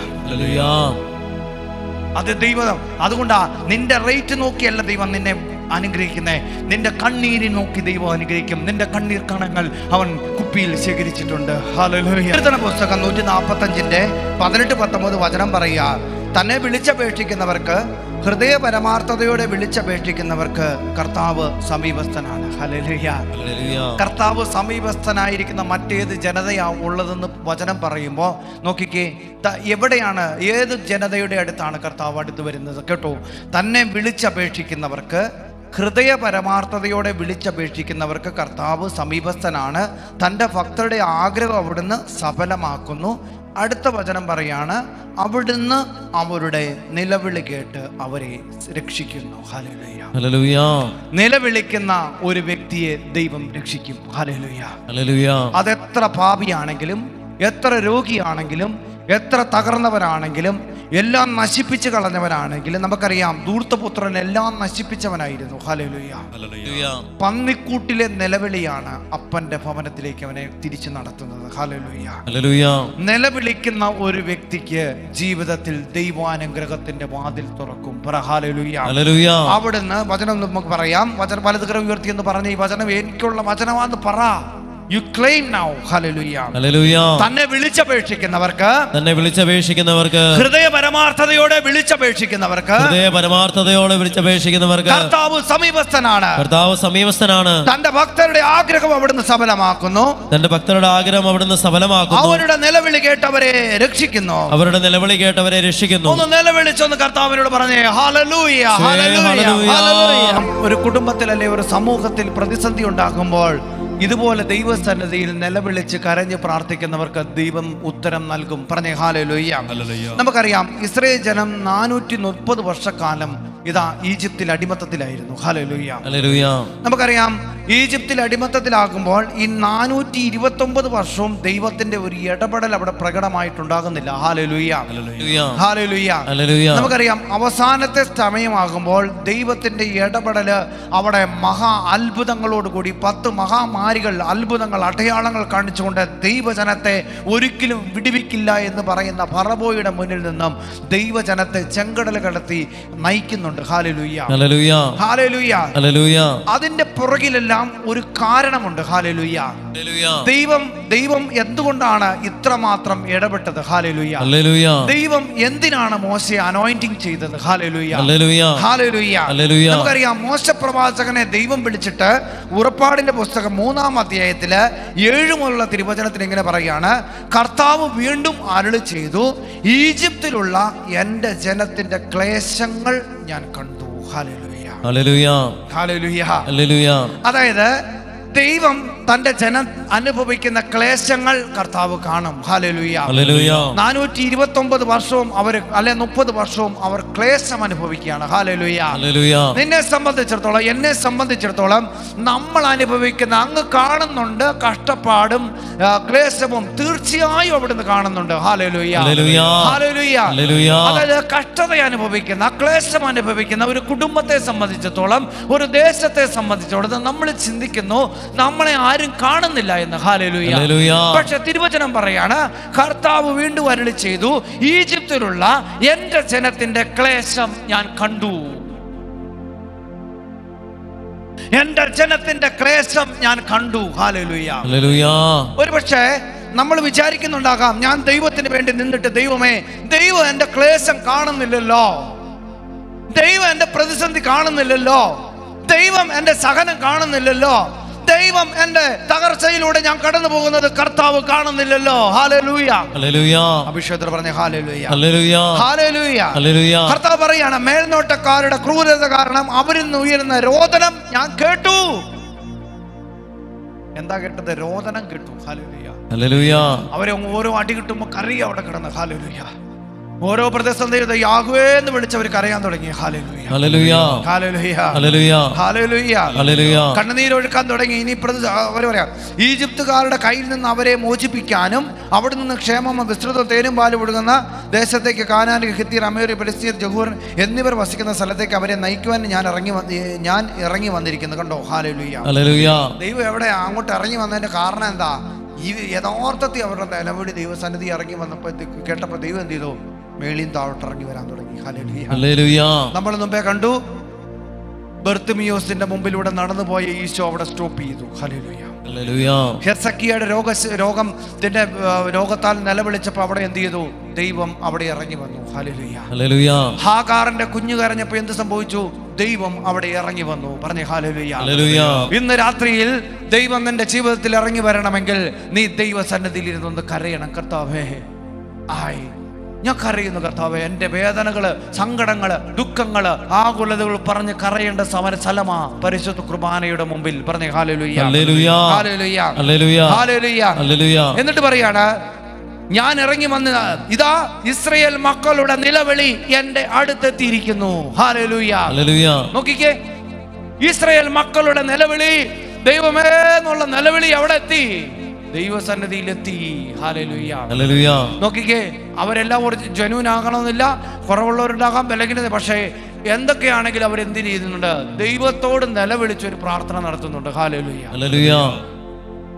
അത് ദൈവം. അതുകൊണ്ടാ നിന്റെ റേറ്റ് നോക്കിയല്ല ദൈവം നിന്നെ അനുഗ്രഹിക്കുന്നേ, നിന്റെ കണ്ണീരി നോക്കി ദൈവം അനുഗ്രഹിക്കും. നിന്റെ കണ്ണീർ കണങ്ങൾ അവൻ കുപ്പിയിൽ ശേഖരിച്ചിട്ടുണ്ട്. ഹല്ലേലൂയ. കീർത്തന പുസ്തകം നൂറ്റി നാൽപ്പത്തി അഞ്ചിന്റെ പതിനെട്ട് പത്തൊമ്പത് വചനം പറയുക, തന്നെ വിളിച്ചപേക്ഷിക്കുന്നവർക്ക്, ഹൃദയ പരമാർത്ഥതയോടെ വിളിച്ചപേക്ഷിക്കുന്നവർക്ക് കർത്താവ് സമീപസ്ഥനാണ്. ഹല്ലേലൂയ. കർത്താവ് സമീപസ്ഥനായിരിക്കുന്ന മറ്റേത് ജനതയാ ഉള്ളതെന്ന് വചനം പറയുമ്പോൾ നോക്കിക്കേ, എവിടെയാണ്, ഏത് ജനതയുടെ അടുത്താണ് കർത്താവ് അടുത്ത് വരുന്നത്? കേട്ടോ, തന്നെ വിളിച്ചപേക്ഷിക്കുന്നവർക്ക്, ഹൃദയ പരമാർത്ഥതയോടെ വിളിച്ചപേക്ഷിക്കുന്നവർക്ക് കർത്താവ് സമീപസ്ഥനാണ്. തൻ്റെ ഭക്തരുടെ ആഗ്രഹം അവിടുന്ന് സഫലമാക്കുന്നു. അടുത്ത വചനം പറയാണ്, അവിടുന്ന് അവരുടെ നിലവിളി കേട്ട് അവരെ രക്ഷിക്കുന്നു. ഹല്ലേലൂയ. ഹല്ലേലൂയ. നിലവിളിക്കുന്ന ഒരു വ്യക്തിയെ ദൈവം രക്ഷിക്കും. ഹല്ലേലൂയ. ഹല്ലേലൂയ. അതെത്ര പാപിയാണെങ്കിലും, എത്ര രോഗിയാണെങ്കിലും, എത്ര തകർന്നവരാണെങ്കിലും, എല്ലാം നശിപ്പിച്ച് കളഞ്ഞവനാണെങ്കിലും, നമുക്കറിയാം ധൂർത്തപുത്രൻ എല്ലാം നശിപ്പിച്ചവനായിരുന്നു. ഹല്ലേലൂയ. പന്നിക്കൂട്ടിലെ നിലവിളിയാണ് അപ്പന്റെ ഭവനത്തിലേക്ക് അവനെ തിരിച്ചു നടത്തുന്നത്. ഹല്ലേലൂയ. ഹല്ലേലൂയ. നിലവിളിക്കുന്ന ഒരു വ്യക്തിക്ക് ജീവിതത്തിൽ ദൈവാനുഗ്രഹത്തിന്റെ വാതിൽ തുറക്കും. ഹല്ലേലൂയ. ഹല്ലേലൂയ. അവിടുന്ന് വചനം നമുക്ക് പറയാം, വചനം വലതുകരം ഉയർത്തി എന്ന് പറഞ്ഞ ഈ വചനം എനിക്കുള്ള വചനമാണെന്ന് പറ. You claim now. Hallelujah. ഹല്ലേലൂയ. തന്നെ വിളിച്ചപേക്ഷിക്കുന്നവർക്ക്, തന്നെ വിളിച്ചപേക്ഷിക്കുന്നവർക്ക്, ഹൃദയ പരമാർത്ഥതയോടെ വിളിച്ചപേക്ഷിക്കുന്നവർക്ക്, ഹൃദയ പരമാർത്ഥതയോടെ വിളിച്ചപേക്ഷിക്കുന്നവർക്ക് കർത്താവ് സമീപസ്ഥനാണ്. കർത്താവ് സമീപസ്ഥനാണ്. തന്റെ ഭക്തരുടെ ആഗ്രഹം അവിടുന്ന് സഫലമാക്കുന്നു. തന്റെ ഭക്തരുടെ ആഗ്രഹം അവിടുന്ന് സഫലമാക്കുന്നു. അവരുടെ നിലവിളി കേട്ടവരെ രക്ഷിക്കുന്നു. അവരുടെ നിലവിളി കേട്ടവരെ രക്ഷിക്കുന്നു. ഒന്ന് നിലവിളിച്ചൊന്ന് കർത്താവിനോട് പറഞ്ഞേ ഹല്ലേലൂയ, ഹല്ലേലൂയ, ഹല്ലേലൂയ. ഒരു കുടുംബത്തിൽ അല്ലെ ഒരു സമൂഹത്തിൽ പ്രതിസന്ധി ഉണ്ടാകുമ്പോൾ ഇതുപോലെ ദൈവസന്നിധിയിൽ നിലവിളിച്ച് കരഞ്ഞ് പ്രാർത്ഥിക്കുന്നവർക്ക് ദൈവം ഉത്തരം നൽകും. പറഞ്ഞേ ഹല്ലേലൂയ. നമുക്കറിയാം ഇസ്രായേൽ ജനം നാനൂറ്റി മുപ്പത് വർഷക്കാലം ഇതാ ഈജിപ്തിൽ അടിമത്തത്തിലായിരുന്നു. ഹല്ലേലൂയ. ഹല്ലേലൂയ. നമുക്കറിയാം ഈജിപ്തിൽ അടിമത്തത്തിലാകുമ്പോൾ ഈ നാനൂറ്റി ഇരുപത്തി ഒമ്പത് വർഷവും ദൈവത്തിന്റെ ഒരു ഇടപെടൽ അവിടെ പ്രകടമായിട്ടുണ്ടാകുന്നില്ല. Hallelujah, hallelujah, hallelujah. നമുക്കറിയാം അവസാനത്തെ സമയമാകുമ്പോൾ ദൈവത്തിന്റെ ഇടപെടൽ അവിടെ മഹാ അത്ഭുതങ്ങളോടുകൂടി പത്ത് മഹാമാരികൾ, അത്ഭുതങ്ങൾ, അടയാളങ്ങൾ കാണിച്ചുകൊണ്ട് ദൈവജനത്തെ ഒരിക്കലും വിടുവിക്കില്ല എന്ന് പറയുന്ന ഫറവോയുടെ മുന്നിൽ നിന്നും ദൈവജനത്തെ ചെങ്കടൽ കടത്തി നയിക്കുന്നുണ്ട്. ഹല്ലേലൂയ, ഹല്ലേലൂയ, ഹല്ലേലൂയ, ഹല്ലേലൂയ. അതിന്റെ പുറകിലെല്ലാം ഒരു കാരണമുണ്ട്. ഹല്ലേലൂയ. ദൈവം ദൈവം എന്തുകൊണ്ടാണ് ഇത്രമാത്രം ഇടപെട്ടത്? ഹല്ലേലൂയ, ഹല്ലേലൂയ. ദൈവം എന്തിനാണ് മോശയെ അനോയിന്റിംഗ് ചെയ്തത്? ഹല്ലേലൂയ, ഹല്ലേലൂയ, ഹല്ലേലൂയ, ഹല്ലേലൂയ. നമുക്കറിയാം മോശ പ്രവാചകനെ ദൈവം വിളിച്ചിട്ട് ഉറപ്പാടിന്റെ പുസ്തകം മൂന്നാം അധ്യായത്തില് ഏഴ് മുതലുള്ള തിരുവചനത്തിൽ ഇങ്ങനെ പറയാണ്, കർത്താവ് വീണ്ടും അരുളി ചെയ്തു, ഈജിപ്തിലുള്ള എന്റെ ജനത്തിന്റെ ക്ലേശങ്ങൾ ഞാൻ കണ്ടു. ഹല്ലേലൂയ, ഹല്ലേലൂയ, ഹല്ലേലൂയ, ഹല്ലേലൂയ. അതായത് ദൈവം തന്റെ ജനം അനുഭവിക്കുന്ന ക്ലേശങ്ങൾ കർത്താവ് കാണും. ഹല്ലേലൂയ, ഹല്ലേലൂയ. നാനൂറ്റി ഇരുപത്തി ഒമ്പത് വർഷവും അവർ അല്ലെ മുപ്പത് വർഷവും അവർ ക്ലേശം അനുഭവിക്കുകയാണ്. ഹല്ലേലൂയ, ഹല്ലേലൂയ. നിന്നെ സംബന്ധിച്ചിടത്തോളം, എന്നെ സംബന്ധിച്ചിടത്തോളം നമ്മൾ അനുഭവിക്കുന്ന അങ്ങ് കാണുന്നുണ്ട് കഷ്ടപ്പാടും ക്ലേശവും തീർച്ചയായും അവിടുന്ന് കാണുന്നുണ്ട്. ഹല്ലേലൂയ, ഹല്ലേലൂയ, ഹല്ലേലൂയ. അതായത് കഷ്ടത അനുഭവിക്കുന്ന, ക്ലേശം അനുഭവിക്കുന്ന ഒരു കുടുംബത്തെ സംബന്ധിച്ചിടത്തോളം, ഒരു ദേശത്തെ സംബന്ധിച്ചിടത്തോളം നമ്മൾ ചിന്തിക്കുന്നു നമ്മളെ ആരും കാണുന്നില്ല എന്ന്. ഹല്ലേലൂയ, ഹല്ലേലൂയ. പക്ഷെ തിരുവചനം പറയാണ്, കർത്താവ് വീണ്ടും അരുളി ചെയ്തു, ഈജിപ്തിലുള്ള എന്റെ ജനത്തിന്റെ ക്ലേശം ഞാൻ കണ്ടു. എന്റെ ജനത്തിന്റെ ക്ലേശം ഞാൻ കണ്ടു. ഹല്ലേലൂയ, ഹല്ലേലൂയ. ഒരുപക്ഷെ നമ്മൾ വിചാരിക്കുന്നുണ്ടാകാം, ഞാൻ ദൈവത്തിന് വേണ്ടി നിന്നിട്ട് ദൈവമേ, ദൈവം എന്റെ ക്ലേശം കാണുന്നില്ലല്ലോ, ദൈവം എന്റെ പ്രതിസന്ധി കാണുന്നില്ലല്ലോ, ദൈവം എന്റെ സഹനം കാണുന്നില്ലല്ലോ, ദൈവം എന്റെ തകർച്ചയിലൂടെ ഞാൻ കടന്നു പോകുന്നത് കർത്താവ് കാണുന്നില്ലല്ലോ. Hallelujah, hallelujah. അഭിഷേകത്തിൽ പറഞ്ഞ ഹല്ലേലൂയ, ഹല്ലേലൂയ, ഹല്ലേലൂയ, ഹല്ലേലൂയ. കർത്താവ് പറയാണ്, മേൽനോട്ടക്കാരുടെ ക്രൂരത കാരണം അവരിൽ നിന്ന് ഉയരുന്ന രോദനം ഞാൻ കേട്ടു. എന്താ കേട്ടത്? രോദനം കേട്ടു. ഹല്ലേലൂയ, ഹല്ലേലൂയ. അവരെ ഓരോ അടി കിട്ടുമ്പോൾ കരയുക അവിടെ കിടന്ന്. ഹല്ലേലൂയ. ഓരോ പ്രതിസന്ധിയും യാഹ്വേ എന്ന് വിളിച്ചവർ കരയാൻ തുടങ്ങി. Hallelujah, hallelujah, hallelujah, hallelujah, hallelujah, ഹല്ലേലൂയ. കണ്ണുനീരൊഴുക്കാൻ തുടങ്ങി. ഇനി അവർ പറയാം, ഈജിപ്തുകാരുടെ കയ്യിൽ നിന്ന് അവരെ മോചിപ്പിക്കാനും അവിടെ നിന്ന് ക്ഷേമം വിസ്തൃത തേനും പാലും ഒഴുകുന്ന ദേശത്തേക്ക് കാനാൻ, ഹിത്യർ, അമോര്യർ, ഫെലിസ്ത്യർ, ജഹൂർ എന്നിവർ വസിക്കുന്ന സ്ഥലത്തേക്ക് അവരെ നയിക്കുവാൻ ഞാൻ ഇറങ്ങി ഞാൻ ഇറങ്ങി വന്നിരിക്കുന്നു. കണ്ടോ? Hallelujah, hallelujah. ദൈവം എവിടെ അങ്ങോട്ട് ഇറങ്ങി വന്നതിന്റെ കാരണം എന്താ? ഈ യഥാർത്ഥത്തിൽ അവരുടെ നിലവിളി ദൈവസന്നിധി ഇറങ്ങി വന്നപ്പോൾ കേട്ടപ്പോൾ ദൈവം എന്ത് ചെയ്തു? മേളിയും താഴോട്ട് ഇറങ്ങി വരാൻ തുടങ്ങി. ഹല്ലേലൂയ, ഹല്ലേലൂയ. നമ്മൾ മുമ്പേ കണ്ടു, ബർത്തിമിയോസിന്റെ മുമ്പിലൂടെ നടന്നു പോയ ഈശോ അവിടെ സ്റ്റോപ്പ് ചെയ്തു. Hallelujah, hallelujah. ഹെർസക്കിയുടെ രോഗ രോഗത്തിന്റെ രോഗത്താൽ നിലവിളിച്ചപ്പോൾ അവിടെ എന്ത് ചെയ്തു? ദൈവം അവിടെ ഇറങ്ങി വന്നു. Hallelujah, hallelujah. ഹാഗാറിന്റെ കുഞ്ഞു കരഞ്ഞപ്പോൾ എന്ത് സംഭവിച്ചു? ദൈവം അവിടെ ഇറങ്ങി വന്നു. പറഞ്ഞേ ഹല്ലേലൂയ, ഹല്ലേലൂയ. ഇന്ന് രാത്രിയിൽ ദൈവം നിന്റെ ജീവിതത്തിൽ ഇറങ്ങി വരണമെങ്കിൽ നീ ദൈവ സന്നിധിയിൽ ഇരുന്നൊന്ന് കരയണം. കർത്താവേ, ആയി ഞാൻ കരയുന്നു കർത്താവേ, എൻ്റെ വേദനകള്, സങ്കടങ്ങള്, ദുഃഖങ്ങള്, ആകുലതകൾ പറഞ്ഞ് കരയേണ്ട സമര സ്ഥലമാ പരിശുദ്ധ കുർബാനയുടെ മുമ്പിൽ. പറഞ്ഞേ hallelujah, hallelujah, hallelujah, hallelujah, hallelujah, hallelujah. എന്നിട്ട് പറയാണ്, ഞാൻ ഇറങ്ങി വന്ന് ഇതാ ഇസ്രായേൽ മക്കളുടെ നിലവിളി എന്റെ അടുത്തെത്തിയിരിക്കുന്നു. ഹല്ലേലൂയ, ഹല്ലേലൂയ. നോക്കിക്കേ, ഇസ്രായേൽ മക്കളുടെ നിലവിളി, ദൈവമേ എന്നുള്ള നിലവിളി എവിടെ എത്തി? ദൈവസന്നിധിയിലെത്തി. ഹല്ലേലൂയ, ഹല്ലേലൂയ. നോക്കിക്കേ, അവരെല്ലാം ഒരു ജനുവിൻ ആകണമെന്നില്ല, കുറവുള്ളവരുണ്ടാകാം, ബലഹീനത. പക്ഷേ എന്തൊക്കെയാണെങ്കിലും അവരെന്ത് ചെയ്യുന്നുണ്ട്? ദൈവത്തോട് നിലവിളിച്ചൊരു പ്രാർത്ഥന നടത്തുന്നുണ്ട്. ഹല്ലേലൂയ, ഹല്ലേലൂയ.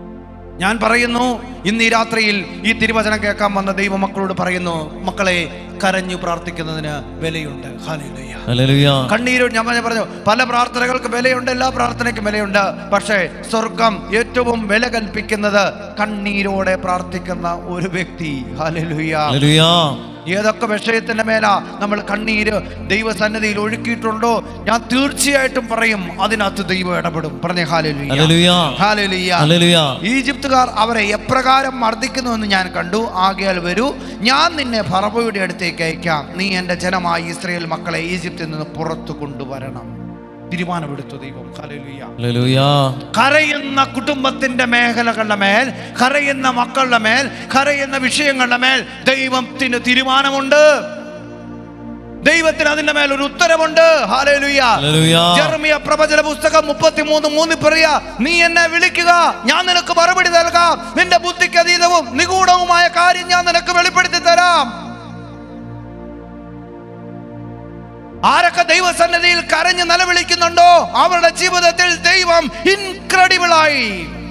ഞാൻ പറയുന്നു, ഇന്ന് ഈ രാത്രിയിൽ ഈ തിരുവചനം കേൾക്കാൻ വന്ന ദൈവമക്കളോട് പറയുന്നു, മക്കളെ, കരഞ്ഞു പ്രാർത്ഥിക്കുന്നതിന് വിലയുണ്ട്. ഹല്ലേലൂയ, ഹല്ലേലൂയ. കണ്ണീരോട് ഞാൻ പറഞ്ഞു, പല പ്രാർത്ഥനകൾക്ക് വിലയുണ്ട്, എല്ലാ പ്രാർത്ഥനയ്ക്കും വിലയുണ്ട്. പക്ഷേ സ്വർഗം ഏറ്റവും വില കൽപ്പിക്കുന്നത് കണ്ണീരോടെ പ്രാർത്ഥിക്കുന്ന ഒരു വ്യക്തി. ഹല്ലേലൂയ, ഹല്ലേലൂയ. ഏതൊക്കെ വിഷയത്തിന്റെ മേലാ നമ്മൾ കണ്ണീര് ദൈവസന്നിധിയിൽ ഒഴുക്കിയിട്ടുണ്ടോ, ഞാൻ തീർച്ചയായിട്ടും പറയും അതിനകത്ത് ദൈവം ഇടപെടും. പറഞ്ഞേ ഹല്ലേലൂയ, ഹല്ലേലൂയ, ഹല്ലേലൂയ. ഈജിപ്തുകാർ അവരെ എപ്രകാരം മർദ്ദിക്കുന്നു എന്ന് ഞാൻ കണ്ടു. ആകയാൽ വരൂ, ഞാൻ നിന്നെ ഫറവോയുടെ അടുത്തേക്ക് അയക്കാം. നീ എൻ്റെ ജനമായ ഇസ്രായേൽ മക്കളെ ഈജിപ്തിൽ നിന്ന് പുറത്തു കൊണ്ടുവരണം. തീരുമാനമെടുത്തു ദൈവം. ഹല്ലേലൂയ, ഹല്ലേലൂയ. കരയുന്ന കുടുംബത്തിന്റെ മേഖലകളുടെ മേൽ, കരയുന്ന മക്കളുടെ മേൽ, കരയുന്ന വിഷയങ്ങളുടെ മേൽ ദൈവത്തിന് തീരുമാനമുണ്ട്. ദൈവത്തിന് അതിന്റെ മേൽ ഒരു ഉത്തരവുണ്ട്. Hallelujah, hallelujah. യെരമ്യാ പ്രവചന പുസ്തകം മുപ്പത്തിമൂന്ന് മൂന്നിൽ പറയാ, നീ എന്നെ വിളിക്കുക, ഞാൻ നിനക്ക് മറുപടി നൽകാം. നിന്റെ ബുദ്ധിക്ക് അതീതവും നിഗൂഢവുമായ കാര്യം ഞാൻ നിനക്ക് വെളിപ്പെടുത്തി തരാം. ആരൊക്കെ ദൈവസന്നിധിയിൽ കരഞ്ഞ് നിലവിളിക്കുന്നുണ്ടോ അവരുടെ ജീവിതത്തിൽ ദൈവം ഇൻക്രെഡിബിളായി,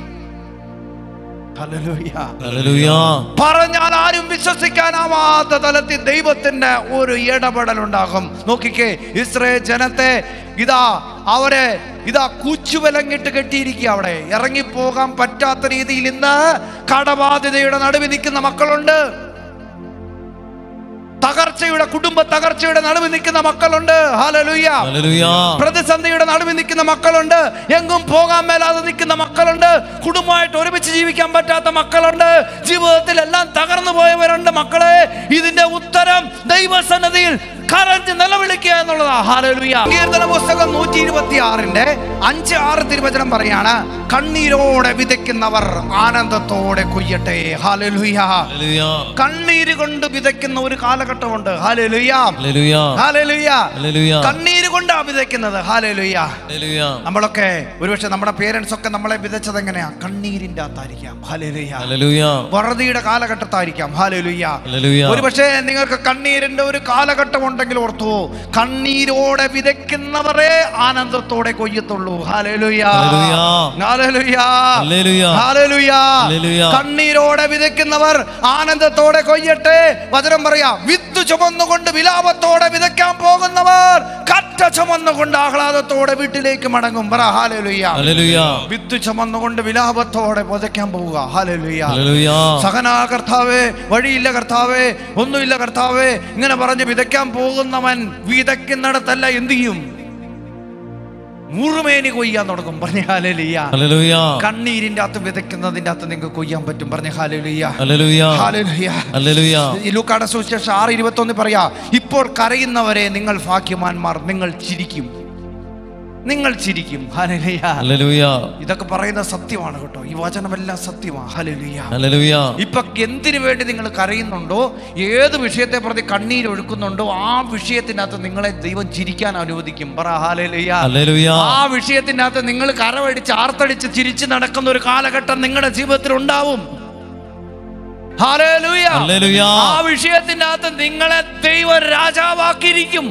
പറഞ്ഞാൽ ആരും വിശ്വസിക്കാനാവാത്ത തലത്തിൽ ദൈവത്തിന്റെ ഒരു ഇടപെടൽ ഉണ്ടാകും. നോക്കിക്കേ, ഇസ്രായേൽ ജനത്തെ ഇതാ അവരെ ഇതാ കൂച്ചുവിലങ്ങിട്ട് കെട്ടിയിരിക്കുക. അവിടെ ഇറങ്ങിപ്പോകാൻ പറ്റാത്ത രീതിയിൽ ഇന്ന് കടബാധ്യതയുടെ നടുവിൽ നിൽക്കുന്ന മക്കളുണ്ട്. തകർച്ചയുടെ കുടുംബ തകർച്ചയുടെ നടുവിൽ നിൽക്കുന്ന മക്കളുണ്ട്. ഹല്ലേലൂയ, ഹല്ലേലൂയ. പ്രതിസന്ധിയുടെ നടുവിൽ നിൽക്കുന്ന മക്കളുണ്ട്. എങ്ങും പോകാൻ മേലാതെ നിൽക്കുന്ന മക്കളുണ്ട്. കുടുംബമായിട്ട് ഒരുമിച്ച് ജീവിക്കാൻ പറ്റാത്ത മക്കളുണ്ട്. ജീവിതത്തിൽ എല്ലാം തകർന്നു പോയവരുണ്ട്. മക്കളെ, ഇതിന്റെ ഉത്തരം ദൈവസന്നിധിയിൽ കരഞ്ഞ് നിലവിളിക്കുക എന്നുള്ളതാ. ഹല്ലേലൂയ. കീർത്തന പുസ്തകം നൂറ്റി ഇരുപത്തി ആറിന്റെ അഞ്ച് ആറ് തിരുവചനം പറയാണ്, കണ്ണീരോടെ വിതയ്ക്കുന്നവർ ആനന്ദത്തോടെ കൊയ്യട്ടെ. ഹല്ലേലൂയ, ഹല്ലേലൂയ. കണ്ണീര് കൊണ്ട് വിതയ്ക്കുന്ന ഒരു കാലഘട്ടമുണ്ട്. ഹല്ലേലൂയ, ഹല്ലേലൂയ, ഹല്ലേലൂയ, ഹല്ലേലൂയ. കണ്ണീര് കൊണ്ടാ വിതയ്ക്കുന്നത്. Hallelujah, hallelujah. നമ്മളൊക്കെ ഒരുപക്ഷെ നമ്മുടെ പേരൻസ് ഒക്കെ നമ്മളെ വിതച്ചത് എങ്ങനെയാ? കണ്ണീരിന്റെ അകത്തായിരിക്കാം. ഹല്ലേലൂയ, ഹല്ലേലൂയ. വറുതിയുടെ കാലഘട്ടത്തായിരിക്കാം. ഹല്ലേലൂയ, ഹല്ലേലൂയ. ഒരുപക്ഷെ നിങ്ങൾക്ക് കണ്ണീരിന്റെ ഒരു കാലഘട്ടം ഉണ്ടെങ്കിൽ ഓർത്തുവോ, കണ്ണീരോടെ വിതയ്ക്കുന്നവരെ ആനന്ദത്തോടെ കൊയ്യത്തുള്ളൂ. ഹല്ലേലൂയ, ഹല്ലേലൂയ, ഹല്ലേലൂയ. കണ്ണീരോടെ വിതയ്ക്കുന്നവർ ആനന്ദത്തോടെ കൊയ്യട്ടെ. വചനം പറയാ, വിത്ത് ചുമന്നുകൊണ്ട് വിലാപത്തോടെ വിതയ്ക്കാൻ പോകുന്നവർ കറ്റ ചുമന്നുകൊണ്ട് ആഹ്ലാദത്തോടെ വീട്ടിലേക്ക് മടങ്ങും. പറ ഹല്ലേലൂയ, ഹല്ലേലൂയ. വിത്ത് ചുമന്നുകൊണ്ട് വിലാപത്തോടെ വിതയ്ക്കാൻ പോവുക. Hallelujah, hallelujah. സഹനാ കർത്താവേ, വഴിയില്ല കർത്താവേ, ഒന്നുമില്ല കർത്താവേ, ഇങ്ങനെ പറഞ്ഞ് വിതയ്ക്കാൻ പോകുന്നവൻ വിതയ്ക്കുന്നിടത്തല്ല എന്ത് ചെയ്യും? മുഴുമേനി കൊയ്യാൻ തുടങ്ങും. പറഞ്ഞ ഹല്ലേലൂയ, ഹല്ലേലൂയ. കണ്ണീരിന്റെ അകത്ത് വിതയ്ക്കുന്നതിന്റെ അകത്ത് നിങ്ങൾക്ക് കൊയ്യാൻ പറ്റും. പറഞ്ഞ ഹല്ലേലൂയ, ഹല്ലേലൂയ, ഹല്ലേലൂയ, ഹല്ലേലൂയ. ഈ ലൂക്കായുടെ സുവിശേഷം ആറ് ഇരുപത്തൊന്ന് പറയാ, ഇപ്പോൾ കരയുന്നവരെ നിങ്ങൾ ഭാഗ്യവാന്മാർ, നിങ്ങൾ ചിരിക്കും, നിങ്ങൾ ചിരിക്കും. ഹല്ലേലൂയ, ഹല്ലേലൂയ. ഇതൊക്കെ പറയുന്ന സത്യമാണ് കേട്ടോ. ഈ വചനമെല്ലാം സത്യമാണ്. ഹല്ലേലൂയ, ഹല്ലേലൂയ. ഇപ്പൊ എന്തിനു വേണ്ടി നിങ്ങൾ കരയുന്നുണ്ടോ, ഏത് വിഷയത്തെ പ്രതി കണ്ണീര് ഒഴുക്കുന്നുണ്ടോ, ആ വിഷയത്തിന്റെ അകത്ത് നിങ്ങളെ ദൈവം ചിരിക്കാൻ അനുവദിക്കും. പറ ഹല്ലേലൂയ, ഹല്ലേലൂയ. ആ വിഷയത്തിന്റെ അകത്ത് നിങ്ങൾ കരവടിച്ച് ആർത്തടിച്ച് ചിരിച്ച് നടക്കുന്ന ഒരു കാലഘട്ടം നിങ്ങളുടെ ജീവിതത്തിൽ ഉണ്ടാവും. ഹല്ലേലൂയ, ഹല്ലേലൂയ. ആ വിഷയത്തിന്റെ അകത്ത് നിങ്ങളെ ദൈവം രാജാവാക്കിയിരിക്കും.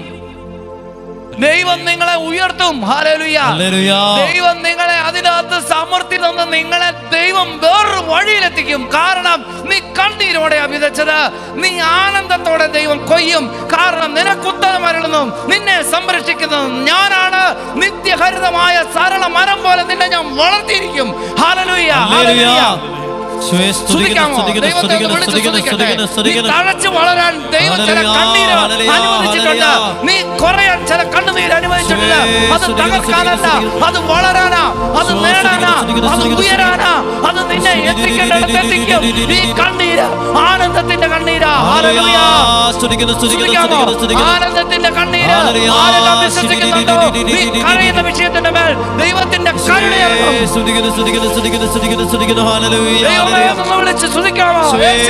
ദൈവം നിങ്ങളെ ഉയർത്തും. ഹല്ലേലൂയ, ഹല്ലേലൂയ. ദൈവം നിങ്ങളെ അതിനകത്ത് സമൃദ്ധി തന്ന് നിങ്ങളെ ദൈവം വേറൊരു വഴിയിലെത്തിക്കും. കാരണം നീ കണ്ണീരോടെയാ വിതച്ചത്, നീ ആനന്ദത്തോടെ ദൈവം കൊയ്യും. കാരണം നിനക്ക് ഉത്തരം അരുളുന്നു, നിന്നെ സംരക്ഷിക്കുന്നതും ഞാനാണ്. നിത്യഹരിതമായ സരള മരം പോലെ നിന്നെ ഞാൻ വളർത്തിയിരിക്കും. Hallelujah, hallelujah. തഴച്ചു വളരാൻ ദൈവം ചില കണ്ണീര് അനുവദിച്ചിട്ടുണ്ട്. നീ കുറയാൻ ചില കണ്ണുനീര് അനുവദിച്ചിട്ടുണ്ട്. അത് തകർക്കാനല്ല, അത് വളരാനാ, അത് നേടാനാ, അത് ഉയരാനാ, അത് നിന്നെ എത്തിക്കേണ്ടത് എത്തിക്കും. ഈ കണ്ണീര് ആനന്ദത്തിന്റെ കണ്ണീരാ. ആനന്ദത്തിന്റെ കണ്ണീര്. ആരെല്ലാം വിശ്വസിക്കുന്നുണ്ടോ, നീ കരയുന്ന വിഷയത്തിന്റെ മേൽ ദൈവത്തിന്റെ കരുണയിറങ്ങും. വിളിച്ച് സ്തുതിക്കാമോ?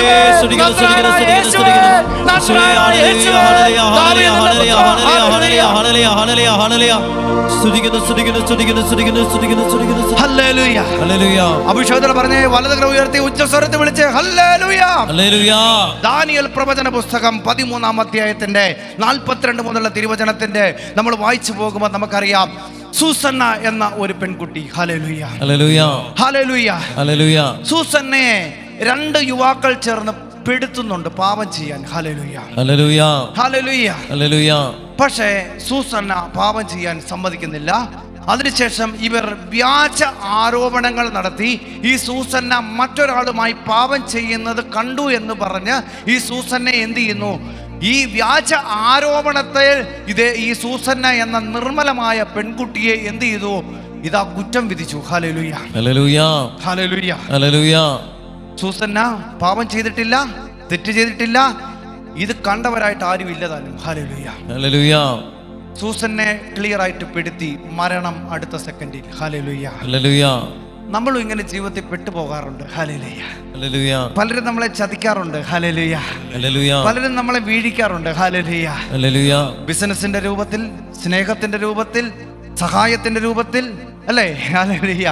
അഭിഷേകത്തിൽ പറഞ്ഞേ, വലതുകര ഉയർത്തി ഉച്ചസ്വരത്തിൽ വിളിച്ച് ഹല്ലേലൂയ, ഹല്ലേലൂയ. ദാനിയേൽ പ്രവചന പുസ്തകം പതിമൂന്നാം അധ്യായത്തിന്റെ നാൽപ്പത്തിരണ്ട് മുതലുള്ള തിരുവചനത്തിന്റെ നമ്മൾ വായിച്ചു പോകുമ്പോൾ നമുക്കറിയാം, സൂസന്ന എന്ന ഒരു പെൺകുട്ടി. ഹല്ലേലൂയ ഹല്ലേലൂയ ഹല്ലേലൂയ ഹല്ലേലൂയ. സൂസന്നയെ രണ്ട് യുവാക്കൾ ചേർന്ന് പെടുത്തുന്നുണ്ട് പാപം ചെയ്യാൻ. ഹല്ലേലൂയ ഹല്ലേലൂയ ഹല്ലേലൂയ ഹല്ലേലൂയ. പക്ഷേ സൂസന്ന പാപം ചെയ്യാൻ സമ്മതിക്കുന്നില്ല. അതിനുശേഷം ഇവർ വ്യാജ ആരോപണങ്ങൾ നടത്തി ഈ സൂസന്ന മറ്റൊരാളുമായി പാപം ചെയ്യുന്നത് കണ്ടു എന്ന് പറഞ്ഞ് ഈ സൂസന്നെ എന്ത് ചെയ്യുന്നു? ഈ വ്യാജ ആരോപണത്തെ ഇത് ഈ സൂസന്ന എന്ന നിർമ്മലമായ പെൺകുട്ടിയെ എന്ത് ചെയ്തു? ഇതാ കുറ്റം വിധിച്ചു. ഹല്ലേലൂയ ഹല്ലേലൂയ ഹല്ലേലൂയ ഹല്ലേലൂയ. സൂസന്ന പാപം ചെയ്തിട്ടില്ല, തെറ്റ് ചെയ്തിട്ടില്ല. ഇത് കണ്ടവരായിട്ട് ആരും ഇല്ലതാനും. ഹല്ലേലൂയ ഹല്ലേലൂയ. സൂസന്നെ ക്ലിയർ ആയിട്ട് പെടുത്തി, മരണം അടുത്ത സെക്കൻഡിൽ. ഹല്ലേലൂയ ഹല്ലേലൂയ. നമ്മളും ഇങ്ങനെ ജീവിതത്തിൽ പെട്ടുപോകാറുണ്ട്. ഹല്ലേലൂയ. ഹല്ലേലൂയ. പലരും നമ്മളെ ചതിക്കാറുണ്ട്. ഹല്ലേലൂയ. ഹല്ലേലൂയ. പലരും നമ്മളെ വീഴിക്കാറുണ്ട്. ഹല്ലേലൂയ. ഹല്ലേലൂയ. ബിസിനസിന്റെ രൂപത്തിൽ, സ്നേഹത്തിന്റെ രൂപത്തിൽ, സഹായത്തിന്റെ രൂപത്തിൽ, അല്ലേ? ഹല്ലേലൂയ.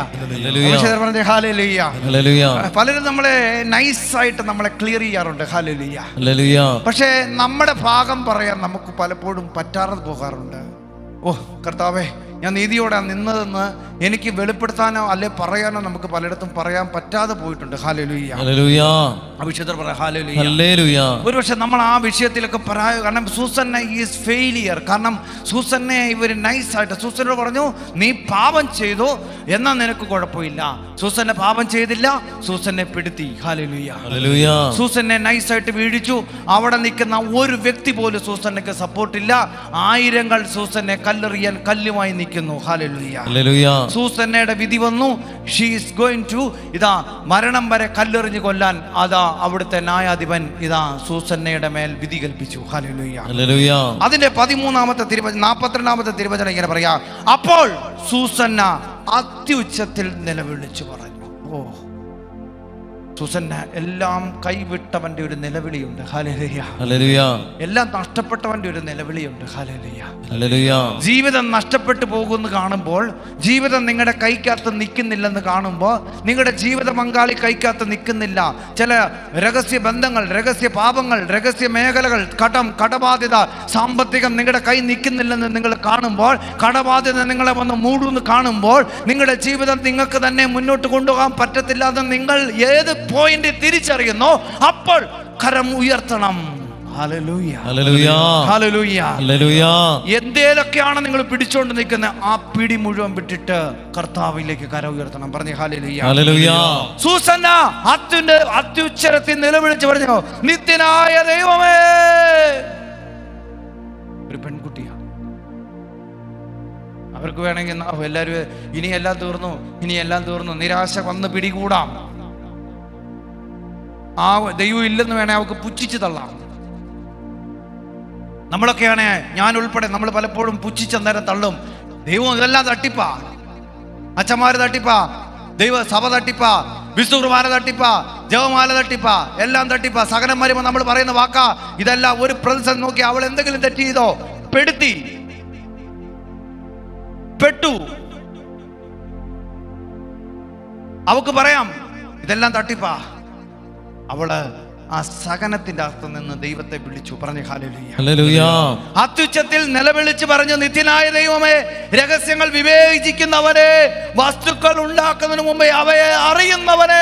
പറഞ്ഞേ ഹല്ലേലൂയ. ഹല്ലേലൂയ. പലരും നമ്മളെ നൈസായിട്ട് നമ്മളെ ക്ലിയർ ചെയ്യാറുണ്ട്. ഹല്ലേലൂയ. ഹല്ലേലൂയ. പക്ഷേ നമ്മുടെ ഭാഗം പറയാൻ നമുക്ക് പലപ്പോഴും പറ്റാതെ പോകാറുണ്ട്. ഓ കർത്താവേ, ഞാൻ നീതിയോടെ നിന്നതെന്ന് എനിക്ക് വെളിപ്പെടുത്താനോ അല്ലെ പറയാനോ നമുക്ക് പലയിടത്തും പറയാൻ പറ്റാതെ പോയിട്ടുണ്ട്. Hallelujah hallelujah. അഭിഷേകർ പറയാം ഹല്ലേലൂയ. ഹല്ലേലൂയ. ഒരുപക്ഷെ നമ്മൾ ആ വിഷയത്തിലൊക്കെ പറയാ. കാരണം സൂസന്ന ഈസ് ഫെയിലിയർ. കാരണം സൂസന്നെ ഇവർ നൈസായിട്ട് സൂസന്നോട് പറഞ്ഞു, നീ പാപം ചെയ്തു എന്നാൽ നിനക്ക് കുഴപ്പമില്ല. സൂസന്നെ പാപം ചെയ്തില്ല, സൂസന്നെ പെടുത്തി. ഹല്ലേലൂയ ഹല്ലേലൂയ. സൂസന്നെ നൈസായിട്ട് വീഴിച്ചു. അവിടെ നിൽക്കുന്ന ഒരു വ്യക്തി പോലും സൂസന്നക്ക് സപ്പോർട്ടില്ല. ആയിരങ്ങൾ സൂസന്നെ കല്ലെറിയാൻ കല്ലുമായി നിൽക്കുന്നു. Hallelujah hallelujah. സൂസന്നയുടെ വിധി വന്നു. ഷീ ഈസ് ഗോയിങ് ടു ഇതാ മരണം വരെ കല്ലെറിഞ്ഞു കൊല്ലാൻ അതാ അവിടുത്തെ ന്യായാധിപൻ ഇതാ സൂസന്നയുടെ മേൽ വിധി കൽപ്പിച്ചു. ഹല്ലേലൂയ ഹല്ലേലൂയ. അതിന്റെ പതിമൂന്നാമത്തെ തിരുവചനം നാൽപ്പത്തിരണ്ടാമത്തെ തിരുവചനം ഇങ്ങനെ പറയാ, അപ്പോൾ സൂസന്ന അത്യുച്ചത്തിൽ നിലവിളിച്ചു പറഞ്ഞു. ഓ സൂസന്ന എല്ലാം കൈവിട്ടവന്റെ ഒരു നിലവിളിയുണ്ട്. Hallelujah hallelujah. എല്ലാം നഷ്ടപ്പെട്ടവന്റെ ഒരു നിലവിളിയുണ്ട്. Hallelujah hallelujah. ജീവിതം നഷ്ടപ്പെട്ടു പോകുമെന്ന് കാണുമ്പോൾ, ജീവിതം നിങ്ങളുടെ കൈക്കകത്ത് നിൽക്കുന്നില്ലെന്ന് കാണുമ്പോൾ, നിങ്ങളുടെ ജീവിത പങ്കാളി കൈക്കകത്ത് നിൽക്കുന്നില്ല, ചില രഹസ്യ ബന്ധങ്ങൾ, രഹസ്യ പാപങ്ങൾ, രഹസ്യ മേഖലകൾ, കടം, കടബാധ്യത, സാമ്പത്തികം നിങ്ങളുടെ കൈ നിൽക്കുന്നില്ലെന്ന് നിങ്ങൾ കാണുമ്പോൾ, കടബാധ്യത നിങ്ങളെ വന്ന് മൂടുമെന്ന് കാണുമ്പോൾ, നിങ്ങളുടെ ജീവിതം നിങ്ങൾക്ക് തന്നെ മുന്നോട്ട് കൊണ്ടുപോകാൻ പറ്റത്തില്ല എന്ന് നിങ്ങൾ ഏത് പോയിന്റ് തിരിച്ചറിയുന്നോ അപ്പോൾ കരം ഉയർത്തണം. ഹല്ലേലൂയ ഹല്ലേലൂയ. ഹല്ലേലൂയ ഹല്ലേലൂയ. എന്തേലൊക്കെയാണ് നിങ്ങൾ പിടിച്ചോണ്ട് നിൽക്കുന്നത്, ആ പിടി മുഴുവൻ വിട്ടിട്ട് കർത്താവിലേക്ക് കരം ഉയർത്തണം. പറഞ്ഞേ ഹല്ലേലൂയ. ഹല്ലേലൂയ. സൂസന്ന അത്യുന്റെ അത്യുച്ചരത്തിൽ നിലവിളിച്ച് പറഞ്ഞു, നിത്യനായ ദൈവമേ. ഒരു പെൺകുട്ടിയാണ്. അവർക്ക് വേണമെങ്കിൽ എല്ലാവരും ഇനി എല്ലാം തീർന്നു, ഇനി എല്ലാം തീർന്നു, നിരാശ വന്ന് പിടികൂടാം, ആ ദൈവം ഇല്ലെന്ന് വേണേ അവർക്ക് പുച്ഛിച്ച് തള്ളാം. നമ്മളൊക്കെയാണ്, ഞാൻ ഉൾപ്പെടെ, നമ്മൾ പലപ്പോഴും പുച്ഛിച്ചന്നേരം തള്ളും. ദൈവം ഇതെല്ലാം തട്ടിപ്പാ, അച്ഛന്മാര് തട്ടിപ്പാ, ദൈവ സഭ തട്ടിപ്പാ, വിശുദ്ധ കുർബാന തട്ടിപ്പാ, ജപമാല തട്ടിപ്പാ, എല്ലാം തട്ടിപ്പാ. സകലം വരുമ്പോൾ നമ്മൾ പറയുന്ന വാക്കാ ഇതെല്ലാം. ഒരു പ്രതിസന്ധി നോക്കി അവൾ എന്തെങ്കിലും തെറ്റ് ചെയ്തോ, പെടുത്തി, പെട്ടു, അവക്ക് പറയാം ഇതെല്ലാം തട്ടിപ്പാ. അവള് ആ സഹനത്തിന്റെ അർത്ഥം നിന്ന് ദൈവത്തെ വിളിച്ചു. പറഞ്ഞു ഹല്ലേലൂയ. ഹല്ലേലൂയ. അത്യുച്ചത്തിൽ നിലവിളിച്ച് പറഞ്ഞു, നിത്യനായ ദൈവമേ, രഹസ്യങ്ങൾ വിവേചിക്കുന്നവനെ, വസ്തുക്കൾ ഉണ്ടാക്കുന്നതിന് മുമ്പേ അവയെ അറിയുന്നവനെ,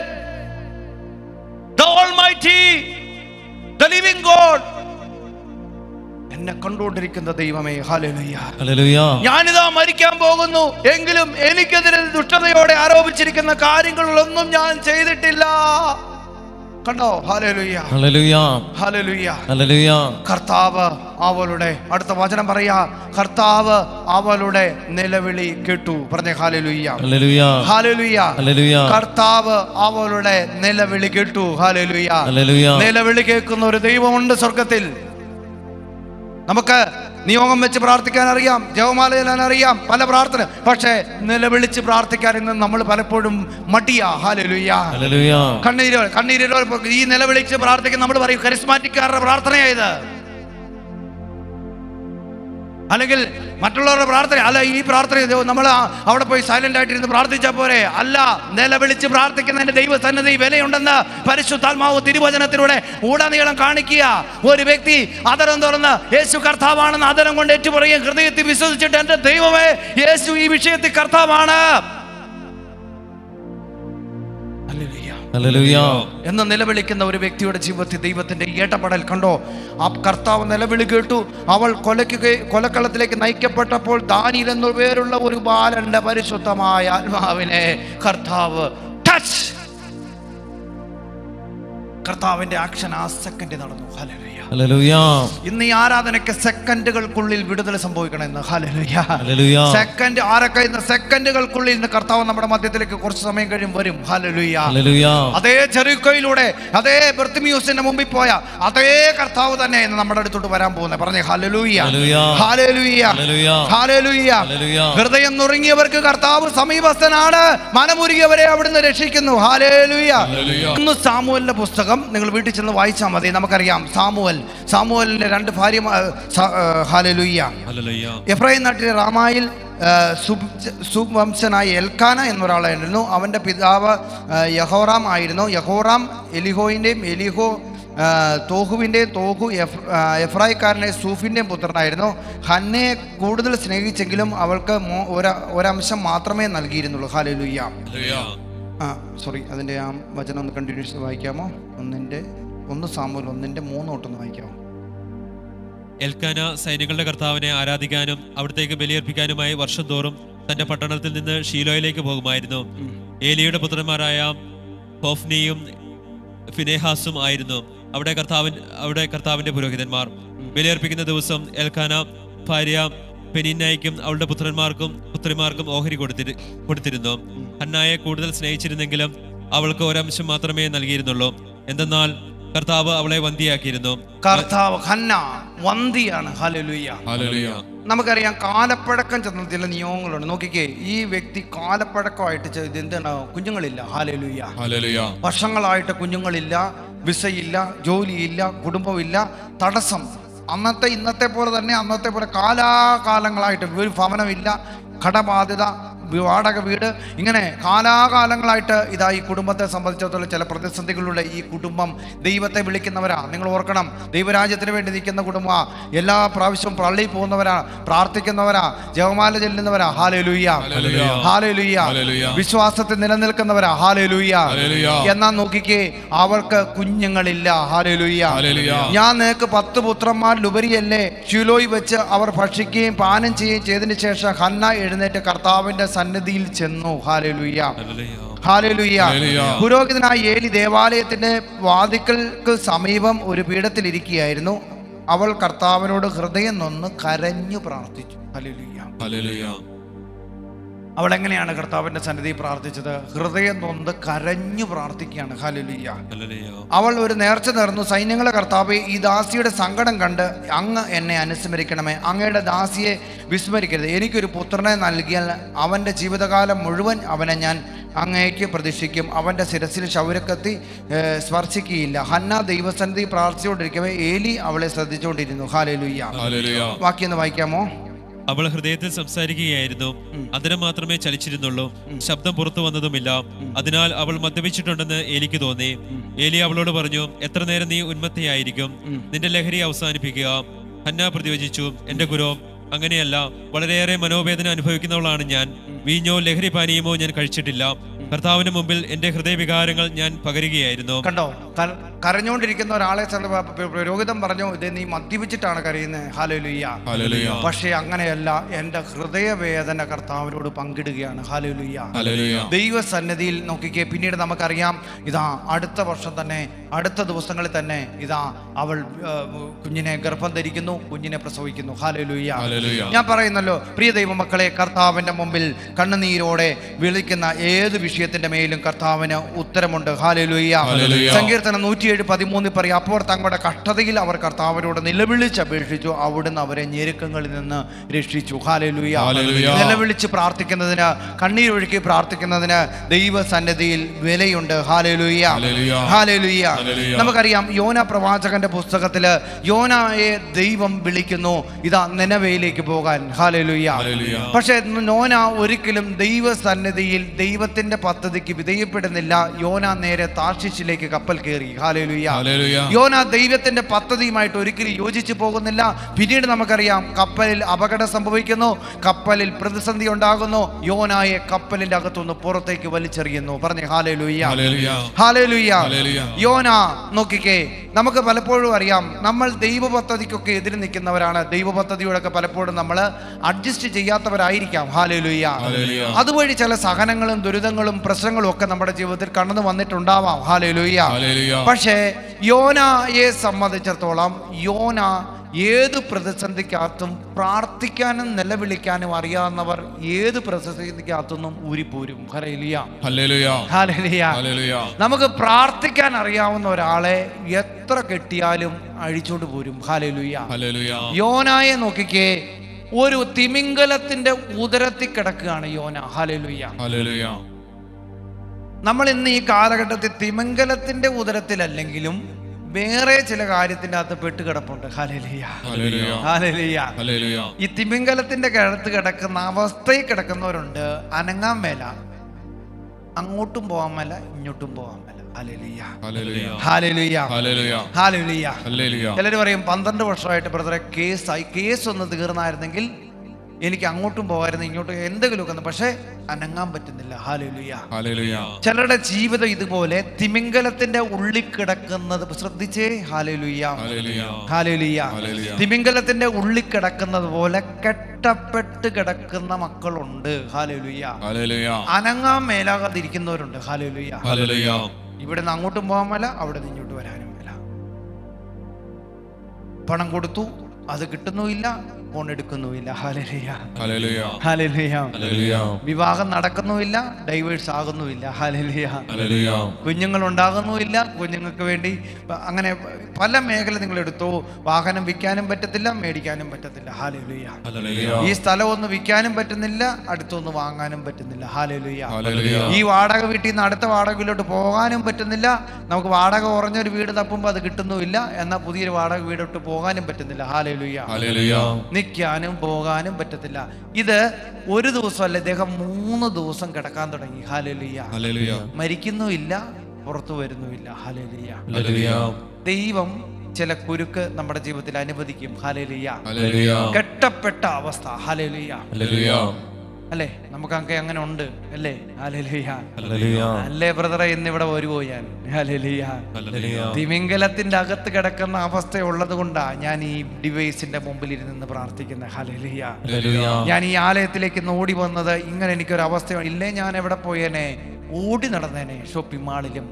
the almighty, the living God, എന്നെ കണ്ടുകൊണ്ടിരിക്കുന്ന ദൈവമേ. ഹല്ലേലൂയ. ഹല്ലേലൂയ. ഞാനിതാ മരിക്കാൻ പോകുന്നു, എങ്കിലും എനിക്കെതിരെ ദുഷ്ടതയോടെ ആരോപിച്ചിരിക്കുന്ന കാര്യങ്ങളൊന്നും ഞാൻ ചെയ്തിട്ടില്ല. കണ്ടോ? ഹല്ലേലൂയ. ഹല്ലേലൂയ. ഹല്ലേലൂയ. ഹല്ലേലൂയ. കർത്താവ് അവളുടെ, അടുത്ത വചനം പറയാ, കർത്താവ് അവളുടെ നിലവിളി കേട്ടു. പറഞ്ഞേ ഹല്ലേലൂയ. ഹല്ലേലൂയ. ഹല്ലേലൂയ. ഹല്ലേലൂയ. കർത്താവ് അവളുടെ നിലവിളി കേട്ടു. ഹല്ലേലൂയ. ഹല്ലേലൂയ. നിലവിളി കേൾക്കുന്ന ഒരു ദൈവമുണ്ട് സ്വർഗത്തിൽ. നമുക്ക് നിയോഗം വെച്ച് പ്രാർത്ഥിക്കാൻ അറിയാം, ജപമാല ചെല്ലാൻ അറിയാം, പല പ്രാർത്ഥന, പക്ഷേ നിലവിളിച്ച് പ്രാർത്ഥിക്കാൻ ഇന്ന് നമ്മൾ പലപ്പോഴും മടിയാ. ഹല്ലേലൂയ. ഹല്ലേലൂയ. കണ്ണീരോ കണ്ണീരോ ഈ നിലവിളിച്ച് പ്രാർത്ഥിക്കാൻ നമ്മൾ പറയും കരിസ്മാറ്റിക്കാരുടെ പ്രാർത്ഥനയായത്. അല്ലെങ്കിൽ മറ്റുള്ളവരുടെ പ്രാർത്ഥന അല്ല, ഈ പ്രാർത്ഥന നമ്മൾ അവിടെ പോയി സൈലന്റ് ആയിട്ടിരുന്ന് പ്രാർത്ഥിച്ചാൽ പോരെ? അല്ല, നിലവിളിച്ച് പ്രാർത്ഥിക്കുന്നതിന്റെ ദൈവസന്നിധി വിലയുണ്ടെന്ന് പരിശുദ്ധാത്മാവ് തിരുവചനത്തിലൂടെ ഉടനീളം കാണിക്കുക. ഒരു വ്യക്തി അതരം തുറന്ന് യേശു കർത്താവാണെന്ന് അതരം കൊണ്ട് ഏറ്റുപറയും, ഹൃദയത്തിൽ വിശ്വസിച്ചിട്ട് എന്റെ ദൈവമേ യേശു ഈ വിഷയത്തിൽ കർത്താവാണ് എന്ന് നിലവിളിക്കുന്ന ഒരു വ്യക്തിയുടെ ജീവിതത്തിൽ ദൈവത്തിന്റെ ഇടപെടൽ കണ്ടോ? ആ കർത്താവ് നിലവിളി കേട്ടു. അവൾ കൊലയ്ക്ക് കൊലക്കളത്തിലേക്ക് നയിക്കപ്പെട്ടപ്പോൾ ദാനിയേൽ എന്നു പേരുള്ള ഒരു ബാലന്റെ പരിശുദ്ധമായ ആത്മാവിനെ കർത്താവ് ടച്ച്. കർത്താവിന്റെ ആക്ഷൻ ആ സെക്കൻഡ് നടന്നു. ഹല്ലേലൂയ. ഇന്ന് ഈ ആരാധനയ്ക്ക് സെക്കൻഡുകൾക്കുള്ളിൽ വിടുതൽ സംഭവിക്കണമെന്ന്. ഹല്ലേലൂയ. സെക്കൻഡ് ആരൊക്കെ ഇന്ന് സെക്കൻഡുകൾക്കുള്ളിൽ ഇന്ന് കർത്താവ് നമ്മുടെ മധ്യത്തിലേക്ക് കുറച്ച് സമയം കഴിയും വരും. ഹല്ലേലൂയ. അതേ ജെറിക്കോയിലൂടെ അതേ ബർത്തിമിയൂസിന്റെ മുമ്പിൽ പോയ അതേ കർത്താവ് തന്നെ ഇന്ന് നമ്മുടെ അടുത്തോട്ട് വരാൻ പോകുന്നത്. പറഞ്ഞേ ഹല്ലേലൂയ. ഹല്ലേലൂയ. ഹല്ലേലൂയ. ഹൃദയം നുറുങ്ങിയവർക്ക് കർത്താവ് സമീപസ്ഥനാണ്, മനമുരുകിയവരെ അവിടുന്ന് രക്ഷിക്കുന്നു. ഹല്ലേലൂയ. ഇന്ന് സാമുവേലിന്റെ പുസ്തകം നിങ്ങൾ വീട്ടിൽ ചെന്ന് വായിച്ചാൽ മതി. നമുക്കറിയാം സാമുവേൽ സാമുവേലിന്റെ രണ്ട് ഭാര്യ. ഹല്ലേലൂയ. എഫ്രൈം നാട്ടിലെ റാമായിൽ സുവംശനായ എൽക്കാന എന്നൊരാളായിരുന്നു. അവന്റെ പിതാവ് യഹോറാം ആയിരുന്നു. യഹോറാം എലിഹോയിന്റെയും എലിഹോ തോഹുവിൻ്റെയും തോഹു എഫ് എഫ്രായിക്കാരനെ സൂഫിൻ്റെയും പുത്രനായിരുന്നു. ഹന്നയെ കൂടുതൽ സ്നേഹിച്ചെങ്കിലും അവൾക്ക് ഒരംശം മാത്രമേ നൽകിയിരുന്നുള്ളൂ. ഹല്ലേലൂയ. ആ സോറി, അതിൻ്റെ ആ വചനം ഒന്ന് കണ്ടിന്യൂസ് വായിക്കാമോ? ഒന്നിൻ്റെ ഒന്ന് സാമുവേൽ ഒന്നിൻ്റെ മൂന്ന് തൊട്ടൊന്ന് വായിക്കാമോ? എൽക്കാന സൈന്യങ്ങളുടെ കർത്താവിനെ ആരാധിക്കാനും അവിടത്തേക്ക് ബലിയർപ്പിക്കാനുമായി വർഷം തോറും തന്റെ പട്ടണത്തിൽ നിന്ന് ഷീലോയിലേക്ക് പോകുമായിരുന്നു. ഏലിയുടെ പുത്രന്മാരായ ഹോഫ്നിയും ഫിനെഹാസും ആയിരുന്നു അവിടെ കർത്താവിൻ അവിടെ കർത്താവിന്റെ പുരോഹിതന്മാർ. ബലിയർപ്പിക്കുന്ന ദിവസം എൽക്കാന ഭാര്യ പെനിന്നയ്ക്കും അവളുടെ പുത്രന്മാർക്കും പുത്രിമാർക്കും ഓഹരി കൊടുത്തി കൊടുത്തിരുന്നു. ഹന്നായെ കൂടുതൽ സ്നേഹിച്ചിരുന്നെങ്കിലും അവൾക്ക് ഒരംശം മാത്രമേ നൽകിയിരുന്നുള്ളൂ. എന്തെന്നാൽ കർത്താവ് അവളെ വന്ധിയാക്കിയിരുന്നു. കർത്താവ് ഹന്ന വന്ധിയാണ്. ഹല്ലേലൂയ. ഹല്ലേലൂയ. നമുക്കറിയാം കാലപ്പഴക്കം ചെന്ന ചില നിയമങ്ങളുണ്ട്. നോക്കിക്കേ, ഈ വ്യക്തി കാലപ്പഴക്കമായിട്ട് എന്താണ്? കുഞ്ഞുങ്ങളില്ല. ഹല്ലേലൂയ. ഹല്ലേലൂയ. വർഷങ്ങളായിട്ട് കുഞ്ഞുങ്ങളില്ല, വിസയില്ല, ജോലിയില്ല, കുടുംബമില്ല, തടസ്സം. അന്നത്തെ ഇന്നത്തെ പോലെ തന്നെ അന്നത്തെ പോലെ കാലാകാലങ്ങളായിട്ട് ഒരു ഭവനമില്ല, കടബാധ്യത, വാടക വീട്, ഇങ്ങനെ കാലാകാലങ്ങളായിട്ട് ഇതാ ഈ കുടുംബത്തെ സംബന്ധിച്ചിടത്തോളം ചില പ്രതിസന്ധികളുടെ ഈ കുടുംബം ദൈവത്തെ വിളിക്കുന്നവരാ. നിങ്ങൾ ഓർക്കണം, ദൈവരാജ്യത്തിന് വേണ്ടി നിൽക്കുന്ന കുടുംബ എല്ലാ പ്രാവശ്യവും പള്ളിയിൽ പോകുന്നവരാ, പ്രാർത്ഥിക്കുന്നവരാ, ജപമാല ചെല്ലുന്നവരാ. ഹല്ലേലൂയ. ഹല്ലേലൂയ. വിശ്വാസത്തിൽ നിലനിൽക്കുന്നവരാ. ഹല്ലേലൂയ. എന്നാ നോക്കിക്കേ, അവർക്ക് കുഞ്ഞുങ്ങളില്ല. ഹല്ലേലൂയ. ഞാൻ നിനക്ക് പത്ത് പുത്രന്മാരിലുപരിയല്ലേ ശീലോയിൽ വെച്ച് അവർ ഭക്ഷിക്കുകയും പാനം ചെയ്യുകയും ചെയ്തതിന് ശേഷം ഹന്ന എഴുന്നേറ്റ് കർത്താവിന്റെ സന്നിധിയിൽ ചെന്നു. ഹല്ലേലൂയ. ഹല്ലേലൂയ. പുരോഹിതനായ ഏലി ദേവാലയത്തിന്റെ വാതിക്കൾക്ക് സമീപം ഒരു പീഠത്തിൽ ഇരിക്കുകയായിരുന്നു. അവൾ കർത്താവിനോട് ഹൃദയം നൊന്ന് കരഞ്ഞു പ്രാർത്ഥിച്ചു. ഹല്ലേലൂയ. ഹല്ലേലൂയ. അവൾ എങ്ങനെയാണ് കർത്താവിന്റെ സന്നിധി പ്രാർത്ഥിച്ചത്? ഹൃദയം നൊന്ത് കരഞ്ഞു പ്രാർത്ഥിക്കുകയാണ്. ഹല്ലേലൂയ. അവൾ ഒരു നേർച്ച നേർന്നു, സൈന്യങ്ങളെ കർത്താവേ, ഈ ദാസിയുടെ സങ്കടം കണ്ട് അങ്ങ് എന്നെ അനുസ്മരിക്കണമേ. അങ്ങയുടെ ദാസിയെ വിസ്മരിക്കരുത്. എനിക്കൊരു പുത്രനെ നൽകിയാൽ അവൻ്റെ ജീവിതകാലം മുഴുവൻ അവനെ ഞാൻ അങ്ങേക്ക് പ്രതീക്ഷിക്കും. അവൻ്റെ ശിരസിൽ ക്ഷൗരക്കത്തി സ്പർശിക്കുകയില്ല. ഹന്ന ദൈവസന്നിധി പ്രാർത്ഥിച്ചുകൊണ്ടിരിക്കവേ ഏലി അവളെ ശ്രദ്ധിച്ചുകൊണ്ടിരുന്നു. ഹല്ലേലൂയ. ബാക്കി ഒന്ന് വായിക്കാമോ? അവൾ ഹൃദയത്തിൽ സംസാരിക്കുകയായിരുന്നു, അതിനെ മാത്രമേ ചലിച്ചിരുന്നുള്ളൂ, ശബ്ദം പുറത്തു വന്നതുമില്ല. അതിനാൽ അവൾ മദ്യപിച്ചിട്ടുണ്ടെന്ന് ഏലിക്ക് തോന്നി. ഏലി അവളോട് പറഞ്ഞു, എത്ര നേരം നീ ഉന്മത്തയായിരിക്കും? നിന്റെ ലഹരി അവസാനിപ്പിക്കുക. ഹന്ന പ്രതിവചിച്ചു, എന്റെ ഗുരു, അങ്ങനെയല്ല, വളരെയേറെ മനോവേദന അനുഭവിക്കുന്നവളാണ് ഞാൻ. വീഞ്ഞോ ലഹരി പാനീയമോ ഞാൻ കഴിച്ചിട്ടില്ല. കർത്താവിന് മുമ്പിൽ എന്റെ ഹൃദയവികാരങ്ങൾ ഞാൻ പകരുകയായിരുന്നു. കണ്ടോ, കരഞ്ഞുകൊണ്ടിരിക്കുന്ന ഒരാളെ പുരോഹിതൻ പറഞ്ഞു, ഇത് നീ മദ്യപിച്ചിട്ടാണ് കരയുന്നത്. ഹല്ലേലൂയ. ഹല്ലേലൂയ. പക്ഷേ അങ്ങനെയല്ല, എന്റെ ഹൃദയവേദന കർത്താവിനോട് പങ്കിടുകയാണ്. ഹല്ലേലൂയ. ദൈവസന്നിധിയിൽ നോക്കിക്കേ. പിന്നീട് നമുക്കറിയാം, ഇതാ അടുത്ത വർഷം തന്നെ, അടുത്ത ദിവസങ്ങളിൽ തന്നെ ഇതാ അവൾ കുഞ്ഞിനെ ഗർഭം ധരിക്കുന്നു, കുഞ്ഞിനെ പ്രസവിക്കുന്നു. ഹല്ലേലൂയ. ഞാൻ പറയുന്നല്ലോ, പ്രിയ ദൈവമക്കളെ, കർത്താവിന്റെ മുമ്പിൽ കണ്ണുനീരോടെ വിളിക്കുന്ന ഏത് വിഷയത്തിന്റെ മേലും കർത്താവിന് ഉത്തരമുണ്ട്. ഹല്ലേലൂയ. സങ്കീർത്തനം സങ്കീർത്തനം നൂറ്റിയേഴ് പതിമൂന്നിൽ പറയും, അപ്പോൾ തങ്ങളുടെ കഷ്ടതയിൽ അവർ കർത്താവിനോട് നിലവിളിച്ചപേക്ഷിച്ചു, അവിടുന്ന് അവരെ ഞെരുക്കങ്ങളിൽ നിന്ന് രക്ഷിച്ചു. ഹല്ലേലൂയ. നിലവിളിച്ച് പ്രാർത്ഥിക്കുന്നതിന്, കണ്ണീരൊഴുക്കി പ്രാർത്ഥിക്കുന്നതിന് ദൈവസന്നിധിയിൽ വിലയുണ്ട്. ഹല്ലേലൂയ, ഹല്ലേലൂയ. നമുക്കറിയാം യോന പ്രവാചകന്റെ പുസ്തകത്തില് യോനയെ ദൈവം വിളിക്കുന്നു, ഇതാ നിനവയിലേക്ക് പോകാൻ. ഹല്ലേലൂയ. പക്ഷെ യോന ഒരിക്കലും ദൈവസന്നിധിയിൽ ദൈവത്തിന്റെ പദ്ധതിക്ക് വിധേയപ്പെടുന്നില്ല. യോന നേരെ താർശീശിലേക്ക് കപ്പൽ കയറി. ഹല്ലേലൂയ. യോന ദൈവത്തിന്റെ പദ്ധതിയുമായിട്ട് ഒരിക്കലും യോജിച്ചു പോകുന്നില്ല. പിന്നീട് നമുക്കറിയാം കപ്പലിൽ അപകടം സംഭവിക്കുന്നു, കപ്പലിൽ പ്രതിസന്ധി ഉണ്ടാകുന്നു. യോനായെ കപ്പലിന്റെ അകത്തുനിന്ന് പുറത്തേക്ക് വലിച്ചെറിയുന്നു. പറഞ്ഞേ ഹല്ലേലൂയ, ഹല്ലേലൂയ. യോന നോക്കിക്കേ, നമുക്ക് പലപ്പോഴും അറിയാം നമ്മൾ ദൈവ പദ്ധതിക്കൊക്കെ എതിര് നിൽക്കുന്നവരാണ്. ദൈവ പദ്ധതിയോടൊക്കെ പലപ്പോഴും നമ്മൾ അഡ്ജസ്റ്റ് ചെയ്യാത്തവരായിരിക്കാം. ഹല്ലേലൂയ. അതുവഴി ചില സഹനങ്ങളും ദുരിതങ്ങളും പ്രശ്നങ്ങളും ഒക്കെ നമ്മുടെ ജീവിതത്തിൽ കടന്നു വന്നിട്ടുണ്ടാവാം. ഹല്ലേലൂയ. പക്ഷേ യോനയെ സംബന്ധിച്ചിടത്തോളം യോന ഏത് പ്രതിസന്ധിക്കകത്തും പ്രാർത്ഥിക്കാനും നിലവിളിക്കാനും അറിയാവുന്നവർ ഏത് പ്രതിസന്ധിക്കകത്തുനിന്നും ഊരിപ്പോരും. ഹല്ലേലൂയ, ഹല്ലേലൂയ, ഹല്ലേലൂയ. നമുക്ക് പ്രാർത്ഥിക്കാൻ അറിയാവുന്ന ഒരാളെ എത്ര കെട്ടിയാലും അഴിച്ചോണ്ട് പോരും. Hallelujah, hallelujah. യോനായെ നോക്കിക്കേ, ഒരു തിമിംഗലത്തിന്റെ ഉദരത്തിൽ കിടക്കുകയാണ് യോന. ഹല്ലേലൂയ, ഹല്ലേലൂയ. നമ്മൾ ഇന്ന് ഈ കാലഘട്ടത്തിൽ തിമിംഗലത്തിന്റെ ഉദരത്തിലല്ലെങ്കിലും വേറെ ചില കാര്യത്തിന്റെ അകത്ത് പെട്ടുകിടപ്പുണ്ട്. Hallelujah, hallelujah, hallelujah. ഈ തിമിംഗലത്തിന്റെ കിടത്ത് കിടക്കുന്ന അവസ്ഥയിൽ കിടക്കുന്നവരുണ്ട്. അനങ്ങാൻ മേല, അങ്ങോട്ടും പോകാൻ മേല, ഇങ്ങോട്ടും പോകാൻ മേല. ഹല്ലേലൂയ, ഹല്ലേലൂയ, ഹല്ലേലൂയ, ഹല്ലേലൂയ, ഹല്ലേലൂയ. ചിലർ പറയും പന്ത്രണ്ട് വർഷമായിട്ട് ബ്രദറെ കേസായി, കേസ് ഒന്ന് തീർന്നായിരുന്നെങ്കിൽ എനിക്ക് അങ്ങോട്ടും പോകായിരുന്നു, ഇങ്ങോട്ടും എന്തെങ്കിലുമൊക്കെ, പക്ഷെ അനങ്ങാൻ പറ്റുന്നില്ല. ഹല്ലേലൂയ, ഹല്ലേലൂയ. ചിലരുടെ ജീവിതം ഇതുപോലെ തിമിംഗലത്തിന്റെ ഉള്ളിൽ കിടക്കുന്നത് ശ്രദ്ധിച്ചേ. Hallelujah, hallelujah. തിമിംഗലത്തിന്റെ ഉള്ളിൽ കിടക്കുന്നത് പോലെ കെട്ടപ്പെട്ട് കിടക്കുന്ന മക്കളുണ്ട്. ഹല്ലേലൂയ, ഹല്ലേലൂയ. അനങ്ങാൻ മേലാകാതിരിക്കുന്നവരുണ്ട്. Hallelujah, hallelujah. ഇവിടെ നിന്ന് അങ്ങോട്ടും പോകാൻ മേല, അവിടെ നിന്ന് ഇങ്ങോട്ട് വരാനും മേല. പണം കൊടുത്തു, അത് കിട്ടുന്നുമില്ല, ഫോൺ എടുക്കുന്നുമില്ല. ഹല്ലേലൂയ, ഹല്ലേലൂയ, ഹല്ലേലൂയ, ഹല്ലേലൂയ. വിവാഹം നടക്കുന്നുമില്ല, ഡൈവേഴ്സ് ആകുന്നുമില്ല. ഹല്ലേലൂയ, ഹല്ലേലൂയ. കുഞ്ഞുങ്ങൾ ഉണ്ടാകുന്നുമില്ല, കുഞ്ഞുങ്ങൾക്ക് വേണ്ടി അങ്ങനെ പല മേഖല നിങ്ങൾ എടുത്തു. വാഹനം വിൽക്കാനും പറ്റത്തില്ല, മേടിക്കാനും പറ്റത്തില്ല. ഹല്ലേലൂയ, ഹല്ലേലൂയ. ഈ സ്ഥലം ഒന്ന് വിൽക്കാനും പറ്റുന്നില്ല, അടുത്തൊന്ന് വാങ്ങാനും പറ്റുന്നില്ല. ഹല്ലേലൂയ, ഹല്ലേലൂയ. ഈ വാടക വീട്ടിൽ നിന്ന് അടുത്ത വാടക വീട്ടിലോട്ട് പോകാനും പറ്റുന്നില്ല. നമുക്ക് വാടക കുറഞ്ഞൊരു വീട് തപ്പുമ്പോൾ അത് കിട്ടുന്നുമില്ല, എന്നാൽ പുതിയൊരു വാടക വീടോട്ട് പോകാനും പറ്റുന്നില്ല. ഹല്ലേലൂയ, ഹല്ലേലൂയ. നിൽക്കാനും പോകാനും പറ്റത്തില്ല. ഇത് ഒരു ദിവസമല്ല, ഇദ്ദേഹം മൂന്ന് ദിവസം കിടക്കാൻ തുടങ്ങി. Hallelujah, hallelujah. മരിക്കുന്നുമില്ല, പുറത്തു വരുന്നുമില്ല. Hallelujah, hallelujah. ദൈവം ചില കുരുക്ക് നമ്മുടെ ജീവിതത്തിൽ അനുവദിക്കും. ഹല്ലേലൂയ, ഹല്ലേലൂയ. കെട്ടപ്പെട്ട അവസ്ഥ. ഹല്ലേലൂയ, ഹല്ലേലൂയ. അല്ലേ, നമുക്കൊക്കെ അങ്ങനെ ഉണ്ട് അല്ലേ? ഹല്ലേലൂയ, ഹല്ലേലൂയ. അല്ലേ ബ്രദറെ, ഇന്നിവിടെ വരുവോ ഞാൻ? Hallelujah, hallelujah. തിമിംഗലത്തിന്റെ അകത്ത് കിടക്കുന്ന അവസ്ഥ ഉള്ളത് കൊണ്ടാ ഞാൻ ഈ ഡിവൈസിന്റെ മുമ്പിൽ ഇരുന്ന് പ്രാർത്ഥിക്കുന്നത്. ഹല്ലേലൂയ, ഹല്ലേലൂയ. ഞാൻ ഈ ആലയത്തിലേക്ക് ഓടി വന്നത് ഇങ്ങനെ എനിക്കൊരു അവസ്ഥ ഇല്ലേ, ഞാൻ എവിടെ പോയേനെ? ഓടി നടന്നേനെ ഷോപ്പിംഗ് മാളിലും.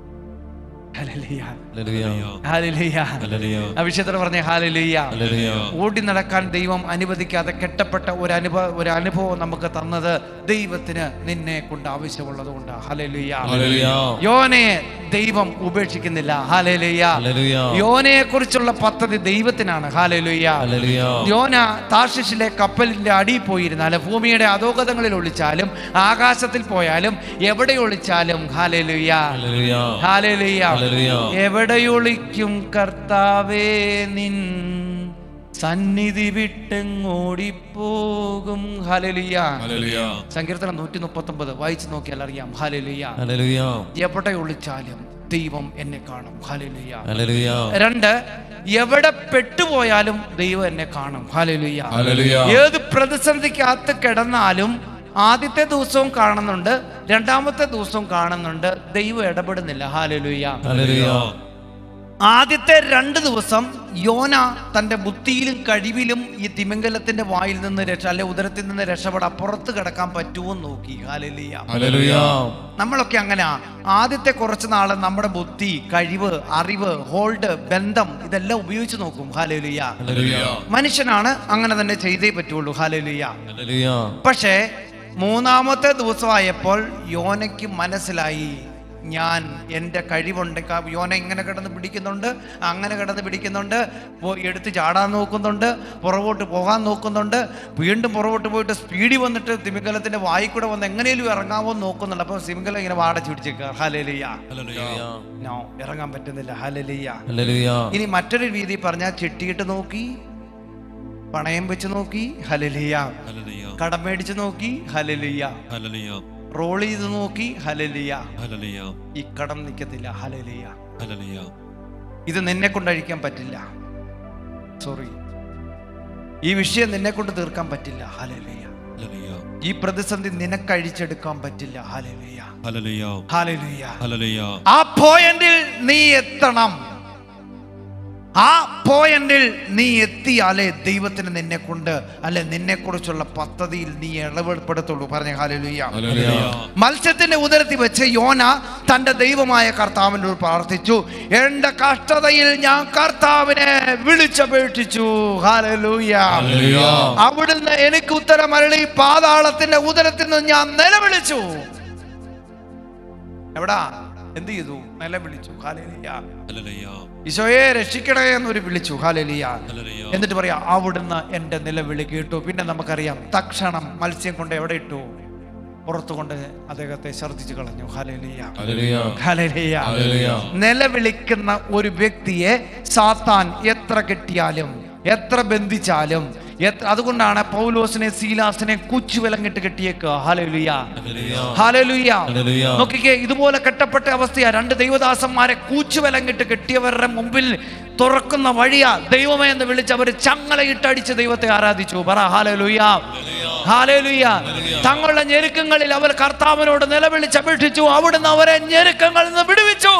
അഭിഷേകത്തോട് പറഞ്ഞേ ഹല്ലേലൂയ. ഓടി നടക്കാൻ ദൈവം അനുവദിക്കാതെ കെട്ടപ്പെട്ട ഒരു അനുഭവ ഒരു അനുഭവം നമുക്ക് തന്നത് ദൈവത്തിന് നിന്നെ കൊണ്ട് ആവശ്യമുള്ളത് കൊണ്ടാ. ഹല്ലേലൂയ. യോനയെ ദൈവം ഉപേക്ഷിക്കുന്നില്ല. ഹല്ലേലൂയ. യോനയെ കുറിച്ചുള്ള പദ്ധതി ദൈവത്തിനാണ്. ഹല്ലേലൂയ. യോന താർശീശിലെ കപ്പലിന്റെ അടിയിൽ പോയിരുന്നാലും, ഭൂമിയുടെ അധോഗതങ്ങളിൽ ഒളിച്ചാലും, ആകാശത്തിൽ പോയാലും, എവിടെ ഒളിച്ചാലും, ഹല്ലേലൂയ, ഹല്ലേലൂയ, എവിടെയൊളിക്കും കർത്താവേ നിൻ സന്നിധി വിട്ടെങ്ങോടിപ്പോകും. ഹല്ലേലൂയ. സങ്കീർത്തനം നൂറ്റി മുപ്പത്തി ഒമ്പത് വായിച്ചു നോക്കിയാൽ അറിയാം. ഹല്ലേലൂയ. എവിടെ ഒളിച്ചാലും ദൈവം എന്നെ കാണും. ഹല്ലേലൂയ. രണ്ട്, എവിടെ പെട്ടുപോയാലും ദൈവം എന്നെ കാണും. ഹല്ലേലൂയ. ഏത് പ്രതിസന്ധിക്കകത്ത് കിടന്നാലും ആദ്യത്തെ ദിവസവും കാണുന്നുണ്ട്, രണ്ടാമത്തെ ദിവസവും കാണുന്നുണ്ട്, ദൈവം ഇടപെടുന്നില്ല. ഹല്ലേലൂയ. ആദ്യത്തെ രണ്ട് ദിവസം യോന തന്റെ ബുദ്ധിയിലും കഴിവിലും ഈ തിമിംഗലത്തിന്റെ വായിൽ നിന്ന് രക്ഷ അല്ലെ ഉദരത്തിൽ നിന്ന് രക്ഷപ്പെടാൻ പുറത്ത് കിടക്കാൻ പറ്റുമോ നോക്കി. ഹല്ലേലൂയ. നമ്മളൊക്കെ അങ്ങനെയാ. ആദ്യത്തെ കുറച്ച് നാള് നമ്മുടെ ബുദ്ധി, കഴിവ്, അറിവ്, ഹോൾഡ്, ബന്ധം ഇതെല്ലാം ഉപയോഗിച്ച് നോക്കും. ഹല്ലേലൂയ. മനുഷ്യനാണ്, അങ്ങനെ തന്നെ ചെയ്തേ പറ്റുള്ളൂ. ഹല്ലേലൂയ. പക്ഷേ മൂന്നാമത്തെ ദിവസമായപ്പോൾ യോനയ്ക്ക് മനസ്സിലായി ഞാൻ എൻ്റെ കഴിവുണ്ട്. യോന ഇങ്ങനെ കിടന്ന് പിടിക്കുന്നുണ്ട്, അങ്ങനെ കിടന്ന് പിടിക്കുന്നുണ്ട്, എടുത്ത് ചാടാൻ നോക്കുന്നുണ്ട്, പുറകോട്ട് പോകാൻ നോക്കുന്നുണ്ട്, വീണ്ടും പുറകോട്ട് പോയിട്ട് സ്പീഡിൽ വന്നിട്ട് തിമിംഗലത്തിൻ്റെ വായിൽ കൂടെ വന്ന് എങ്ങനെയും ഇറങ്ങാമോ നോക്കുന്നുണ്ട്. അപ്പോൾ തിമിംഗലം ഇങ്ങനെ വാടച്ച് പിടിച്ചേക്കുക. ഹല്ലേലൂയ. നോ, ഇറങ്ങാൻ പറ്റുന്നില്ല. ഹല്ലേലൂയ. ഇനി മറ്റൊരു രീതി പറഞ്ഞാൽ ചിട്ടിയിട്ട് നോക്കി, പണയം വെച്ച് നോക്കി, ഹല്ലേലൂയ, കടം മേടിച്ച് നോക്കി, ഹല്ലേലൂയ, റോൾ ചെയ്ത് നോക്കി, ഹല്ലേലൂയ, ഈ കടം നിൽക്കത്തില്ല. ഹല്ലേലൂയ. ഇത് നിന്നെ കൊണ്ട് അഴിക്കാൻ പറ്റില്ല. സോറി, ഈ വിഷയം നിന്നെ കൊണ്ട് തീർക്കാൻ പറ്റില്ല. ഹല്ലേലൂയ. ഈ പ്രതിസന്ധി നിനക്ക് അഴിച്ചെടുക്കാൻ പറ്റില്ല. ഹല്ലേലൂയ. ഹല്ലേലൂയ. ആ പോയിന്റിൽ നീ എത്തണം. ആ പോയിന്റിൽ നീ എത്തിയാലേ ദൈവത്തിന് നിന്നെ കൊണ്ട് അല്ലെ നിന്നെ കുറിച്ചുള്ള പദ്ധതിയിൽ നീ ഇടപെടുത്തുള്ളൂ. പറഞ്ഞ ഹല്ലേലൂയ. മത്സ്യത്തിന്റെ ഉദരത്തിൽ വെച്ച് യോന തന്റെ ദൈവമായ കർത്താവിനോട് പ്രാർത്ഥിച്ചു. എന്റെ കഷ്ടതയിൽ ഞാൻ കർത്താവിനെ വിളിച്ചപേക്ഷിച്ചു. ഹല്ലേലൂയ. അവിടുന്ന് എനിക്ക് ഉത്തരം അരുളി. പാതാളത്തിന്റെ ഉദരത്തിൽ നിന്ന് ഞാൻ നിലവിളിച്ചു. എവിടാ എന്ത് ചെയ്തു? നിലവിളിച്ചു. ഹല്ലേലൂയ. ഈശോയെ രക്ഷിക്കണേ എന്നൊരു വിളിച്ചു. ഹല്ലേലൂയ. എന്നിട്ട് പറയാ, അവിടുന്ന് എന്റെ നിലവിളി കേട്ടു. പിന്നെ നമുക്കറിയാം, തക്ഷണം മത്സ്യം കൊണ്ട് എവിടെ ഇട്ടു? പുറത്തുകൊണ്ട് അദ്ദേഹത്തെ ഛർദ്ദിച്ചു കളഞ്ഞു. ഹല്ലേലൂയ. ഹല്ലേലൂയ. നിലവിളിക്കുന്ന ഒരു വ്യക്തിയെ സാത്താൻ എത്ര കെട്ടിയാലും എത്ര ബന്ധിച്ചാലും, അതുകൊണ്ടാണ് പൗലോസിനെ സീലാസിനെ കുച്ചുവിലങ്ങിട്ട് കെട്ടിയേക്കുക. ഹല്ലേലൂയ. ഹല്ലേലൂയ. നോക്കിക്കേ, ഇതുപോലെ കെട്ടപ്പെട്ട അവസ്ഥയാ. രണ്ട് ദൈവദാസന്മാരെ കൂച്ചുവിലങ്ങിട്ട് കെട്ടിയവരുടെ മുമ്പിൽ തുറക്കുന്ന വഴിയാ. ദൈവമേ എന്ന് വിളിച്ച് അവർ ചങ്ങലയിട്ടടിച്ച് ദൈവത്തെ ആരാധിച്ചു. പറ ഹല്ലേലൂയ. ഹല്ലേലൂയ. തങ്ങളുടെ ഞെരുക്കങ്ങളിൽ അവർ കർത്താവിനോട് നിലവിളിച്ച് അപേക്ഷിച്ചു. അവിടുന്ന് അവരെ ഞെരുക്കങ്ങളിൽ നിന്ന് വിടുവിച്ചു.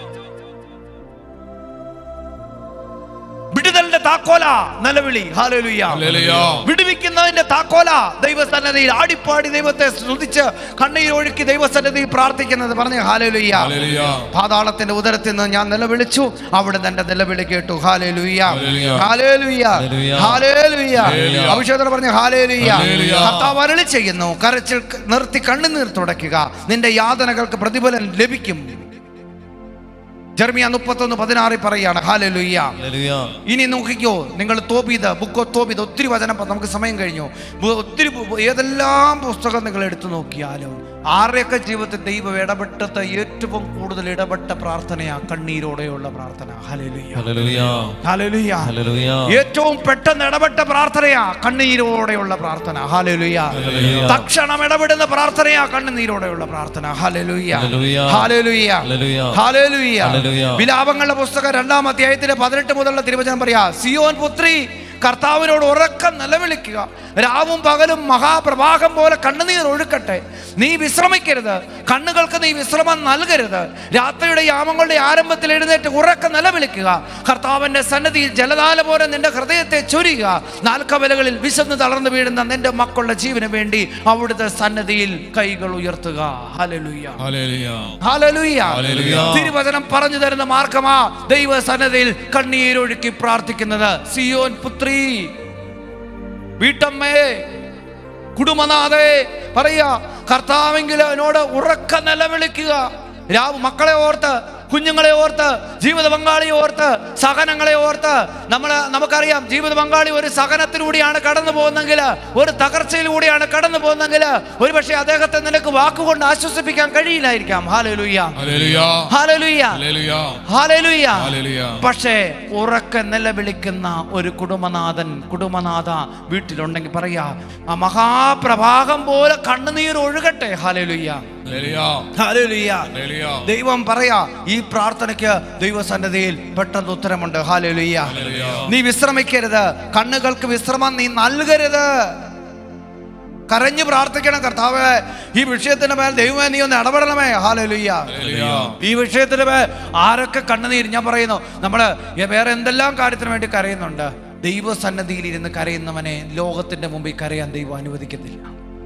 വിടുതലിന്റെ താക്കോല നിലവിളി. ഹല്ലേലൂയ. വിടുവിക്കുന്നതിന്റെ താക്കോല ദൈവസന്നിധിയിൽ ആടിപ്പാടി ദൈവത്തെ സ്തുതിച്ച് കണ്ണീരൊഴുക്കി ദൈവസന്നിധിയിൽ പ്രാർത്ഥിക്കുന്നത്. പറഞ്ഞ ഹല്ലേലൂയ. പാതാളത്തിന്റെ ഉദരത്തിൽ നിന്ന് ഞാൻ നിലവിളിച്ചു, അവിടെ എന്റെ നിലവിളി കേട്ടു. ഹല്ലേലൂയ. ഹല്ലേലൂയ. ഹല്ലേലൂയ. അഭിഷേകത്തോടെ പറഞ്ഞ ഹല്ലേലൂയ. കർത്താവ് അരുളി ചെയ്യുന്നു, കരച്ചിൽ നിർത്തി കണ്ണുനീർ തുടയ്ക്കുക, നിന്റെ യാതനകൾക്ക് പ്രതിഫലം ലഭിക്കും. ജെറമ്യാ മുപ്പത്തൊന്ന് പതിനാറിൽ പറയാണ്. ഹല്ലേലൂയ. ഇനി നോക്കിക്കോ, നിങ്ങൾ തോബീത്, ബുക്ക് ഓഫ് തോബീത്, ഒത്തിരി വചനം, നമുക്ക് സമയം കഴിഞ്ഞു. ഒത്തിരി ഏതെല്ലാം പുസ്തകം നിങ്ങൾ എടുത്തു നോക്കിയാലും ആരുടെയൊക്കെ ജീവിതത്തിൽ ദൈവം ഇടപെട്ടത് ഏറ്റവും കൂടുതൽ ഇടപെട്ട പ്രാർത്ഥനയാ കണ്ണീരോടെയുള്ള പ്രാർത്ഥന. ഹല്ലേലൂയ. ഹല്ലേലൂയ. ഏറ്റവും പെട്ടെന്ന് ഇടപെട്ട പ്രാർത്ഥനയാ കണ്ണീരോടെയുള്ള പ്രാർത്ഥന. ഹല്ലേലൂയ. തക്ഷണം ഇടപെടുന്ന പ്രാർത്ഥനയാ കണ്ണുനീരോടെയുള്ള പ്രാർത്ഥന. ഹല്ലേലൂയ. ഹല്ലേലൂയ. ഹല്ലേലൂയ. വിലാപങ്ങളുടെ പുസ്തകം രണ്ടാം അധ്യായത്തിലെ പതിനെട്ട് മുതലുള്ള തിരുവചനം പറയാ, സിയോൻ പുത്രി കർത്താവിനോട് ഉറക്കം നിലവിളിക്കുക, രാവും പകലും മഹാപ്രവാഹം പോലെ കണ്ണുനീർ ഒഴുക്കട്ടെ. നീ വിശ്രമിക്കരുത്, കണ്ണുകൾക്ക് നീ വിശ്രമം നൽകരുത്. രാത്രിയുടെ യാമങ്ങളുടെ ആരംഭത്തിൽ എഴുന്നേറ്റ് ഉറക്കം നിലവിളിക്കുക. കർത്താവിന്റെ സന്നിധിയിൽ ജലധാര പോലെ നിന്റെ ഹൃദയത്തെ ചൊരിയുക. നാൽക്കവലകളിൽ വിശന്ന് തളർന്നു വീഴുന്ന നിന്റെ മക്കളുടെ ജീവന് വേണ്ടി അവിടുത്തെ സന്നിധിയിൽ കൈകൾ ഉയർത്തുക. ഹല്ലേലൂയ. ഹല്ലേലൂയ. തിരുവചനം പറഞ്ഞു തരുന്ന മാർഗമാ ദൈവ സന്നിധിയിൽ കണ്ണീരൊഴുക്കി പ്രാർത്ഥിക്കുന്നത്. സിയോൻ പുത്രി, വീട്ടമ്മേ, കുടുംബനാഥേ, പറയാ, കർത്താവെങ്കിലും എന്നോട് ഉറക്ക നിലവിളിക്കുക. രാവ് മക്കളെ ഓർത്ത്, കുഞ്ഞുങ്ങളെ ഓർത്ത്, ജീവിത പങ്കാളിയെ ഓർത്ത്, സഹനങ്ങളെ ഓർത്ത്. നമ്മൾ നമുക്കറിയാം, ജീവിത പങ്കാളി ഒരു സഹനത്തിലൂടെയാണ് കടന്നു പോകുന്നെങ്കിൽ, ഒരു തകർച്ചയിലൂടെയാണ് കടന്നു പോകുന്നെങ്കിൽ, ഒരു പക്ഷേ അദ്ദേഹത്തെ നിനക്ക് വാക്കുകൊണ്ട് ആശ്വസിപ്പിക്കാൻ കഴിയില്ലായിരിക്കാം. ഹല്ലേലൂയ. ഹല്ലേലൂയ. ഹല്ലേലൂയ. പക്ഷേ ഉറക്കെ നിലവിളിക്കുന്ന ഒരു കുടുംബനാഥൻ, കുടുംബനാഥ വീട്ടിലുണ്ടെങ്കിൽ പറയാ, ആ മഹാപ്രവാഹം പോലെ കണ്ണുനീർ ഒഴുകട്ടെ. ഹല്ലേലൂയ. ഹല്ലേലൂയ. ദൈവം പറയാ, ഈ പ്രാർത്ഥനയ്ക്ക് ദൈവസന്നിധിയിൽ പെട്ടെന്ന് ഉത്തരമുണ്ട്. ഹല്ലേലൂയ. നീ വിശ്രമിക്കരുത്, കണ്ണുകൾക്ക് വിശ്രമം നീ നൽകരുത്. കരഞ്ഞു പ്രാർത്ഥിക്കണം, കർത്താവേ ഈ വിഷയത്തിന്റെ മേൽ ദൈവമേ നീ ഒന്ന് ഇടപെടണമേ. ഹല്ലേലൂയ. ഈ വിഷയത്തിന്റെ മേൽ ആരൊക്കെ കണ്ണുനീർ, ഞാൻ പറയുന്നു, നമ്മള് വേറെ എന്തെല്ലാം കാര്യത്തിന് വേണ്ടി കരയുന്നുണ്ട്. ദൈവസന്നിധിയിൽ ഇരുന്ന് കരയുന്നവനെ ലോകത്തിന്റെ മുമ്പിൽ കരയാൻ ദൈവം അനുവദിക്കത്തില്ല.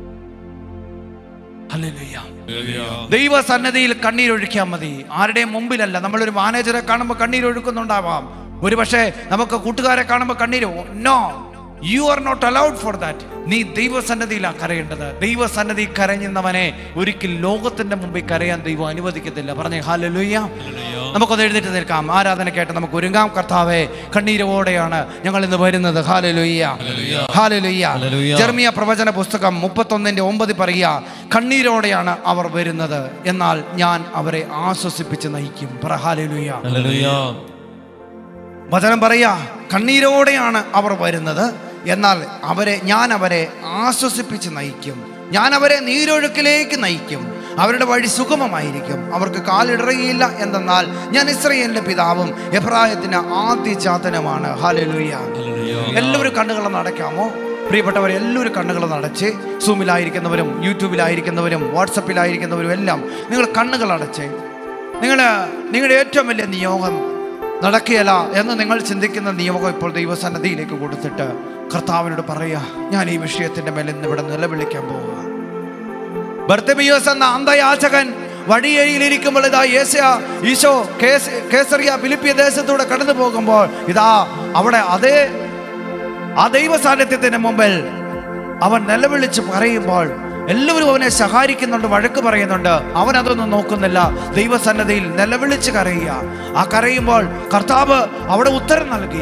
ദൈവസന്നിധിയിൽ കണ്ണീരൊഴിക്കാൻ മതി, ആരുടെയും മുമ്പിലല്ല. നമ്മളൊരു മാനേജറെ കാണുമ്പോൾ കണ്ണീരൊഴുക്കുന്നുണ്ടാവാം, ഒരു പക്ഷേ നമുക്ക് കൂട്ടുകാരെ കാണുമ്പോൾ കണ്ണീര്, no, you are not allowed for that. നീ ദൈവസന്നദ്ധിയിലാണ് കരയേണ്ടത്. ദൈവസന്നദ്ധി കരഞ്ഞവനെ ഒരിക്കൽ ലോകത്തിന്റെ മുമ്പിൽ കരയാൻ ദൈവം അനുവദിക്കത്തില്ല. പറഞ്ഞേ ഹല്ലേലൂയ. നമുക്കൊന്ന് എഴുന്നേറ്റ് നിൽക്കാം. ആരാധനയ്ക്കായിട്ട് നമുക്ക് ഒരുങ്ങാം. കർത്താവേ, കണ്ണീരോടെയാണ് ഞങ്ങൾ ഇന്ന് വരുന്നത്. Hallelujah, hallelujah. ജെറമ്യാ പ്രവചന പുസ്തകം മുപ്പത്തൊന്നിന്റെ ഒമ്പത് പറയുക, കണ്ണീരോടെയാണ് അവർ വരുന്നത്, എന്നാൽ ഞാൻ അവരെ ആശ്വസിപ്പിച്ച് നയിക്കും. പറ ഹല്ലേലൂയ. വചനം പറയാ, കണ്ണീരോടെയാണ് അവർ വരുന്നത്, എന്നാൽ അവരെ ഞാൻ അവരെ ആശ്വസിപ്പിച്ച് നയിക്കും. ഞാൻ അവരെ നീരൊഴുക്കിലേക്ക് നയിക്കും. അവരുടെ വഴി സുഗമമായിരിക്കും, അവർക്ക് കാലിടറുകയില്ല. എന്തെന്നാൽ ഞാൻ ഇസ്രായേലിന്റെ പിതാവും എബ്രായത്തിന്റെ ആദ്യ ജാതനുമാണ്. ഹല്ലേലൂയ. എല്ലാവരും കണ്ണുകളൊന്ന് അടയ്ക്കാമോ? പ്രിയപ്പെട്ടവർ, എല്ലാവരും കണ്ണുകളൊന്ന് അടച്ച്, സൂമിലായിരിക്കുന്നവരും യൂട്യൂബിലായിരിക്കുന്നവരും വാട്സപ്പിലായിരിക്കുന്നവരും എല്ലാം നിങ്ങൾ കണ്ണുകൾ അടച്ച്, നിങ്ങൾ നിങ്ങളുടെ ഏറ്റവും വലിയ നിയോഗം നടക്കുകയില്ല എന്ന് നിങ്ങൾ ചിന്തിക്കുന്ന നിയോഗം ഇപ്പോൾ ദൈവസന്നിധിയിലേക്ക് കൊടുത്തിട്ട് കർത്താവിനോട് പറയുക, ഞാൻ ഈ വിഷയത്തിന്റെ മേലെ ഇന്ന് ഇവിടെ നിലവിളിക്കാൻ പോവുക. ബർത്തിമേയോസ് എന്ന അന്ധയാചകൻ വഴിയരിയിലിരിക്കുമ്പോൾ ഇതാ യേശയ ഈശോ കേസറിയ ഫിലിപ്പിയ ദേശത്തൂടെ കടന്നു പോകുമ്പോൾ ഇതാ അവിടെ അതേ ആ ദൈവ സാന്നിധ്യത്തിന് മുമ്പിൽ അവൻ നിലവിളിച്ച് പറയുമ്പോൾ എല്ലാവരും അവനെ സഹായിക്കുന്നുണ്ട്, വഴക്ക് പറയുന്നുണ്ട്. അവൻ അതൊന്നും നോക്കുന്നില്ല. ദൈവസന്നിധിയിൽ നിലവിളിച്ച് കരയുക. ആ കരയുമ്പോൾ കർത്താവ് അവിടെ ഉത്തരം നൽകിയ.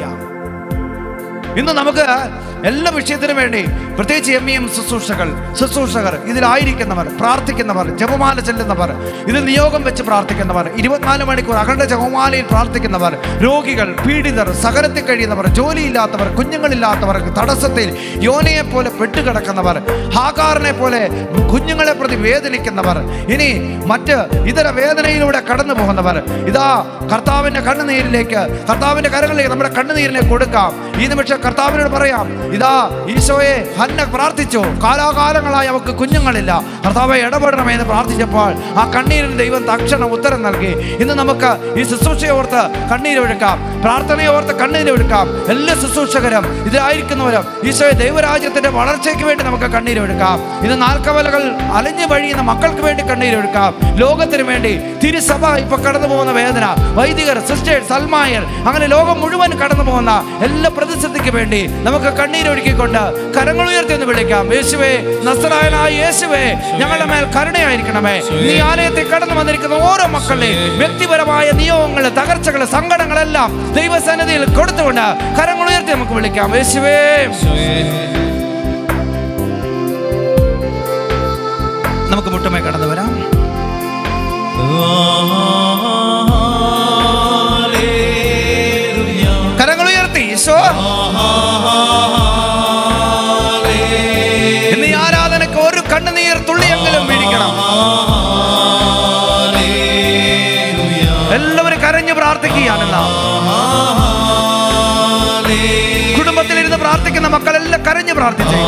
ഇന്ന് നമുക്ക് എല്ലാ വിഷയത്തിനും വേണ്ടി പ്രത്യേകിച്ച് എം എം ശുശ്രൂഷകൾ ശുശ്രൂഷകർ ഇതിലായിരിക്കുന്നവർ, പ്രാർത്ഥിക്കുന്നവർ, ജപമാല ചെല്ലുന്നവർ, ഇതിൽ നിയോഗം വെച്ച് പ്രാർത്ഥിക്കുന്നവർ, ഇരുപത്തിനാല് മണിക്കൂർ അഖണ്ഡ ജപമാലയിൽ പ്രാർത്ഥിക്കുന്നവർ, രോഗികൾ, പീഡിതർ, സഹനത്തിൽ കഴിയുന്നവർ, ജോലിയില്ലാത്തവർ, കുഞ്ഞുങ്ങളില്ലാത്തവർ, തടസ്സത്തിൽ യോനയെ പോലെ പെട്ടുകിടക്കുന്നവർ, ഹാഗാറിനെ പോലെ കുഞ്ഞുങ്ങളെ പ്രതി വേദനിക്കുന്നവർ, ഇനി മറ്റ് ഇതര വേദനയിലൂടെ കടന്നു പോകുന്നവർ, ഇതാ കർത്താവിന്റെ കണ്ണുനീരിലേക്ക്, കർത്താവിന്റെ കരങ്ങളിലേക്ക് നമ്മുടെ കണ്ണുനീരിനെ കൊടുക്കാം. ഈ നിമിഷം കർത്താവിനോട് പറയാം, ഇതാ ഈശോയെ, ഹന്ന പ്രാർത്ഥിച്ചു, കാലാകാലങ്ങളായി അവർക്ക് കുഞ്ഞുങ്ങളില്ല, കർത്താവെ ഇടപെടണമെന്ന് പ്രാർത്ഥിച്ചപ്പോൾ ആ കണ്ണീരിന് ദൈവം തക്ഷണം ഉത്തരം നൽകി. ഇന്ന് നമുക്ക് ഈ ശുശ്രൂഷയെ ഓർത്ത് കണ്ണീരൊഴുക്കാം, പ്രാർത്ഥനയെ ഓർത്ത് കണ്ണീരൊഴുക്കാം. എല്ലാ ശുശ്രൂഷകരും ഇതിലായിരിക്കുന്നവരും ഈശോയെ ദൈവരാജ്യത്തിന്റെ വളർച്ചയ്ക്ക് വേണ്ടി നമുക്ക് കണ്ണീരൊഴുക്കാം. ഇന്ന് നാൽക്കവലകൾ അലിഞ്ഞു വഴിയുന്ന മക്കൾക്ക് വേണ്ടി കണ്ണീരൊഴുക്കാം. ലോകത്തിന് വേണ്ടി, തിരുസഭ ഇപ്പൊ കടന്നു പോകുന്ന വേദന, വൈദികർ, സിസ്റ്റേഴ്സ്, സൽമായർ, അങ്ങനെ ലോകം മുഴുവൻ കടന്നു പോകുന്ന എല്ലാ പ്രതിസന്ധിക്ക് വേണ്ടി നമുക്ക് കണ്ണീരൊഴുക്കിക്കൊണ്ട് കരങ്ങൾ ഉയർത്തി ഒന്ന് വിളിക്കാം. യേശുവേ, നസറായനായ യേശുവേ, ഞങ്ങളുടെ മേൽ കരുണയായിരിക്കണമേ. നീ ആലയത്തിൽ കടന്നു വന്നിരിക്കുന്ന ഓരോ മക്കളുടെയും വ്യക്തിപരമായ നിയോഗങ്ങൾ, തകർച്ചകൾ, സങ്കടങ്ങളെല്ലാം ദൈവസന്നിധിയിൽ കൊടുത്തുകൊണ്ട് കരങ്ങൾ ഉയർത്തി നമുക്ക് വിളിക്കാം. യേശുവേ, നമുക്ക് മുട്ടുമേ കടന്നു വരാം. കരങ്ങൾ ഉയർത്തി ഈശോ, ഇന്ന് ഈ ആരാധനക്ക് ഒരു കണ്ണുനീർ തുള്ളിയെങ്കിലും വീഴിക്കണം. എല്ലാവരും കരഞ്ഞു പ്രാർത്ഥിക്കുകയാണെന്ന കുടുംബത്തിലിരുന്ന് പ്രാർത്ഥിക്കുന്ന മക്കളെല്ലാം കരഞ്ഞു പ്രാർത്ഥിച്ചേ.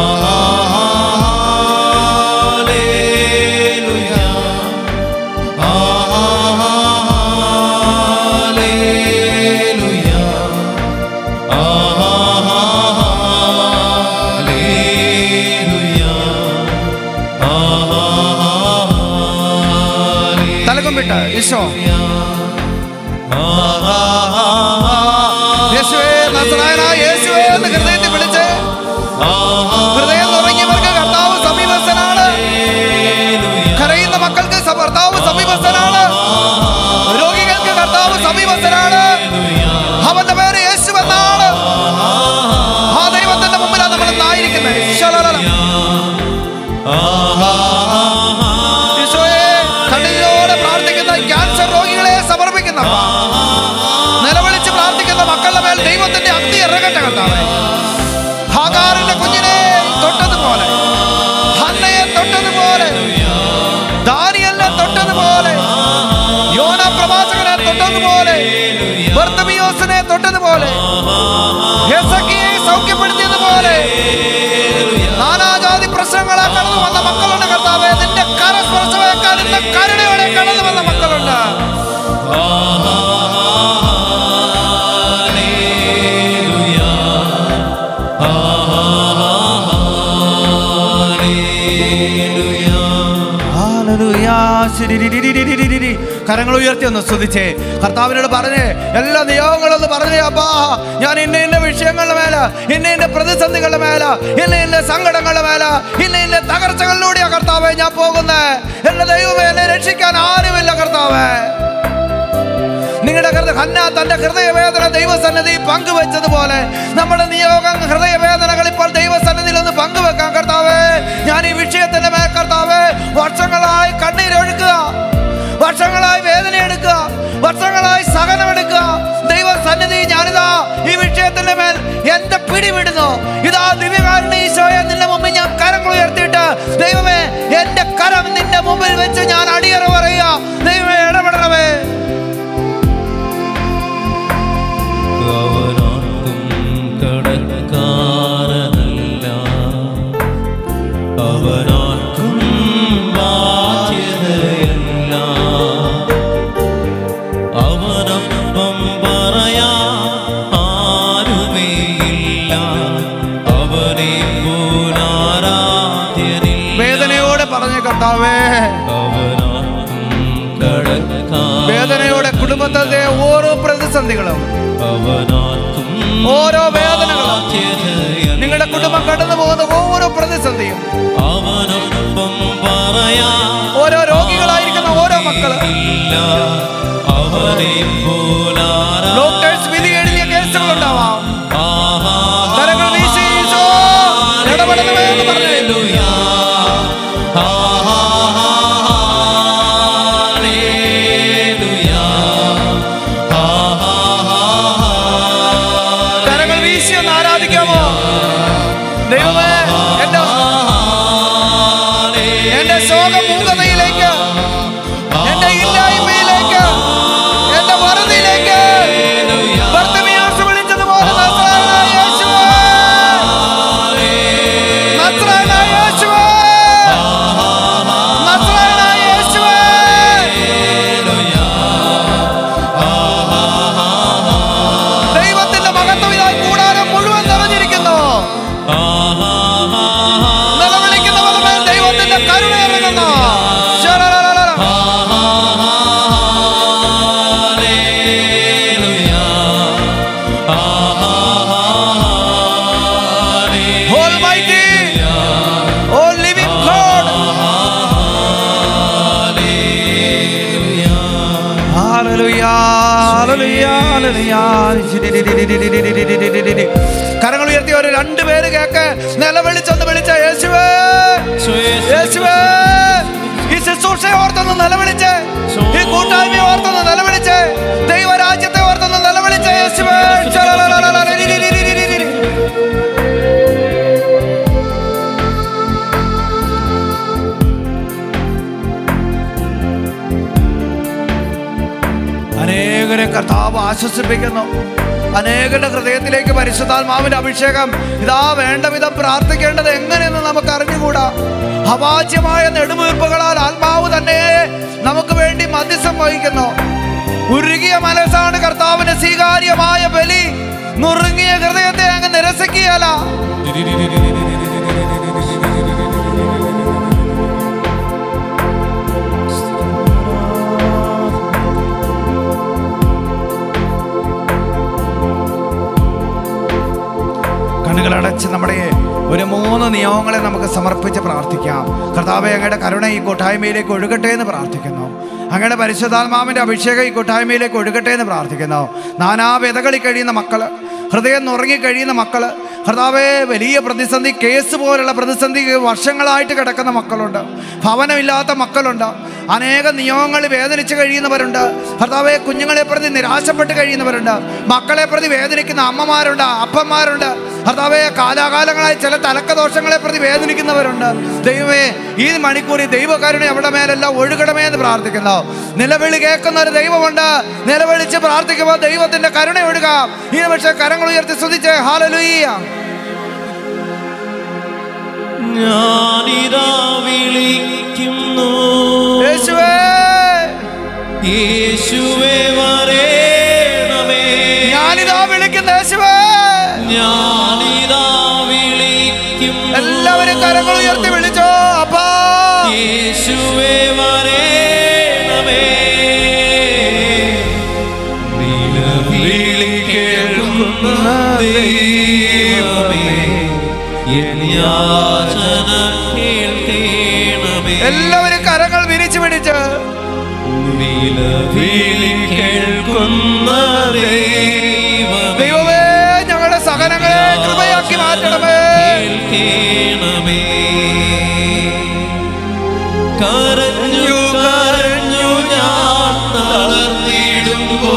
ഈശോ, യേശുവേ, നസറായനായ യേശുവേ എന്ന് ഹൃദയത്തിൽ വിളിച്ച്, ഹൃദയം തുടങ്ങിയവർക്ക് കർത്താവ് സമീപസ്ഥനാണ്. കരയുന്ന മക്കൾക്ക് കർത്താവ് സമീപസ്ഥനാണ്. രോഗികൾക്ക് കർത്താവ് സമീപസ്ഥനാണ്. അവന്റെ പേര് യേശു എന്നാണ്. ആ ദൈവത്തിന്റെ മുമ്പിലാണ് നമ്മൾ ഇന്നായിരിക്കുന്നത്. ക്യാൻസർ രോഗികളെ സമർപ്പിക്കുന്ന, നിലവിളിച്ച് പ്രാർത്ഥിക്കുന്ന മക്കളുടെ മേൽ ദൈവത്തിന്റെ അഗ്നി ഇറങ്ങട്ടെ കർത്താവേ. ഹാഗാറിന്റെ കുഞ്ഞിനെ തൊട്ടതുപോലെ, ഹന്നയെ തൊട്ടതുപോലെ, ദാനിയേലിനെ തൊട്ടതുപോലെ, യോന പ്രവാചകനെ തൊട്ടതുപോലെ, ബർത്തിമേയോസിനെ തൊട്ടതുപോലെ, ഹെസക്കിയെ സൗഖ്യപ്പെടുത്തിയതുപോലെ, നാനാജാതി പ്രശ്നങ്ങളെ കടന്നു വന്ന മക്കളുണ്ട് കർത്താവേ. നിന്റെ കരസ്പർശമേക്കാൻ നിന്റെ കരുണയോടെ കടന്നു വന്ന മക്കളുണ്ട്. കരങ്ങൾ ഉയർത്തി ഒന്ന് സ്തുതിച്ചേ. കർത്താവിനോട് പറഞ്ഞേ, എല്ലാ നിയോഗങ്ങളൊന്ന് പറഞ്ഞേ. അപ്പാ, ഞാൻ ഇന്ന ഇന്ന വിഷയങ്ങളുടെ മേല, ഇന്ന ഇന്ന പ്രതിസന്ധികളുടെ മേല, ഇന്ന ഇന്ന സങ്കടങ്ങളുടെ മേല, ഇന്ന ഇന്ന തകർച്ചകളിലൂടെയാ കർത്താവേ ഞാൻ പോകുന്നേ. എന്റെ ദൈവമേ, എന്നെ രക്ഷിക്കാൻ ആരുമില്ല കർത്താവേ. നിങ്ങളുടെ ഹൃദയ ഹന്ന തന്റെ ഹൃദയവേദന ദൈവസന്നിധി പങ്കുവെച്ചതുപോലെ നമ്മുടെ നിയോഗം ഹൃദയവേദനകൾ ഇപ്പോൾ ദൈവസന്നിധിയിൽ ഒന്ന് പങ്കുവെക്കാം കർത്താവേ. ഞാൻ ഈ വിഷയത്തിന്റെ മേൽ കർത്താവേ വർഷങ്ങളായി കണ്ണീരൊഴുക്കുക, വർഷങ്ങളായി വേദന എടുക്കുക, വർഷങ്ങളായി സഹനമെടുക്കുക. ദൈവസന്നിധി ഞാനിതാ ഈ വിഷയത്തിന്റെ മേൽ എന്റെ പിടിവിടുന്നു. ഇതാ ദിവ്യകാരുണ്യ ഈശോയെ, നിന്റെ മുമ്പിൽ ഞാൻ കരങ്ങൾ ഉയർത്തിയിട്ട് ദൈവമേ, എന്റെ കരം നിന്റെ മുമ്പിൽ വെച്ച് ഞാൻ അടിയറ പറയുക. ദൈവമേ, ഇടപെടണമേ. അവനാർക്കും കടക്കാരനല്ല, അവനാർക്കും ബാധ്യതയല്ല, അവനൊപ്പം പറയാ ആരുമേയില്ല, അവനെ പോലാരാധ്യനില്ല. വേദനയോടെ പറഞ്ഞ കർത്താവേ, അവനാർക്കും കടക്കാരനല്ല, വേദനയോടെ കുടുംബത്തിലെ ഓരോ പ്രതിസന്ധികളും, ഓരോ വേദനകളും, നിങ്ങളുടെ കുടുംബം കടന്നു പോകുന്ന ഓരോ പ്രതിസന്ധിയും, അവനൊപ്പം പറയാ ഓരോ രോഗികളായിരിക്കുന്ന ഓരോ മക്കള്, അവനെ പോലാരാ ഡോക്ടേഴ്സ് വിധി എഴുതിയ കേസുകൾ ഉണ്ടാവാം. കരങ്ങൾ വീശി ഈശോ ഇടപെടണമേ എന്ന് പറഞ്ഞു. കരങ്ങൾ വീശി ഒന്ന് ആരാധിക്കാമോ? ദൈവമേ, എന്റെ എന്റെ ശോകം മൂകതയിലേക്ക്, എന്റെ ഇല്ലായ്മയിലേക്ക്, എന്റെ വറുതിയിലേക്ക് ബർത്തിമേയുസ് വിളിച്ചതുപോലെ നസ്രായനായ യേശുവേ, നസ്രായനായ യേശുവേ, നസ്രായനായ യേശുവേ. ദൈവത്തിന്റെ മഹത്വം ഇതായി കൂടാരം മുഴുവൻ നിറഞ്ഞിരിക്കുന്നു. നിലവിളിക്കുന്നവരുടെ മേൽ ദൈവത്തിന്റെ കരുണ ഇറങ്ങുന്നു. Almighty, oh living God. Hallelujah, hallelujah, hallelujah. കരങ്ങൾ ഉയർത്തി ഒരു രണ്ടുപേര് കേക്ക് നിലവിളിച്ചൊന്ന് വിളിച്ച യേശുവേ, യേശുവേ. ഈ ശുശ്രൂഷയെ ഓർത്തൊന്ന് നിലവിളിച്ച്, ഈ കൂട്ടായ്മയെ ഓർത്തൊന്ന് നിലവിളിച്ച്, ദൈവരാജ്യത്തെ ഓർത്തൊന്ന് നിലവിളിച്ച യേശുവേ. അനേകരെ കർത്താവ് ആശ്വസിപ്പിക്കുന്നു. അനേകരുടെ ഹൃദയത്തിലേക്ക് പരിശുദ്ധാത്മാവിന്റെ അഭിഷേകം ഇതാ വേണ്ട വിധം പ്രാർത്ഥിക്കേണ്ടത് എങ്ങനെയെന്ന് നമുക്ക് അറിഞ്ഞുകൂടാ. അവാച്യമായ നെടുവീർപ്പുകളാൽ ആത്മാവ് തന്നെ നമുക്ക് വേണ്ടി മധ്യസ്ഥം വഹിക്കുന്നു. ഉരുകിയ മനസ്സാണ് കർത്താവിന് സ്വീകാര്യമായ ബലി. നുറുങ്ങിയ ഹൃദയത്തെ അങ്ങ് നിരസിക്കുകയല്ല. കണ്ണുകളടച്ച് നമ്മുടെ ഒരു മൂന്ന് നിയമങ്ങളെ നമുക്ക് സമർപ്പിച്ച് പ്രാർത്ഥിക്കാം. കർത്താവേ, അങ്ങയുടെ കരുണ ഈ കൂട്ടായ്മയിലേക്ക് ഒഴുകട്ടെ എന്ന് പ്രാർത്ഥിക്കുന്നു. അങ്ങയുടെ പരിശുദ്ധാത്മാവിൻ്റെ അഭിഷേകം ഈ കൂട്ടായ്മയിലേക്ക് ഒഴുകട്ടെ എന്ന് പ്രാർത്ഥിക്കുന്നു. നാനാവ്യതകളിൽ കഴിയുന്ന മക്കൾ, ഹൃദയം നുറങ്ങി കഴിയുന്ന മക്കൾ, കർത്താവേ, വലിയ പ്രതിസന്ധി, കേസ് പോലുള്ള പ്രതിസന്ധി വർഷങ്ങളായിട്ട് കിടക്കുന്ന മക്കളുണ്ട്, ഭവനമില്ലാത്ത മക്കളുണ്ട്, അനേക നിയമങ്ങൾ വേദനിച്ച് കഴിയുന്നവരുണ്ട്. കർത്താവേ, കുഞ്ഞുങ്ങളെ പ്രതി നിരാശപ്പെട്ട് കഴിയുന്നവരുണ്ട്, മക്കളെ പ്രതി വേദനിക്കുന്ന അമ്മമാരുണ്ട്, അപ്പന്മാരുണ്ട്. കർത്താവേ, കാലാകാലങ്ങളായി ചില തലക്കദോഷങ്ങളെ പ്രതി വേദനിക്കുന്നവരുണ്ട്. ദൈവമേ, ഈ മണിക്കൂറിൽ ദൈവകരുണ അവിടെ മേലെല്ലാം ഒഴുകണമേ എന്ന് പ്രാർത്ഥിക്കുന്നു. നിലവിളി കേൾക്കുന്ന ഒരു ദൈവമുണ്ട്. നിലവിളിച്ച് പ്രാർത്ഥിക്കുമ്പോൾ ദൈവത്തിന്റെ കരുണ ഒഴുകാം. ഈ നിമിഷം കരങ്ങൾ ഉയർത്തി സ്തുതിച്ചേ. ഹല്ലേലൂയ. ഞാനിതാ വിളിക്കുന്നു യേശുവേ, യേശുവേ വരേണമേ. ഞാനിതാ വിളിക്കുന്നു യേശുവേ, ഞാനിതാ വിളിക്കുന്നു. എല്ലാവരും കരങ്ങൾ ഉയർത്തി വിളിച്ചോ. അപ്പാ, യേശുവേ വരേണമേ. കേൾക്കുന്ന ദൈവമേ, എൻ യാചന കേൾക്കണമേ. എല്ലാവരും കരങ്ങൾ വിരിച്ചു പിടിച്ച് നിലവിളി കേൾക്കുന്ന ദൈവമേ, ഞങ്ങളുടെ സഹനങ്ങളെ കൃപയാക്കി മാറ്റണമേ. കേൾക്കണമേ. കരഞ്ഞു കരഞ്ഞു ഞാൻ തളർന്നിടുമ്പോ,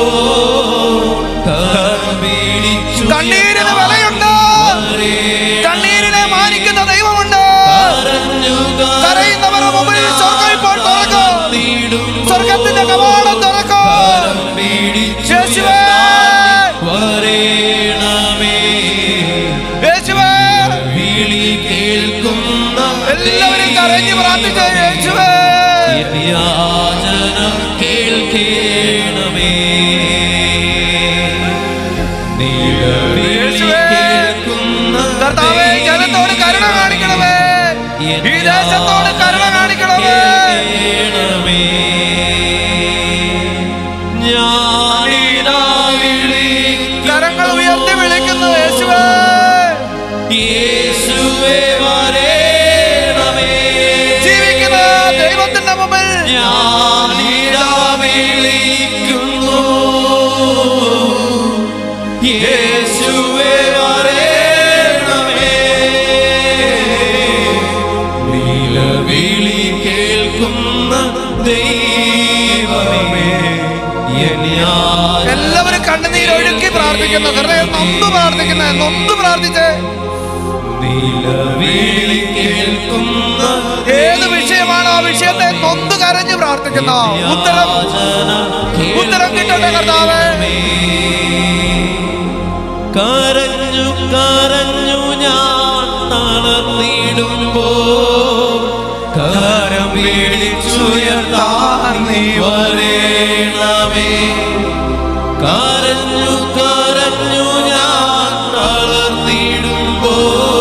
കണ്ണീരിന് വിലയുണ്ട്, കണ്ണീരിനെ മാനിക്കുന്ന ദൈവമുണ്ട്. കരയുന്നവരുടെ മുമ്പിൽ സ്വർഗ്ഗം ഇപ്പോൾ തുറക്കും, സ്വർഗ്ഗത്തിന്റെ കവാടം തുറക്കും. യേശുവേ, യേശുവേ, എല്ലാവരും കരഞ്ഞു പ്രാർത്ഥിച്ച യേശുവേ, യാചന കേൾക്കണമേ. കർത്താവേ, ജനത്തോട് കരുണ കാണിക്കണമേ, ഈ ദേശത്തോട് കരുണ കാണിക്കണമേ. കരങ്ങൾ ഉയർത്തി വിളിക്കുന്നു യേശുവേ, യേശുവേ വരേണമേ. ജീവിക്കുന്ന ദൈവത്തിന്റെ മുമ്പിൽ ഞാനിതാ വിളിക്കുന്നു, യേശുവേ വരേണമേ. നിലവിളി കേൾക്കുന്ന ദൈവമേ, എല്ലാവരും കണ്ണുനീരൊഴുക്കി പ്രാർത്ഥിക്കുന്നു. ഹൃദയം നൊന്ത് പ്രാർത്ഥിക്കുന്ന നൊന്ത് പ്രാർത്ഥിച്ച് നിലവിളി കേൾക്കുന്ന ഏത് വിഷയമാണോ ആ വിഷയത്തെ നൊന്ത് കരഞ്ഞു പ്രാർത്ഥിക്കുന്നു. ഉത്തരം ഉത്തരം കിട്ടട്ടെ കർത്താവേ. കരഞ്ഞു കരഞ്ഞു ഞാൻ തളർന്നിടുമ്പോ, കരം പിടിച്ചുയർത്താൻ നീ വരേണമേ. കരഞ്ഞു കരഞ്ഞു ഞാൻ തളർന്നിടുമ്പോ,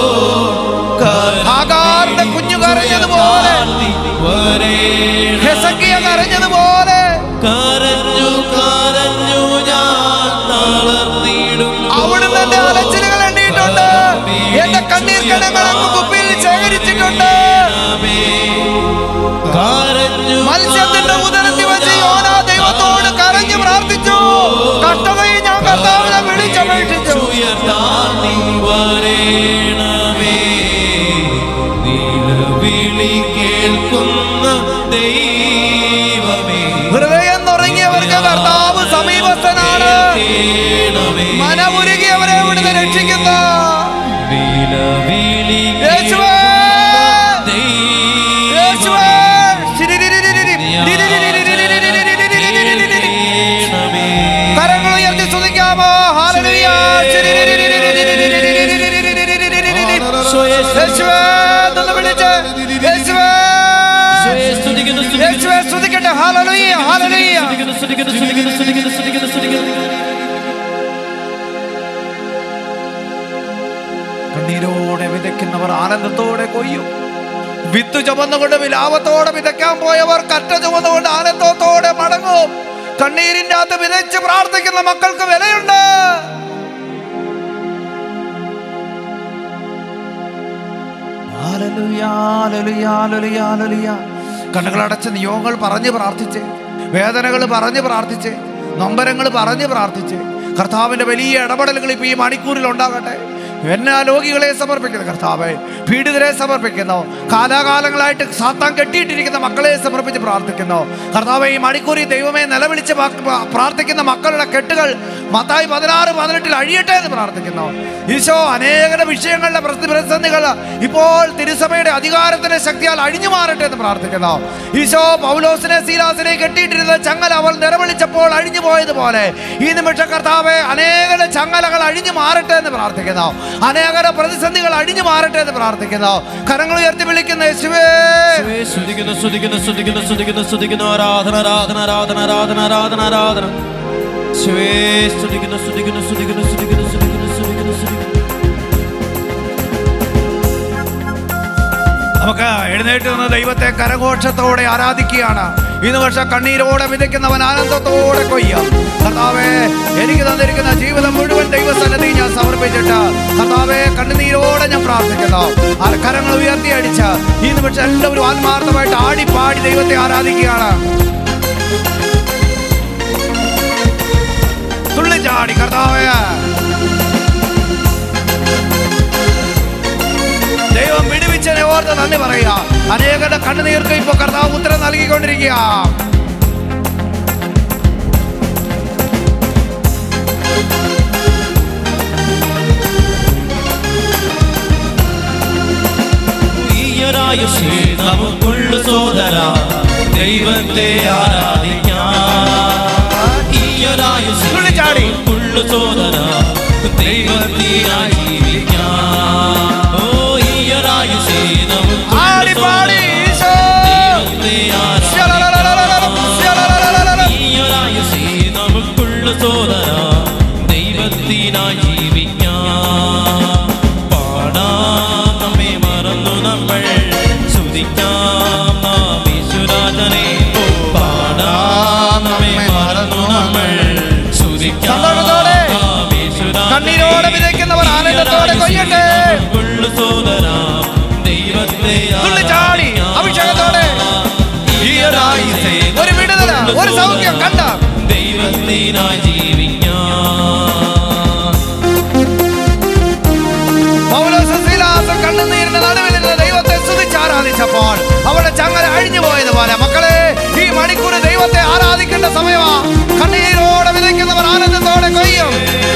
ആഗാറിന്റെ കുഞ്ഞു കരഞ്ഞതുപോലെ, ഹെസക്കിയ കരഞ്ഞതുപോലെ കരഞ്ഞു കരഞ്ഞു ഞാൻ തളർന്നിടുമ്പോ, അവിടുന്ന് എന്റെ അലച്ചിലുകൾ എണ്ണിയിട്ടുണ്ട്, എന്റെ കണ്ണീർ കണങ്ങൾ അങ്ങ് കുപ്പിയിൽ ശേഖരിച്ചിട്ടുണ്ട്. മത്സ്യത്തിന്റെ ഉദരത്തിൽ വെച്ച് യോന ദൈവത്തോട് കരഞ്ഞു പ്രാർത്ഥിച്ചു. കഷ്ടതയിൽ ഞാൻ കർത്താവിനെ വിളിച്ചപേക്ഷിച്ചു. ഹൃദയം നുറങ്ങിയവർക്ക് കർത്താവ് സമീപസ്ഥനാണ്, മനമുരുകിയവരെ ഇവിടുന്ന് രക്ഷിക്കുന്നു. യേശുവേ, യേശുവേ, കരങ്ങൾ ഉയർത്തി സ്തുതിക്കാമോ? ഹല്ലേലൂയ. യേശുവേ എന്ന് വിളിച്ച് യേശുവേ, യേശുവേ സ്തുതിക്കട്ടെ. ഹല്ലേലൂയ, ഹല്ലേലൂയ. കണ്ണീരോടെ വിതയ്ക്കുന്നവർ ആനന്ദത്തോടെ കൊയ്യും. വിത്ത് ചുമന്നുകൊണ്ട് വിലാപത്തോടെ വിതയ്ക്കാൻ പോയവർ കറ്റ ചുമന്നുകൊണ്ട് ആനന്ദത്തോടെ മടങ്ങും. കണ്ണീരിന്റെ അകത്ത് വിതച്ച് പ്രാർത്ഥിക്കുന്ന മക്കൾക്ക് വിലയുണ്ട്. ഹല്ലേലൂയ, ഹല്ലേലൂയ, ഹല്ലേലൂയ, ഹല്ലേലൂയ. കണ്ണുകളടച്ച് നിയോഗങ്ങൾ പറഞ്ഞ് പ്രാർത്ഥിച്ച്, വേദനകൾ പറഞ്ഞ് പ്രാർത്ഥിച്ച്, നൊമ്പരങ്ങൾ പറഞ്ഞ് പ്രാർത്ഥിച്ച്, കർത്താവിന്റെ വലിയ ഇടപെടലുകൾ ഇപ്പോൾ ഈ മണിക്കൂറിൽ ഉണ്ടാകട്ടെ. എന്നാ രോഗികളെ സമർപ്പിക്കുന്നു കർത്താവേ, പീഡിതരെ സമർപ്പിക്കുന്നു, കാലാകാലങ്ങളായിട്ട് സാത്താൻ കെട്ടിയിട്ടിരിക്കുന്ന മക്കളെ സമർപ്പിച്ച് പ്രാർത്ഥിക്കുന്നു കർത്താവേ. ഈ മണിക്കൂറിൽ ദൈവമേ നിലവിളിച്ച് പ്രാർത്ഥിക്കുന്ന മക്കളുടെ കെട്ടുകൾ മത്തായി പതിനാറ് പതിനെട്ടിൽ അഴിയട്ടെ എന്ന് പ്രാർത്ഥിക്കുന്നു. ഈശോ അനേക വിഷയങ്ങളുടെ പ്രതിസന്ധികൾ ഇപ്പോൾ തിരുസഭയുടെ അധികാരത്തിന്റെ ശക്തിയാൽ അഴിഞ്ഞു മാറട്ടെ എന്ന് പ്രാർത്ഥിക്കുന്നു. ഈശോ പൗലോസിനെ സീലാസിനെ കെട്ടിയിട്ടിരുന്ന ചങ്ങല അവൾ നിലവിളിച്ചപ്പോൾ അഴിഞ്ഞു പോയതുപോലെ ഈ നിമിഷ കർത്താവേ അനേക ചങ്ങലകൾ അഴിഞ്ഞു മാറട്ടെ എന്ന് പ്രാർത്ഥിക്കുന്നു. അനേക പ്രതിസന്ധികൾ അഴിഞ്ഞു മാറട്ടെ എന്ന് പ്രാർത്ഥിക്കുന്നു. കരങ്ങൾ ഉയർത്തി വിളിക്കുന്ന യേശുവേ, സ്തുതിക്കുന്നു സ്തുതിക്കുന്നു സ്തുതിക്കുന്നു സ്തുതിക്കുന്നു സ്തുതിക്കുന്നു ആരാധന ആരാധന ആരാധന ആരാധന ആരാധന ആരാധന. യേശുവേ സ്തുതിക്കുന്നു സ്തുതിക്കുന്നു സ്തുതിക്കുന്നു സ്തുതിക്കുന്നു സ്തുതിക്കുന്നു സ്തുതിക്കുന്നു സ്തുതിക്കുന്നു. നമുക്ക് എഴുന്നേറ്റ് നിന്ന് ദൈവത്തെ കരഘോഷത്തോടെ ആരാധിക്കുകയാണ്. ഇന്ന് പക്ഷെ കണ്ണീരോടെ വിതയ്ക്കുന്നവൻ ആനന്ദത്തോടെ കൊയ്യാം. കർത്താവേ, എനിക്ക് തന്നിരിക്കുന്ന ജീവിതം മുഴുവൻ ദൈവസന്നിധി ഞാൻ സമർപ്പിച്ചിട്ട് കർത്താവേ, കണ്ണുനീരോടെ ഞാൻ പ്രാർത്ഥിക്കുന്നു. ആ കരങ്ങൾ ഉയർത്തി അടിച്ച് ഈ നിമിഷം എല്ലാവരും ആത്മാർത്ഥമായിട്ട് ആടിപ്പാടി ദൈവത്തെ ആരാധിക്കുകയാണ്. തുള്ളിച്ചാടി കർത്താവേ, ദൈവം വിടുവിച്ചതിനെ ഓർത്ത് നന്ദി പറയുക. അനേകരുടെ കണ്ണുനീർക്ക് ഇപ്പൊ കർത്താവ് ഉത്തരം നൽകിക്കൊണ്ടിരിക്കുക. നമുക്കുള്ള സോദര ദൈവത്തെ ആരാധിക്കാം. ഈയൊരായുള്ള സോദര ദൈവത്തിനായി ജീവിക്കാം. ഓ ഈയൊരായുസേ നമുക്ക് ഈയൊരായുസേ നമുക്കുള്ള സോദര ദൈവത്തിനായി ജീവിക്കാം. പാടാം നമ്മെ മറന്നു നമ്മൾ സ്തുതിക്കാം നാം യേശുരാജനെ. പാടാം നമ്മെ മറന്നു നമ്മൾ സ്തുതിക്കാം നാം യേശുരാജനെ. കണ്ണീരോടെ വിതയ്ക്കുന്നവർ ആനന്ദത്തോടെ കൊയ്യട്ടെ. സോദര ദൈവത്തെ തുള്ളിച്ചാടി അഭിഷേകത്തോടെ ഒരു വിടുതല, ഒരു സൗഖ്യം കണ്ട ദൈവത്തിനായി ജീവിക്കാം. പൗലോസ് ശീലാസ് കണ്ണുനീരിന്റെ നടുവിൽ നിന്ന് ദൈവത്തെ സ്തുതിച്ച് ആരാധിച്ചപ്പോൾ അവരുടെ ചങ്ങല അഴിഞ്ഞു പോയതുപോലെ മക്കളെ, ഈ മണിക്കൂർ ദൈവത്തെ ആരാധിക്കേണ്ട സമയമാ. കണ്ണീരോടെ വിതയ്ക്കുന്നവർ ആനന്ദത്തോടെ കൊയ്യും.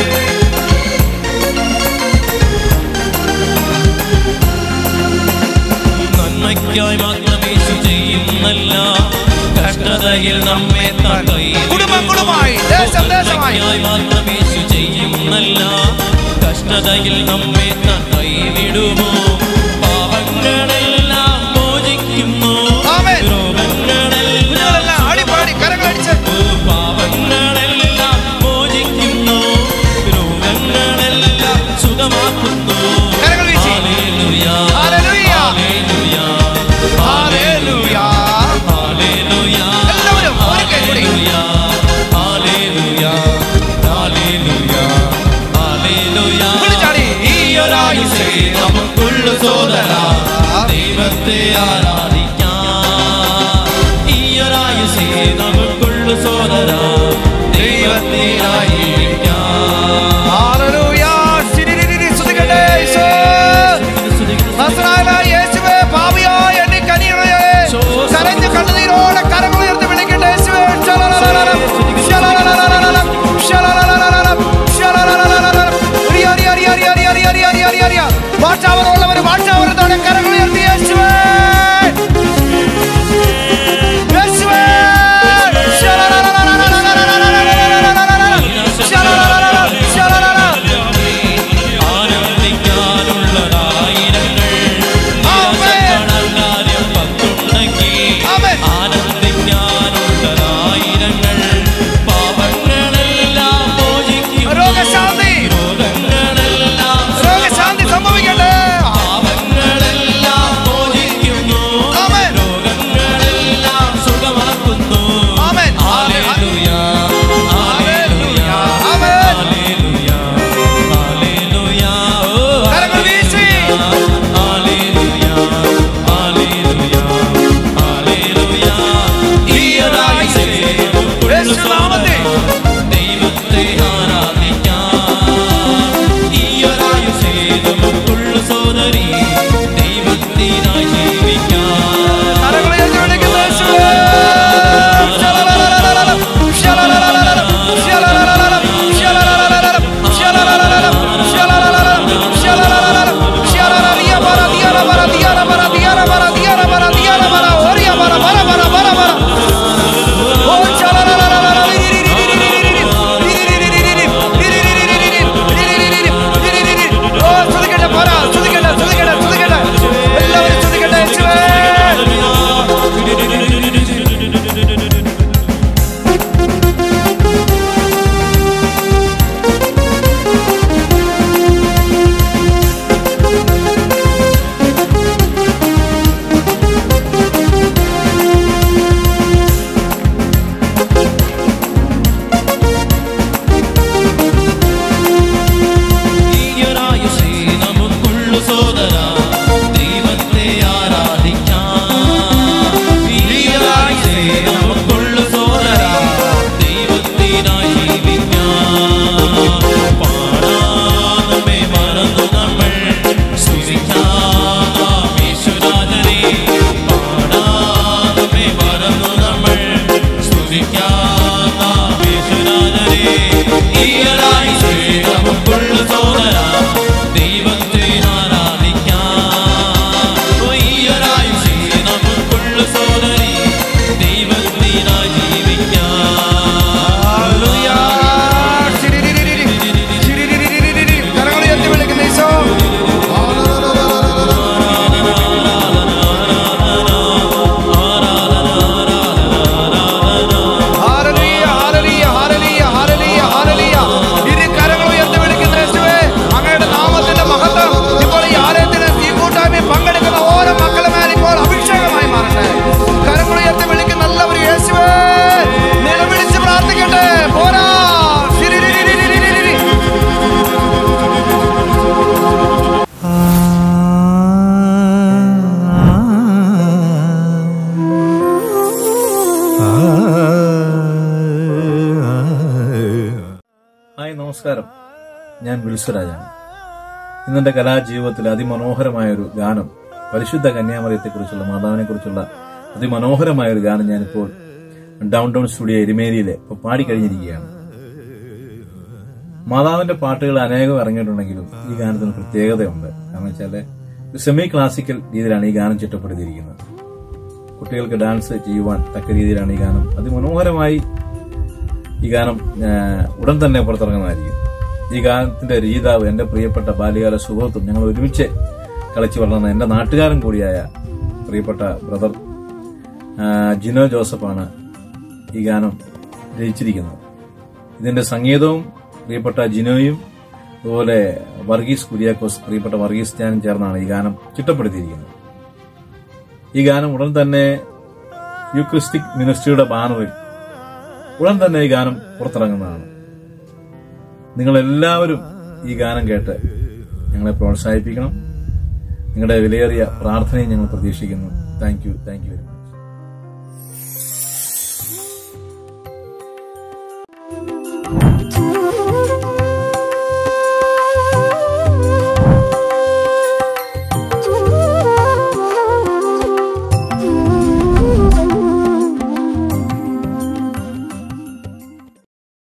നന്മയ്ക്കായി മാത്രമേ ചെയ്യുന്നല്ല, കഷ്ടതയിൽ നമ്മെ കുടുംബങ്ങളുമായി നന്മയ്ക്കായി മാത്രമേ ചെയ്യുന്നല്ല, കഷ്ടതയിൽ നമ്മെ കൈവിടുമോ. പാപങ്ങളെല്ലാം മോചിക്കുന്നു, രോഗങ്ങളെല്ലാം പാപങ്ങളെല്ലാം മോചിക്കുന്നു, രോഗങ്ങളെല്ലാം സുഖമാക്കുന്നു. ഹല്ലേലൂയാ ഹല്ലേലൂയാ ഹല്ലേലൂയാ ഹല്ലേലൂയാ ഹല്ലേലൂയാ ഹല്ലേലൂയാ ഹല്ലേലൂയാ ഹല്ലേലൂയാ. ഈയൊരായുസേ നമുക്കുള്ള സോദര ദൈവത്തെ ആരാധിക്കാം. ഈയൊരായുസേ നമുക്കുള്ള സോദര ദൈവത്തെ ആരാധിക്കാം. ഹല്ലേലൂയാ. സ്തുതിക്കട്ടെ യേശുവേ. നസ്രായനായ യേശുവേ, പാപിയായ എന്നെ കനിയണമേ. കരഞ്ഞ കണ്ണുനീരോടെ കരങ്ങൾ ഉയർത്തി വിളിക്കട്ടെ യേശുവേ. ശലലലലലം ശലലലലലലം ശലലലലലം ശലലലലലം. റിയ റിയ റിയ റിയ റിയ റിയ റിയ റിയ റിയ റിയ. വാഴ്ചാവരമുള്ളവർ വാഴ്ചാവരത്തോടെ കരങ്ങൾ ഉയർത്തി യേശുവേ യേശുവേ. രോഗശാന്തി രോഗശാന്തി സംഭവിക്കട്ടെ. ഞാൻ വിൽസരാജാണ്. ഇന്നെന്റെ കലാജീവിതത്തിൽ അതിമനോഹരമായൊരു ഗാനം, പരിശുദ്ധ കന്യാമറിയത്തെക്കുറിച്ചുള്ള, മാതാവിനെക്കുറിച്ചുള്ള അതിമനോഹരമായൊരു ഗാനം ഞാനിപ്പോൾ ഡൗൺ ടൗൺ സ്റ്റുഡിയോ എരുമേലിയിലെ ഇപ്പോൾ പാടിക്കഴിഞ്ഞിരിക്കുകയാണ്. മാതാവിന്റെ പാട്ടുകൾ അനേകം ഇറങ്ങിയിട്ടുണ്ടെങ്കിലും ഈ ഗാനത്തിന് പ്രത്യേകതയുണ്ട്. കാരണം വെച്ചാൽ സെമി ക്ലാസിക്കൽ രീതിയിലാണ് ഈ ഗാനം ചിട്ടപ്പെടുത്തിയിരിക്കുന്നത്. കുട്ടികൾക്ക് ഡാൻസ് ചെയ്യുവാൻ തക്ക രീതിയിലാണ് ഈ ഗാനം. അതിമനോഹരമായി ഈ ഗാനം ഉടൻ തന്നെ പുറത്തിറങ്ങുന്നതായിരിക്കും. ഈ ഗാനത്തിന്റെ രചയിതാവ് എന്റെ പ്രിയപ്പെട്ട ബാല്യകാല സുഹൃത്തും ഞങ്ങൾ ഒരുമിച്ച് കളിച്ചു വളർന്ന എന്റെ നാട്ടുകാരൻ കൂടിയായ പ്രിയപ്പെട്ട ബ്രദർ ജിനോ ജോസഫാണ് ഈ ഗാനം രചിച്ചിരിക്കുന്നത്. ഇതിന്റെ സംഗീതവും പ്രിയപ്പെട്ട ജിനോയും അതുപോലെ വർഗീസ് കുര്യാക്കോസ്, പ്രിയപ്പെട്ട വർഗീസ് ഞാനും ചേർന്നാണ് ഈ ഗാനം ചിട്ടപ്പെടുത്തിയിരിക്കുന്നത്. ഈ ഗാനം ഉടൻ തന്നെ യൂക്രിസ്റ്റിക് മിനിസ്ട്രിയുടെ ബാനറിൽ ഉടൻ തന്നെ ഈ ഗാനം പുറത്തിറങ്ങുന്നതാണ്. നിങ്ങളെല്ലാവരും ഈ ഗാനം കേട്ട് ഞങ്ങളെ പ്രോത്സാഹിപ്പിക്കണം. നിങ്ങളുടെ വിലയേറിയ പ്രാർത്ഥനയും ഞങ്ങൾ പ്രതീക്ഷിക്കുന്നു. Thank you thank you very much.